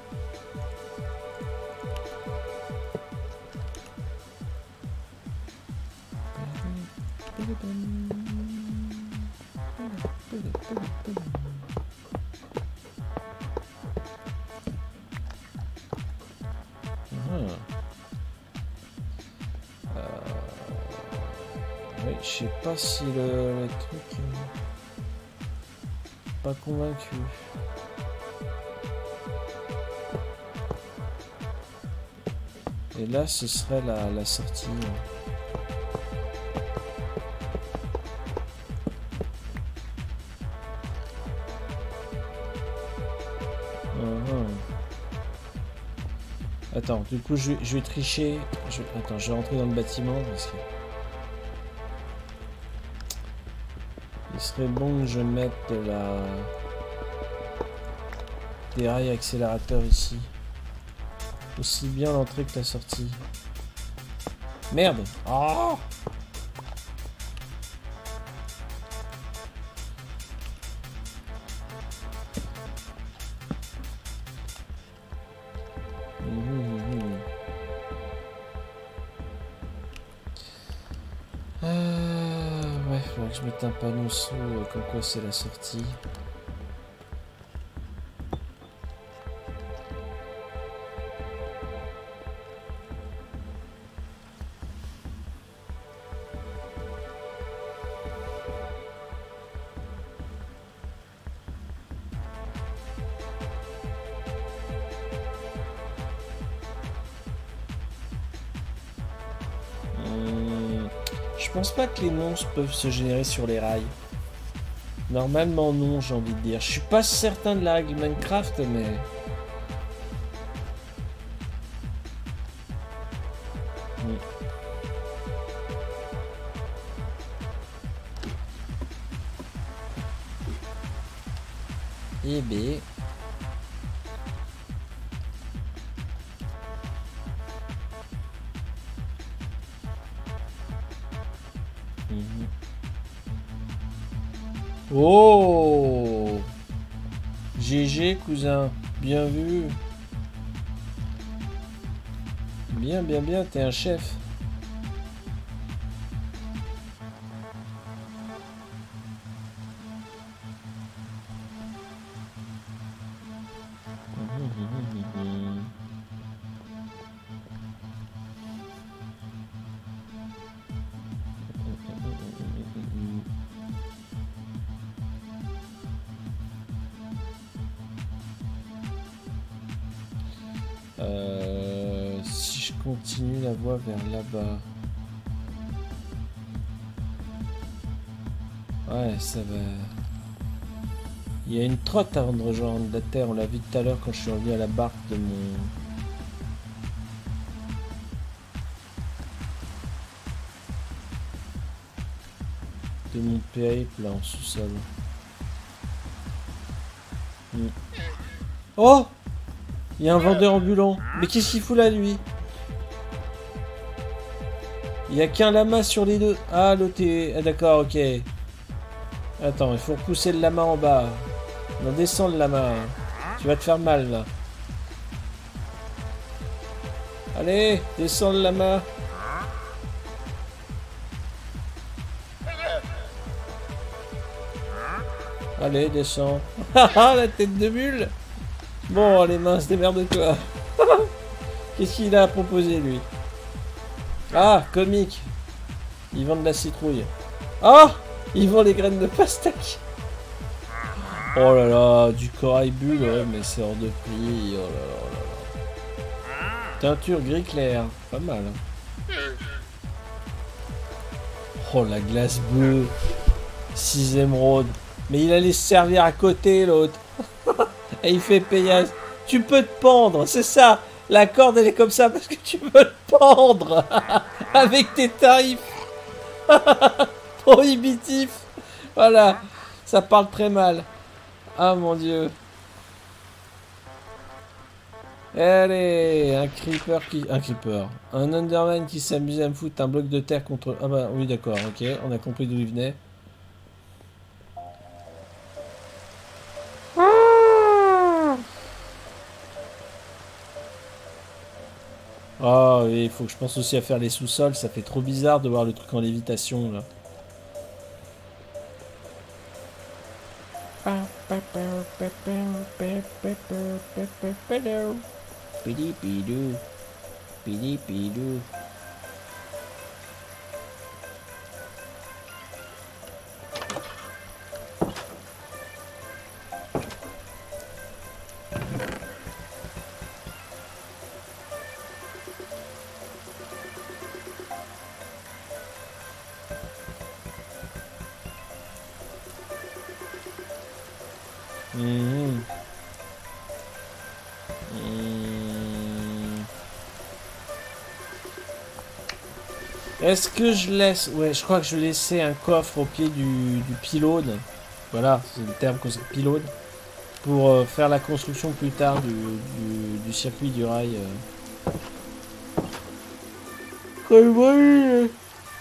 Je sais pas si le, le truc... Euh, pas convaincu. Et là, ce serait la, la sortie. Uh-huh. Attends, du coup, je, je vais tricher. Je, attends, je vais rentrer dans le bâtiment parce que... Il serait bon que je mette de la... des rails accélérateurs ici. Aussi bien l'entrée que la sortie. Merde! Oh! Euh, ouais, faudrait que je mette un panneau sous euh, comme quoi c'est la sortie. Je pense pas que les monstres peuvent se générer sur les rails. Normalement non, j'ai envie de dire. Je suis pas certain de la règle Minecraft, mais... Mm. Eh ben... Oh, G G cousin, bien vu. Bien, bien, bien, t'es un chef. Euh, si je continue la voie vers là-bas. Ouais, ça va. Il y a une trotte avant de rejoindre la terre. On l'a vu tout à l'heure quand je suis revenu à la barque de mon... de mon périple là en sous-sol. Mm. Oh! Il y a un vendeur ambulant. Mais qu'est-ce qu'il fout là, lui? Il n'y a qu'un lama sur les deux. Ah, l'autre est... Ah, d'accord, ok. Attends, il faut repousser le lama en bas. Non, descends le lama. Tu vas te faire mal, là. Allez, descends le lama. Allez, descends. Haha, la tête de mule. Bon, les minces, démerde-toi. Qu'est-ce qu'il a à proposer, lui? Ah, comique. Ils vendent de la citrouille. Ah, ils vendent les graines de pastèque. Oh là là, du corail bulle, ouais, mais c'est hors de prix. Oh là là, oh là là. Teinture gris clair. Pas mal. Hein. Oh, la glace bleue. six émeraudes. Mais il allait se servir à côté, l'autre. Et il fait payer. Tu peux te pendre, c'est ça. La corde, elle est comme ça parce que tu peux te pendre. Avec tes tarifs. Prohibitif. Voilà. Ça parle très mal. Ah mon dieu. Allez, un creeper qui... Un creeper. Un Enderman qui s'amusait à me foutre un bloc de terre contre... Ah bah oui d'accord, ok. On a compris d'où il venait. Ah oui, il faut que je pense aussi à faire les sous-sols. Ça fait trop bizarre de voir le truc en lévitation là. Pidi pidou. Pidi pidou. Mmh. Mmh. Est-ce que je laisse... Ouais, je crois que je vais laisser un coffre au pied du, du pylône. Voilà, c'est le terme qu'on s'appelle pylône. Pour euh, faire la construction plus tard du, du, du circuit du rail. Euh.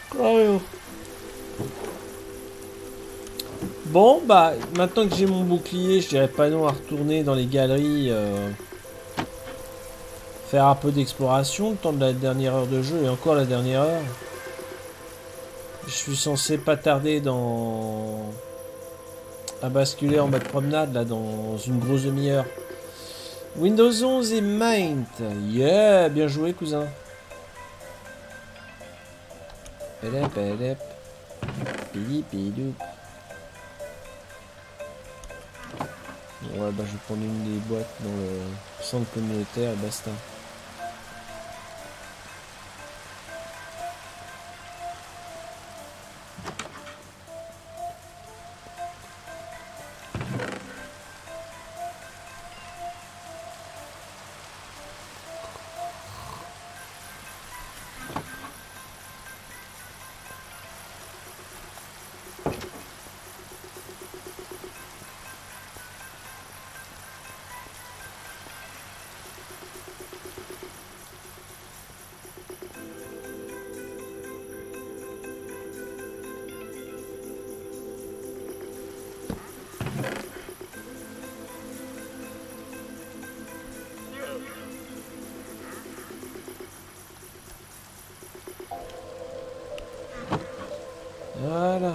Bon, bah, maintenant que j'ai mon bouclier, je dirais pas non à retourner dans les galeries, euh, faire un peu d'exploration, le temps de la dernière heure de jeu, et encore la dernière heure. Je suis censé pas tarder dans... à basculer en mode promenade, là, dans une grosse demi-heure. Windows onze et Mint. Yeah, bien joué, cousin. Pelep, pelep. Pili, pilou. Ouais, bah je vais prendre une des boîtes dans le centre communautaire et basta. Voilà.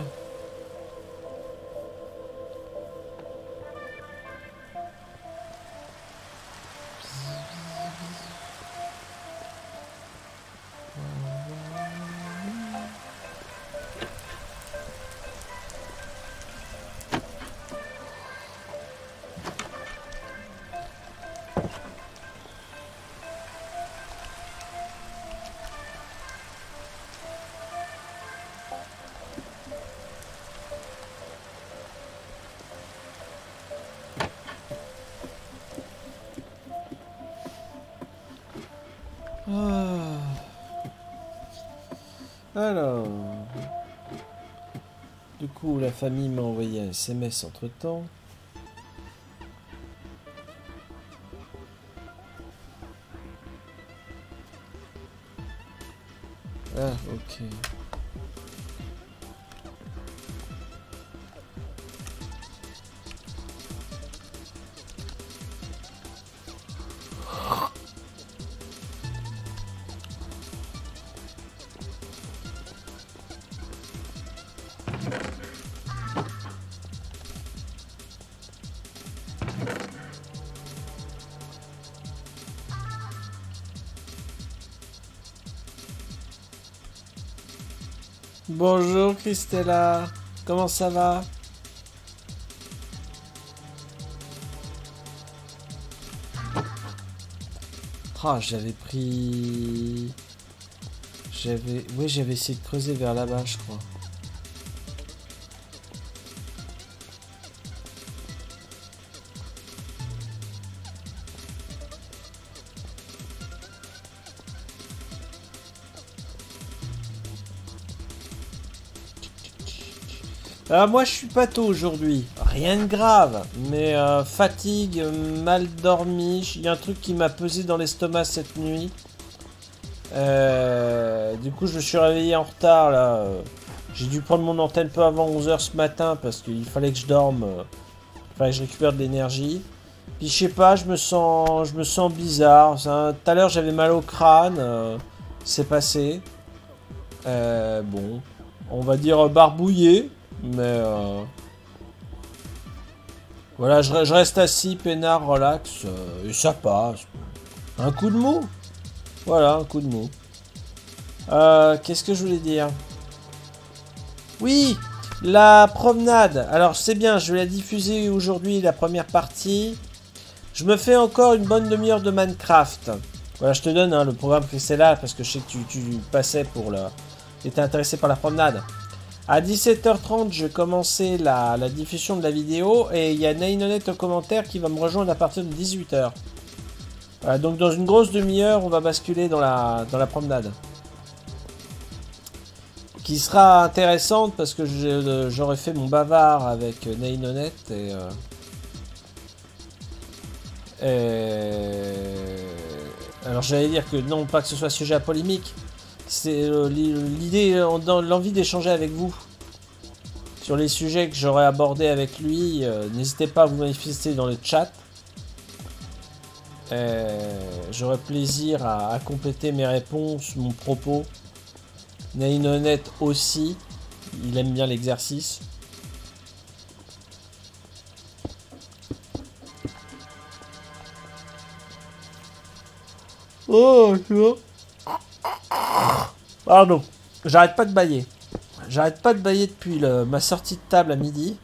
Ah. Alors, du coup, la famille m'a envoyé un S M S entre temps. Ah, ok. Bonjour Christella, comment ça va? Ah, j'avais pris... J'avais... Oui, j'avais essayé de creuser vers là-bas, je crois. Alors moi je suis pas tôt aujourd'hui, rien de grave, mais euh, fatigue, mal dormi, il y a un truc qui m'a pesé dans l'estomac cette nuit. Euh, du coup je me suis réveillé en retard là, j'ai dû prendre mon antenne peu avant onze heures ce matin parce qu'il fallait que je dorme, euh, il fallait que je récupère de l'énergie. Puis je sais pas, je me sens, je me sens bizarre, tout à l'heure j'avais mal au crâne, euh, c'est passé. Euh, bon, on va dire barbouillé. Mais euh... voilà, je, je reste assis, peinard, relax, euh, et ça passe. Un coup de mou. Voilà, un coup de mou. Euh, Qu'est-ce que je voulais dire? Oui, la promenade. Alors c'est bien, je vais la diffuser aujourd'hui, la première partie. Je me fais encore une bonne demi-heure de Minecraft. Voilà, je te donne hein, le programme que c'est là, parce que je sais que tu, tu passais pour le... Tu étais intéressé par la promenade. À dix-sept heures trente, je vais commencer la, la diffusion de la vidéo et il y a Nainonet au commentaire qui va me rejoindre à partir de dix-huit heures. Voilà, donc dans une grosse demi-heure, on va basculer dans la, dans la promenade. Qui sera intéressante parce que j'aurai fait mon bavard avec Nainonet et, euh, et... Alors j'allais dire que non, pas que ce soit sujet à polémique. C'est euh, l'idée, l'envie d'échanger avec vous sur les sujets que j'aurais abordés avec lui. Euh, N'hésitez pas à vous manifester dans le chat. Euh, J'aurai plaisir à, à compléter mes réponses, mon propos. Nainonet aussi. il aime bien l'exercice. Oh, tu vois. Pardon, j'arrête pas de bâiller. J'arrête pas de bâiller depuis le, ma sortie de table à midi.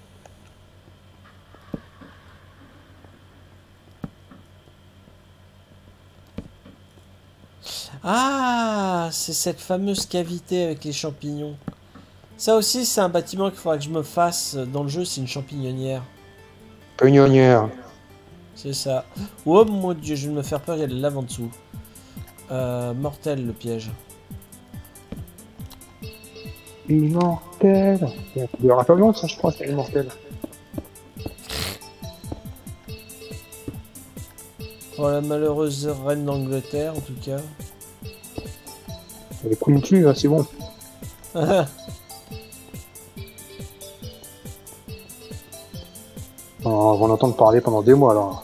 Ah, c'est cette fameuse cavité avec les champignons. Ça aussi, c'est un bâtiment qu'il faudra que je me fasse dans le jeu, c'est une champignonnière. Champignonnière. C'est ça. Oh mon dieu, je vais me faire peur, il y a de la lave en dessous. Euh, mortel le piège. Immortel. Il y a de rappellement, ça, je crois, c'est immortel. Pour la malheureuse reine d'Angleterre, en tout cas. Elle est cool dessus, là, c'est bon. On va en entendre parler pendant des mois, alors.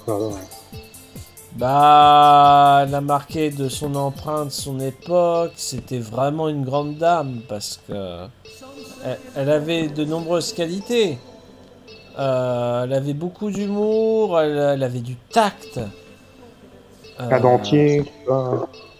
Bah, elle a marqué de son empreinte son époque. C'était vraiment une grande dame parce que elle, elle avait de nombreuses qualités. Euh, elle avait beaucoup d'humour, elle, elle avait du tact. Euh... Un dentier. Euh...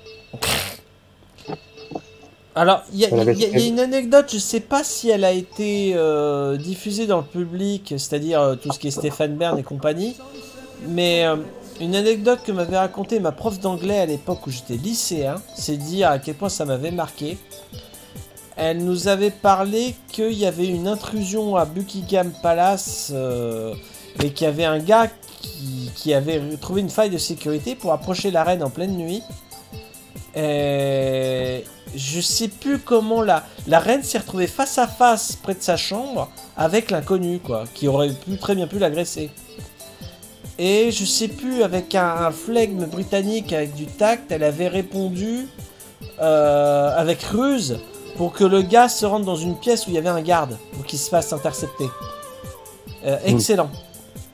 Alors, il y, y, y, y a une anecdote, je sais pas si elle a été euh, diffusée dans le public, c'est-à-dire euh, tout ce qui est Stéphane Bern et compagnie, mais euh, une anecdote que m'avait racontée ma prof d'anglais à l'époque où j'étais lycéen, c'est dire à quel point ça m'avait marqué. Elle nous avait parlé qu'il y avait une intrusion à Buckingham Palace euh, et qu'il y avait un gars qui, qui avait trouvé une faille de sécurité pour approcher la reine en pleine nuit. Et je sais plus comment la, la reine s'est retrouvée face à face près de sa chambre avec l'inconnu, quoi, qui aurait pu très bien pu l'agresser. Et je sais plus, avec un, un flegme britannique, avec du tact, elle avait répondu euh, avec ruse pour que le gars se rende dans une pièce où il y avait un garde, pour qu'il se fasse intercepter. Euh, excellent. Mmh.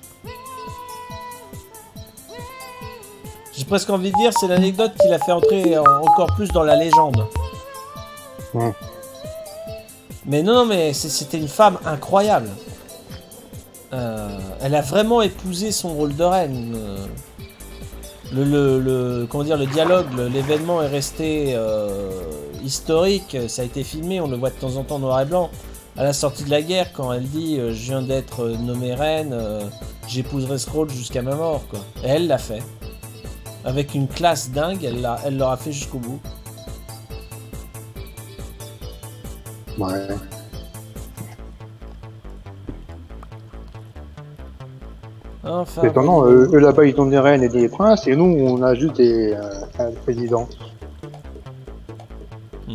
J'ai presque envie de dire, c'est l'anecdote qui l'a fait entrer encore plus dans la légende. Mmh. Mais non, non, mais c'était une femme incroyable. Euh, elle a vraiment épousé son rôle de reine. Le, le, le comment dire, le dialogue, l'événement est resté euh, historique. Ça a été filmé, on le voit de temps en temps noir et blanc. À la sortie de la guerre, quand elle dit euh, « Je viens d'être nommée reine, euh, j'épouserai ce rôle jusqu'à ma mort », quoi. Et elle l'a fait. Avec une classe dingue, elle l'a, elle l'aura fait jusqu'au bout. Ouais. Enfin, étonnant, eux, eux là-bas ils ont des reines et des princes, et nous on a juste des euh, présidents. Mm.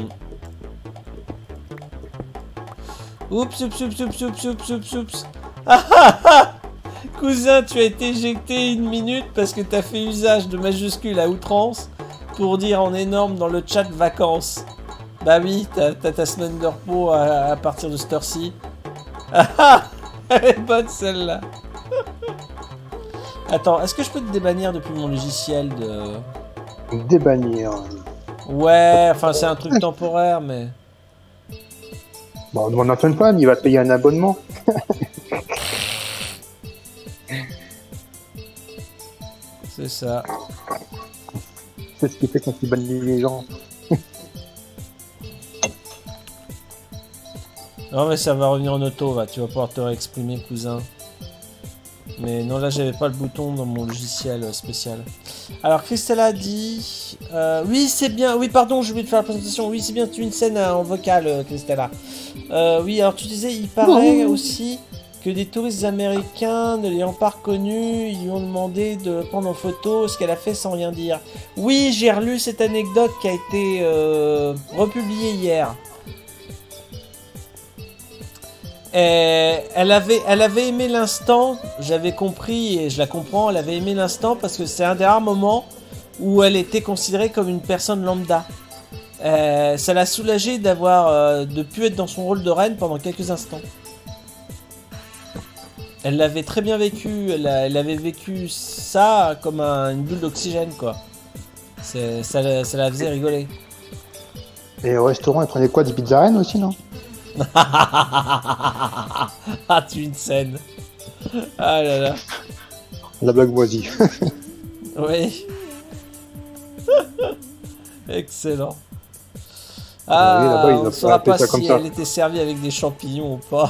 Oups, oups, oups, oups, oups, oups, oups, oups. Ah ah ah. Cousin, tu as été éjecté une minute parce que tu as fait usage de majuscules à outrance pour dire en énorme dans le chat vacances. Bah oui, t'as ta semaine de repos à, à partir de cette heure-ci. Ah ah. Elle est bonne celle-là. Attends, est-ce que je peux te débannir depuis mon logiciel de... Débannir. Ouais, enfin c'est un truc temporaire, mais... Bon, on demande à Fan, il va te payer un abonnement. C'est ça. C'est ce qui fait quand il bannit les gens. Non mais ça va revenir en auto, va. Tu vas pouvoir te réexprimer, cousin. Mais non, là j'avais pas le bouton dans mon logiciel spécial. Alors Christella dit... Euh, oui c'est bien, oui pardon, j'ai oublié de faire la présentation. Oui c'est bien, tu as une scène en vocal, Christella. Euh, oui, alors tu disais, il paraît aussi que des touristes américains, ne l'ayant pas reconnue, ils lui ont demandé de prendre en photo ce qu'elle a fait sans rien dire. Oui, j'ai relu cette anecdote qui a été euh, republiée hier. Et elle avait, elle avait aimé l'instant, j'avais compris et je la comprends, elle avait aimé l'instant parce que c'est un des rares moments où elle était considérée comme une personne lambda. Euh, ça l'a soulagée d'avoir, euh, de pu être dans son rôle de reine pendant quelques instants. Elle l'avait très bien vécu, elle, a, elle avait vécu ça comme un, une bulle d'oxygène, quoi. Ça, ça la faisait rigoler. Et au restaurant, elle prenait quoi, des pizzas reines aussi, non? Ah, tu une scène. Ah là là. La blague moisie. Oui. Excellent. Ah, oui, là-bas, ils on ont ne saura appelé pas ça si comme ça. elle était servie avec des champignons ou pas.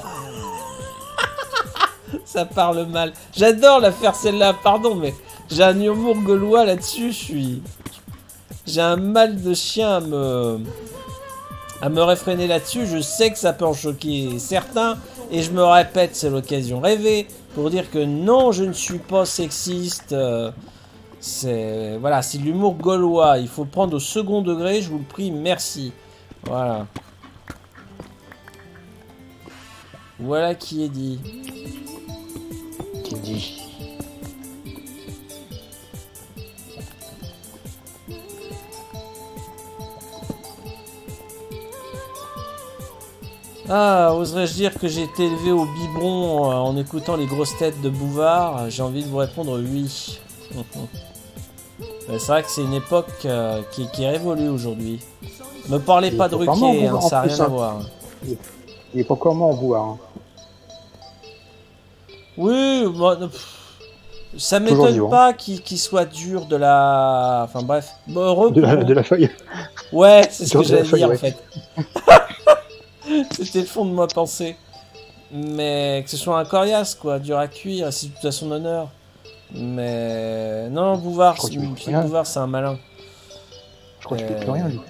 Ça parle mal. J'adore la faire celle-là, pardon, mais j'ai un humour gaulois là-dessus, je suis... J'ai un mal de chien à me... à me réfréner là-dessus. Je sais que ça peut en choquer certains, et je me répète, c'est l'occasion rêvée, pour dire que non, je ne suis pas sexiste. euh, C'est... Voilà, c'est de l'humour gaulois. Il faut prendre au second degré, je vous le prie, merci. Voilà. Voilà qui est dit. Qui dit. Ah, oserais-je dire que j'ai été élevé au biberon euh, en écoutant les grosses têtes de Bouvard? J'ai envie de vous répondre oui. C'est vrai que c'est une époque euh, qui, qui est révolue aujourd'hui. Me parlez Il pas de faut vraiment Ruquier, hein, Bouvard, ça n'a en plus, rien à hein. voir. Il est pas comment en boire. Hein. Oui, moi, pff, ça Toujours m'étonne vivant. pas qu'il qu'il soit dur de la... Enfin bref. Bon, heureux De la, pour- de la feuille. Ouais, c'est ce Dur que de la j'allais feuille, dire en ouais. fait. C'était le fond de ma pensée. Mais que ce soit un coriace, quoi, dur à cuire, c'est tout à son honneur. Mais non, Bouvard, Je crois c'est qu'il veut c'est- rien. Bouvard, c'est un malin. Je crois qu'il fait plus Euh, rien, lui.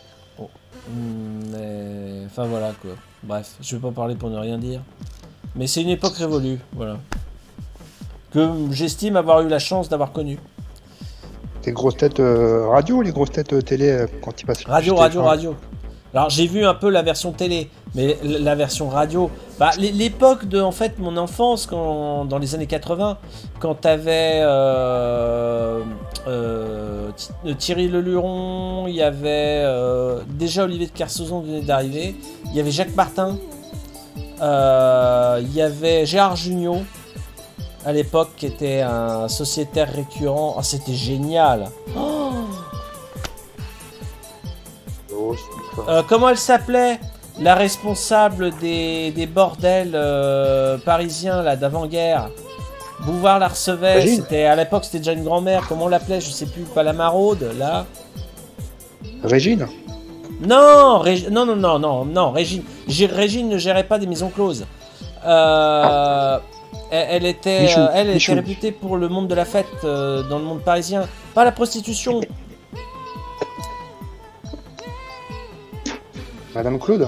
Mais enfin voilà quoi. Bref, je vais pas parler pour ne rien dire. Mais c'est une époque révolue, voilà. Que j'estime avoir eu la chance d'avoir connu. Les grosses têtes euh, radio ou les grosses têtes euh, télé euh, quand ils passent Radio, sur radio, T F un? radio. Alors j'ai vu un peu la version télé, mais l- la version radio, bah l'é- l'époque de en fait mon enfance, quand dans les années quatre-vingts, quand t'avais euh, euh, Thi- Thierry Leluron, il y avait euh, déjà Olivier de Kersauzon venait d'arriver, il y avait Jacques Martin, euh, il y avait Gérard Jugnot à l'époque qui était un sociétaire récurrent. Oh, c'était génial. Oh. Oh, c'est pas- Euh, comment elle s'appelait? La responsable des, des bordels euh, parisiens là d'avant-guerre. Bouvard la recevait, Régine. c'était à l'époque c'était déjà une grand-mère, comment on l'appelait, je sais plus, pas la maraude là. Régine. Non, Rég- non, non, non, non, non, Régine, Gé- Régine ne gérait pas des maisons closes. Euh, elle, elle était, Michou, euh, elle, elle Michou. était réputée pour le monde de la fête euh, dans le monde parisien, pas la prostitution. Madame Claude.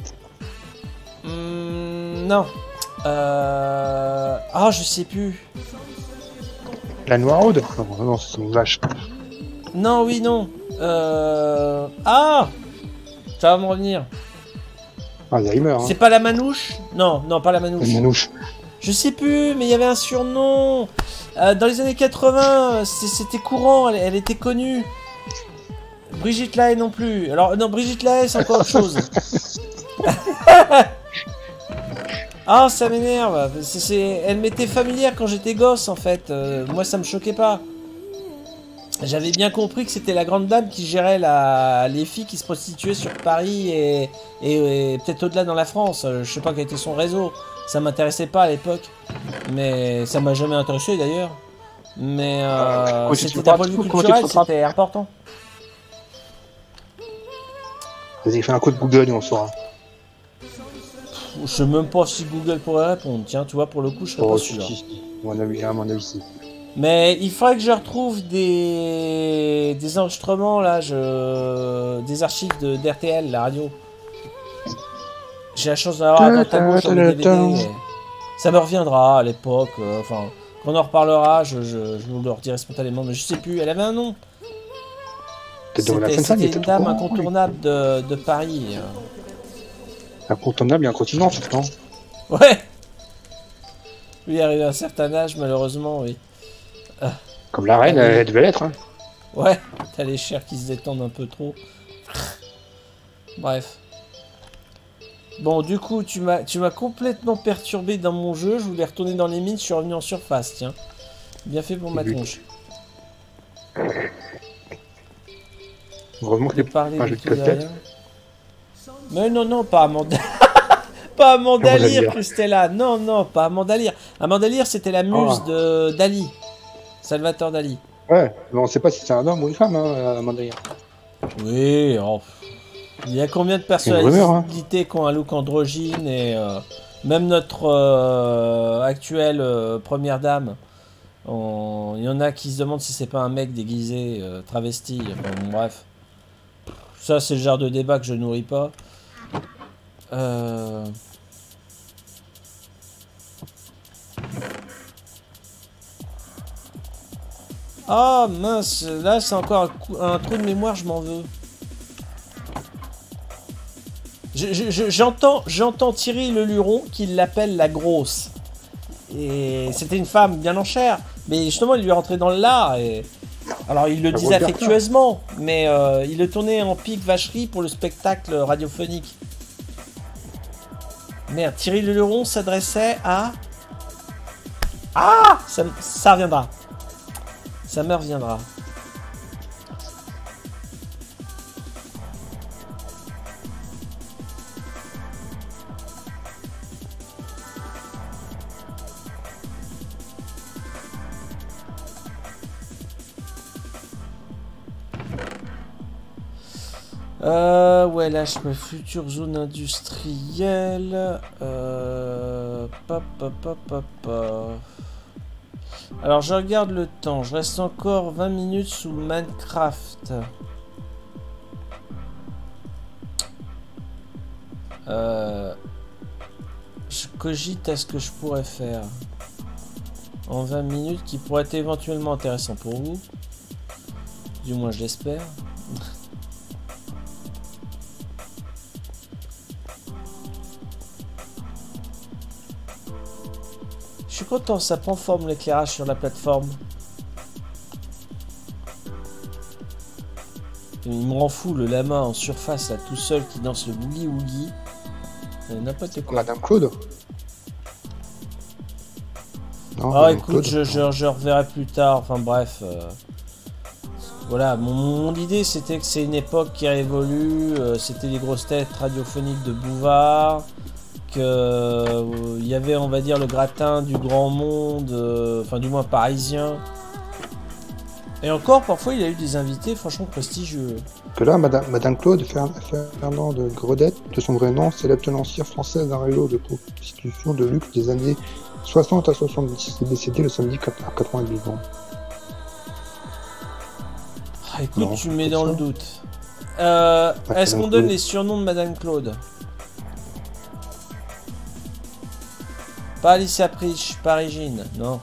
Hmm, non. Euh... Ah, je sais plus. La Noiraude. Non, non, c'est une vache. Non, oui, non. Euh... Ah, ça va me revenir. Ah, Alzheimer. Hein. C'est pas la manouche? Non, non, pas la manouche. Une manouche. Je sais plus, mais il y avait un surnom. Euh, dans les années quatre-vingts, c'est- c'était courant, elle, elle était connue. Brigitte Lahaye non plus. Alors, non, Brigitte Lahaye, c'est encore autre chose. Ah, ça m'énerve. C'est- c'est- Elle m'était familière quand j'étais gosse, en fait. Euh, moi, ça me choquait pas. J'avais bien compris que c'était la grande dame qui gérait la... les filles qui se prostituaient sur Paris et, et, et peut-être au-delà dans la France. Euh, Je sais pas quel était son réseau. Ça m'intéressait pas à l'époque. Mais ça m'a jamais intéressé d'ailleurs. Mais euh, comment tu te c'était d'un rattrapes point de vue Comment tu te culturel, rattrapes c'était important. Vas-y, fais un coup de Google et on saura. Je sais même pas si Google pourrait répondre. Tiens, tu vois, pour le coup, je serais Oh, pas si, sûr. si, si. À mon avis, à mon avis, si. Mais il faudrait que je retrouve des, des enregistrements, là, je... des archives de d'R T L, la radio. J'ai la chance d'avoir à droite à gauche sur le D V D. et Ça me reviendra à l'époque. euh, Enfin, quand on en reparlera, je, je, je vous le redirai spontanément. Mais je sais plus, elle avait un nom. Peut-être dans la C'était Fontaine, il c'était était une dame au courant, lui. incontournable de, de Paris. euh. Incontournable et incontinent, pourtant. Ouais. Lui est arrivé à un certain âge, malheureusement, oui. Comme la reine, elle devait l'être. Hein. Ouais, t'as les chairs qui se détendent un peu trop. Bref. Bon, du coup, tu m'as tu m'as complètement perturbé dans mon jeu. Je voulais retourner dans les mines, je suis revenu en surface, tiens. Bien fait pour ma Oui. tronche. Heureusement que De les parler un du jeu de tout de peut-être. rien. Mais non, non, pas Amanda. Pas Amanda Lear, Lear. Christella. Non, non, pas Amanda Lear. Amanda Lear, c'était la muse Ah. de Dali. Salvatore Dali. Ouais, mais on sait pas si c'est un homme ou une femme, hein, Amanda Lear. Oui, oh. Il y a combien de une rumeur, hein. personnalités qui ont un look androgyne et euh, même notre euh, actuelle euh, première dame, on- il y en a qui se demandent si c'est pas un mec déguisé, euh, travesti. Enfin, bon, bref, ça c'est le genre de débat que je nourris pas. Euh... Ah mince, là c'est encore un, coup- un trou de mémoire, je m'en veux. Je- je- je- J'entends j'entends Thierry Le Luron qui l'appelle la grosse. Et c'était une femme bien en chair. Mais justement, il lui est rentré dans le lard. Et... Alors, il le La disait grosse affectueusement, mais euh, il le tournait en pique vacherie pour le spectacle radiophonique. Merde, Thierry Le Luron s'adressait à... Ah, ça, ça reviendra. Ça me reviendra. Euh, ouais, là, je me future zone industrielle. Euh, pa, pa, pa, pa, pa. Alors, je regarde le temps. Je reste encore vingt minutes sous Minecraft. Euh, je cogite à ce que je pourrais faire en vingt minutes qui pourrait être éventuellement intéressant pour vous. Du moins, je l'espère. Je suis content, ça prend forme l'éclairage sur la plateforme. Il me rend fou le lama en surface là tout seul qui danse le boogie woogie. Euh, N'importe quoi. Madame Claude. Non, Ah Madame écoute, Claude. je, je, je reverrai plus tard, enfin bref. euh, Voilà, mon, mon idée c'était que c'est une époque qui révolue, euh, c'était les grosses têtes radiophoniques de Bouvard, que euh, il y avait on va dire le gratin du grand monde, euh, enfin du moins parisien. Et encore parfois il y a eu des invités franchement prestigieux. Que là, Madame, Madame Claude Fer- Fernand de Gredette, de son vrai nom, c'est la tenancière française d'un réseau de prostitution de luxe des années soixante à soixante-dix, est décédée le samedi à quatre-vingt-douze ans. Ah, écoute, Non, tu me mets c'est dans ça. le doute. Euh, Ah, Est-ce qu'on Madame donne Claude. les surnoms de Madame Claude? Pas Alicia Pritch, pas Régine, non.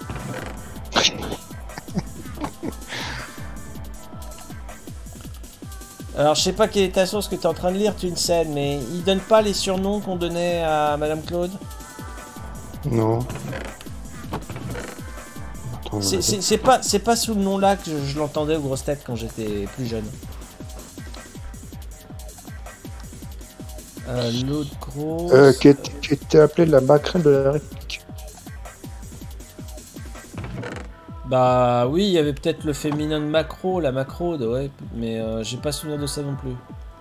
Alors, je sais pas quelle est ta source que tu es en train de lire, tu une scène, mais il donne pas les surnoms qu'on donnait à Madame Claude? Non. Attends, C'est- je- C'est c'est pas, c'est pas sous le nom-là que je, je l'entendais aux grosses têtes quand j'étais plus jeune. Euh, L'autre grosse... Euh, qui, était, qui était appelée la Bacrène de la République. Bah oui, il y avait peut-être le féminin de Macro, la Macro, de- ouais, mais euh, j'ai pas souvenir de ça non plus.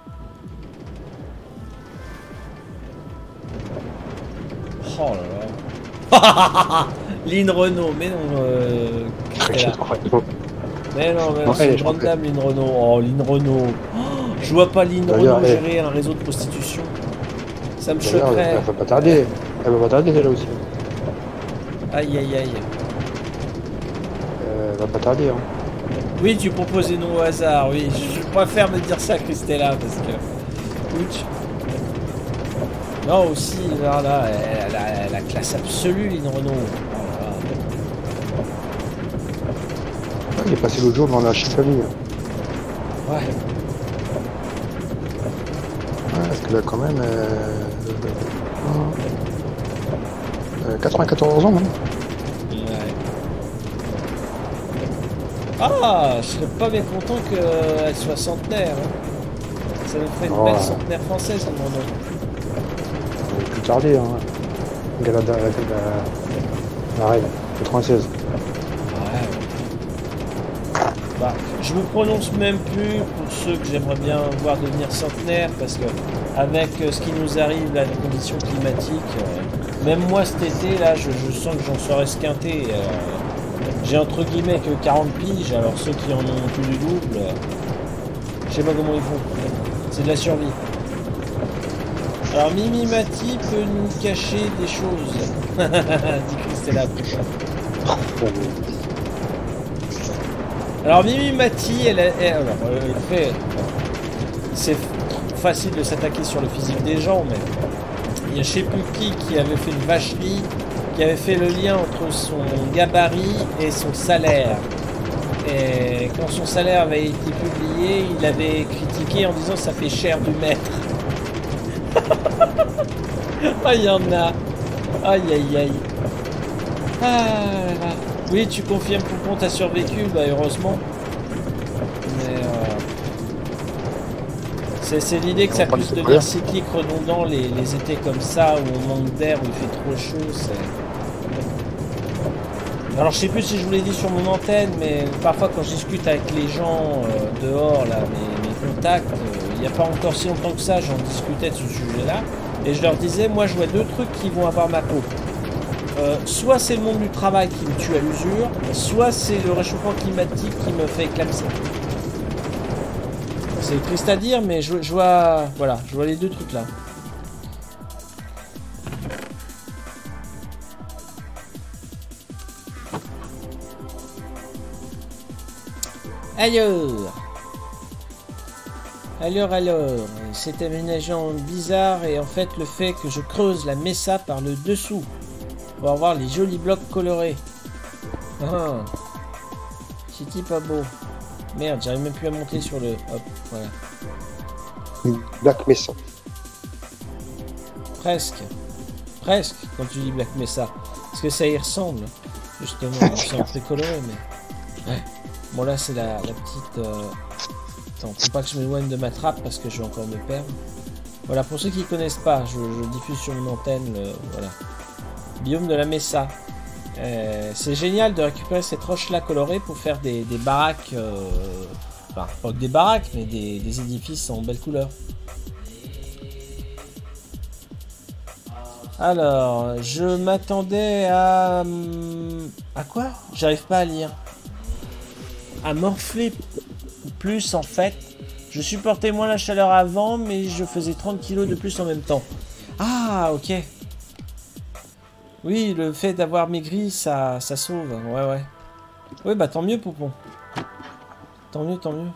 Oh là là. Lynn Renault, mais non, euh, Christella. Mais non, mais non, Bon, c'est allez, une je grande crois que- dame, Lynn Renault. Oh, Lynn Renault. Oh, je vois pas Lynn D'ailleurs, Renault elle- gérer un réseau de prostitution. Ça me D'ailleurs, choquerait. elle va pas tarder. Elle va pas tarder déjà aussi. Aïe aïe aïe. Euh, elle va pas tarder. Hein. Oui, tu proposes des noms au hasard, oui. Je, je préfère me dire ça, Christella, parce que... Ouch. Non, aussi, là, là, elle a la classe absolue, Lynn Renault. Oh là là. Ah, il est passé l'autre jour devant la chez famille. Ouais. Ouais, parce que là, quand même... Euh... euh, quatre-vingt-quatorze ans, non? Ouais. Ah, je serais pas bien content qu'elle soit centenaire. Hein. Ça nous fait une Oh, belle ouais. centenaire française, Lynn Renault. Elle est plus tardée, hein. Galada, la, la, la reine, quatre-vingt-seize. Ouais. Enfin, je me prononce même plus pour ceux que j'aimerais bien voir devenir centenaires, parce que avec euh, ce qui nous arrive, là, les conditions climatiques, euh, même moi cet été, là, je, je sens que j'en serais esquinté. Euh, J'ai entre guillemets que quarante piges, alors ceux qui en ont plus du double, euh, je sais pas comment ils font. C'est de la survie. Alors Mimi Mati peut nous cacher des choses. Dit Christella. Alors Mimi Mati, elle, elle, alors, elle fait... C'est facile de s'attaquer sur le physique des gens, mais... Il y a je sais plus qui qui avait fait une vacherie, qui avait fait le lien entre son gabarit et son salaire. Et quand son salaire avait été publié, il avait critiqué en disant ça fait cher du mètre. Ah, il y en a. Aïe aïe aïe. Ah là là. Oui, tu confirmes Poupon, t'as survécu, bah heureusement. Mais euh... c'est l'idée que ça puisse devenir cyclique, redondant, les, les étés comme ça, où on manque d'air, où il fait trop chaud, c'est... Alors je sais plus si je vous l'ai dit sur mon antenne, mais parfois quand je discute avec les gens euh, dehors, là, mes, mes contacts, euh, il n'y a pas encore si longtemps que ça, j'en discutais de ce sujet-là, et je leur disais, moi je vois deux trucs qui vont avoir ma peau. Euh, soit c'est le monde du travail qui me tue à l'usure, soit c'est le réchauffement climatique qui me fait éclater. C'est triste à dire, mais je, je vois, voilà, je vois les deux trucs là. Alors, alors, alors, cet aménagement bizarre est en fait le fait que je creuse la mesa par le dessous pour avoir les jolis blocs colorés. Ah, c'est pas beau. Merde, j'arrive même plus à monter sur le... Hop, voilà. Black Mesa. Presque. Presque, quand tu dis Black Mesa. Parce que ça y ressemble, justement. C'est un peu coloré, mais... Ouais. Bon, là, c'est la, la petite... Euh... Attends, faut pas que je m'éloigne de ma trappe, parce que je vais encore me perdre. Voilà, pour ceux qui ne connaissent pas, je, je diffuse sur mon antenne, le... voilà. Biome de la Mesa. Euh, c'est génial de récupérer cette roche-là colorée pour faire des, des baraques, euh, enfin pas que des baraques, mais des, des édifices en belle couleur. Alors, je m'attendais à... À quoi? J'arrive pas à lire. À morfler plus en fait. Je supportais moins la chaleur avant, mais je faisais trente kilos de plus en même temps. Ah, ok. Oui, le fait d'avoir maigri, ça, ça sauve. Ouais, ouais. Oui, bah tant mieux, Poupon. Tant mieux, tant mieux.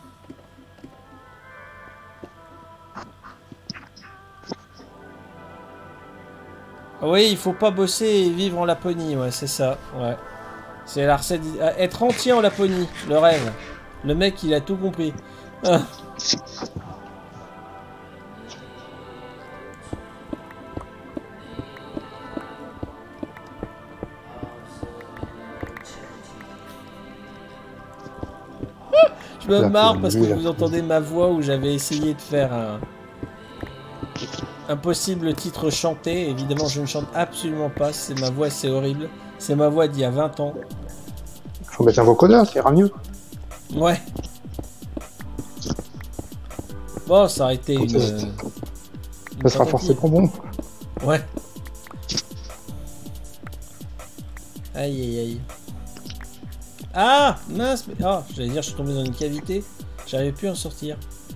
Oui, il faut pas bosser et vivre en Laponie. Ouais, c'est ça. Ouais. C'est la recette. Être entier en Laponie, le rêve. Le mec, il a tout compris. Ah. Je me marre parce que vous entendez ma voix où j'avais essayé de faire un, un possible titre chanté. Évidemment, je ne chante absolument pas. C'est ma voix, c'est horrible. C'est ma voix d'il y a vingt ans. Faut mettre un vocodeur, ça ira mieux. Ouais. Bon, ça aurait été une... Ça, euh, une ça sera forcément bon. Ouais. Aïe, aïe, aïe. Ah, mince, mais... Oh, j'allais dire, je suis tombé dans une cavité. J'arrivais plus à en sortir.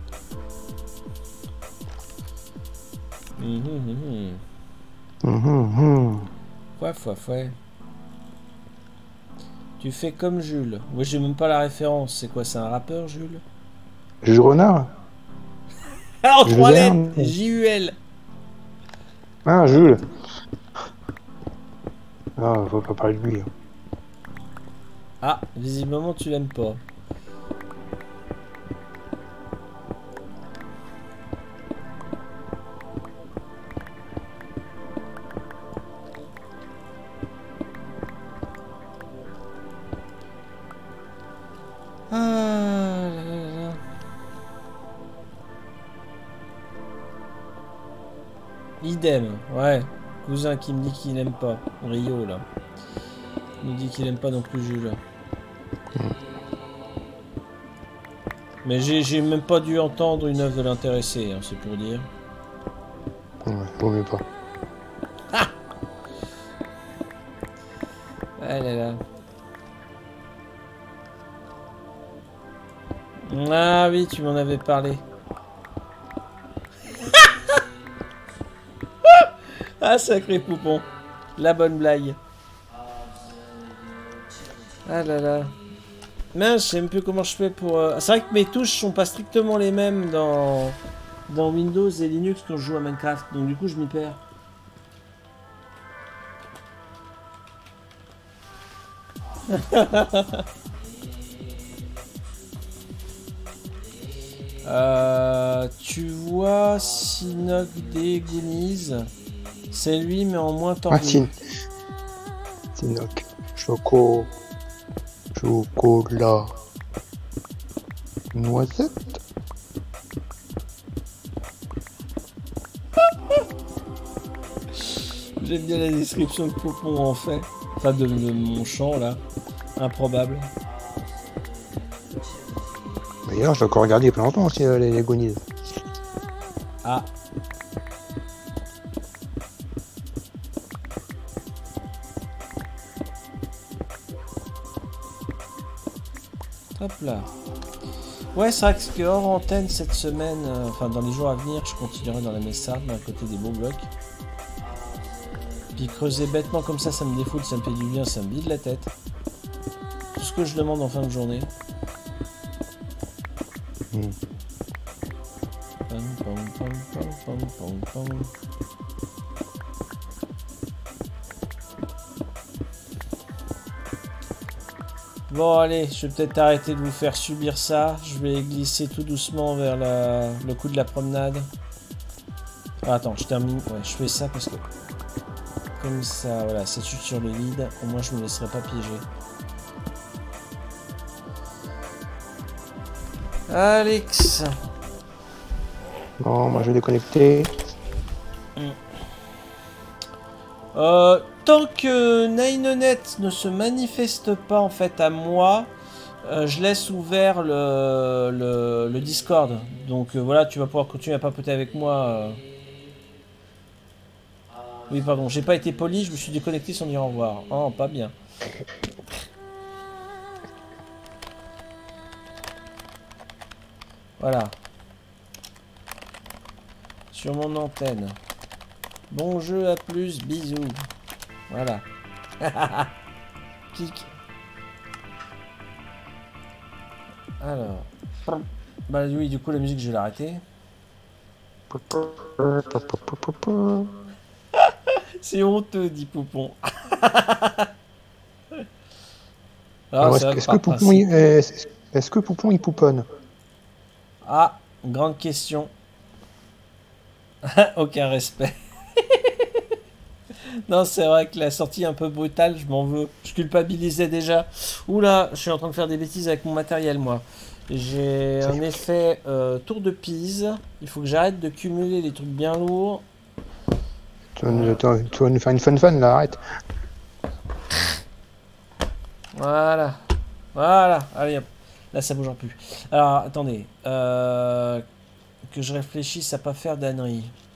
Hum, hum, hum. Hum, hum. Ouais, foi, ouais. Tu fais comme Jules. Moi, j'ai même pas la référence. C'est quoi, c'est un rappeur, Jules? Jules Renard. Ah, en Jules trois lettres. Verne. J U L. Ah, Jules. Ah, faut pas parler de lui. Ah, visiblement, tu l'aimes pas. Ah là là là. Idem, ouais. Cousin qui me dit qu'il n'aime pas. Rio, là. Il nous dit qu'il n'aime pas non plus Jules. Mais j'ai même pas dû entendre une œuvre de l'intéressé, hein, c'est pour dire. Ouais, vaut mieux pas. Ah, ah là là. Ah oui, tu m'en avais parlé. Ah, sacré poupon. La bonne blague. Ah là là. Mince, je sais même plus comment je fais pour... Euh... C'est vrai que mes touches sont pas strictement les mêmes dans... dans Windows et Linux quand je joue à Minecraft. Donc du coup, je m'y perds. euh, tu vois Sinok des Goonies. C'est lui, mais en moins tordu. Ah, Sin... Sinok. Choco... Chocolat. Noisette. J'aime bien la description que Poupon en fait. Enfin, de, de mon chant, là. Improbable. D'ailleurs, je l'ai encore regardé il y a pas longtemps aussi, euh, les, les Goonies. Ah. Hop là. Ouais, c'est vrai que hors antenne cette semaine, euh, enfin dans les jours à venir, je continuerai dans la Messarde, à côté des beaux blocs. Puis creuser bêtement comme ça, ça me défoule, ça me fait du bien, ça me vide la tête. Tout ce que je demande en fin de journée. Mm. Pam, pam, pam, pam, pam, pam, pam. Bon allez, je vais peut-être arrêter de vous faire subir ça. Je vais glisser tout doucement vers la... le coup de la promenade. Ah, attends, je termine. Ouais, je fais ça parce que... Comme ça, voilà, ça chute sur le lead. Au moins, je me laisserai pas piéger. Alex. Bon, moi je vais déconnecter. Euh, tant que Ninenet ne se manifeste pas en fait à moi, euh, je laisse ouvert le, le, le Discord. Donc euh, voilà, tu vas pouvoir continuer à papoter avec moi. Euh. Oui, pardon, j'ai pas été poli, je me suis déconnecté sans dire au revoir. Oh, pas bien. Voilà. Sur mon antenne. Bon jeu, à plus, bisous. Voilà. Clic. Alors. Bah oui, du coup, la musique, je vais l'arrêter. C'est honteux, dit Poupon. Alors, est-ce est que, Poupon, il, est, est-ce que Poupon, il pouponne? Ah, grande question. Aucun respect. Non, c'est vrai que la sortie est un peu brutale, je m'en veux. Je culpabilisais déjà. Oula, je suis en train de faire des bêtises avec mon matériel, moi. J'ai un effet euh, tour de Pise. Il faut que j'arrête de cumuler les trucs bien lourds. Tu vas, nous, tu vas, tu vas nous faire une fun fun, là, arrête. Voilà. Voilà. Allez, hop. Là, ça bougera plus. Alors, attendez. Euh, que je réfléchisse à pas faire d'ânerie.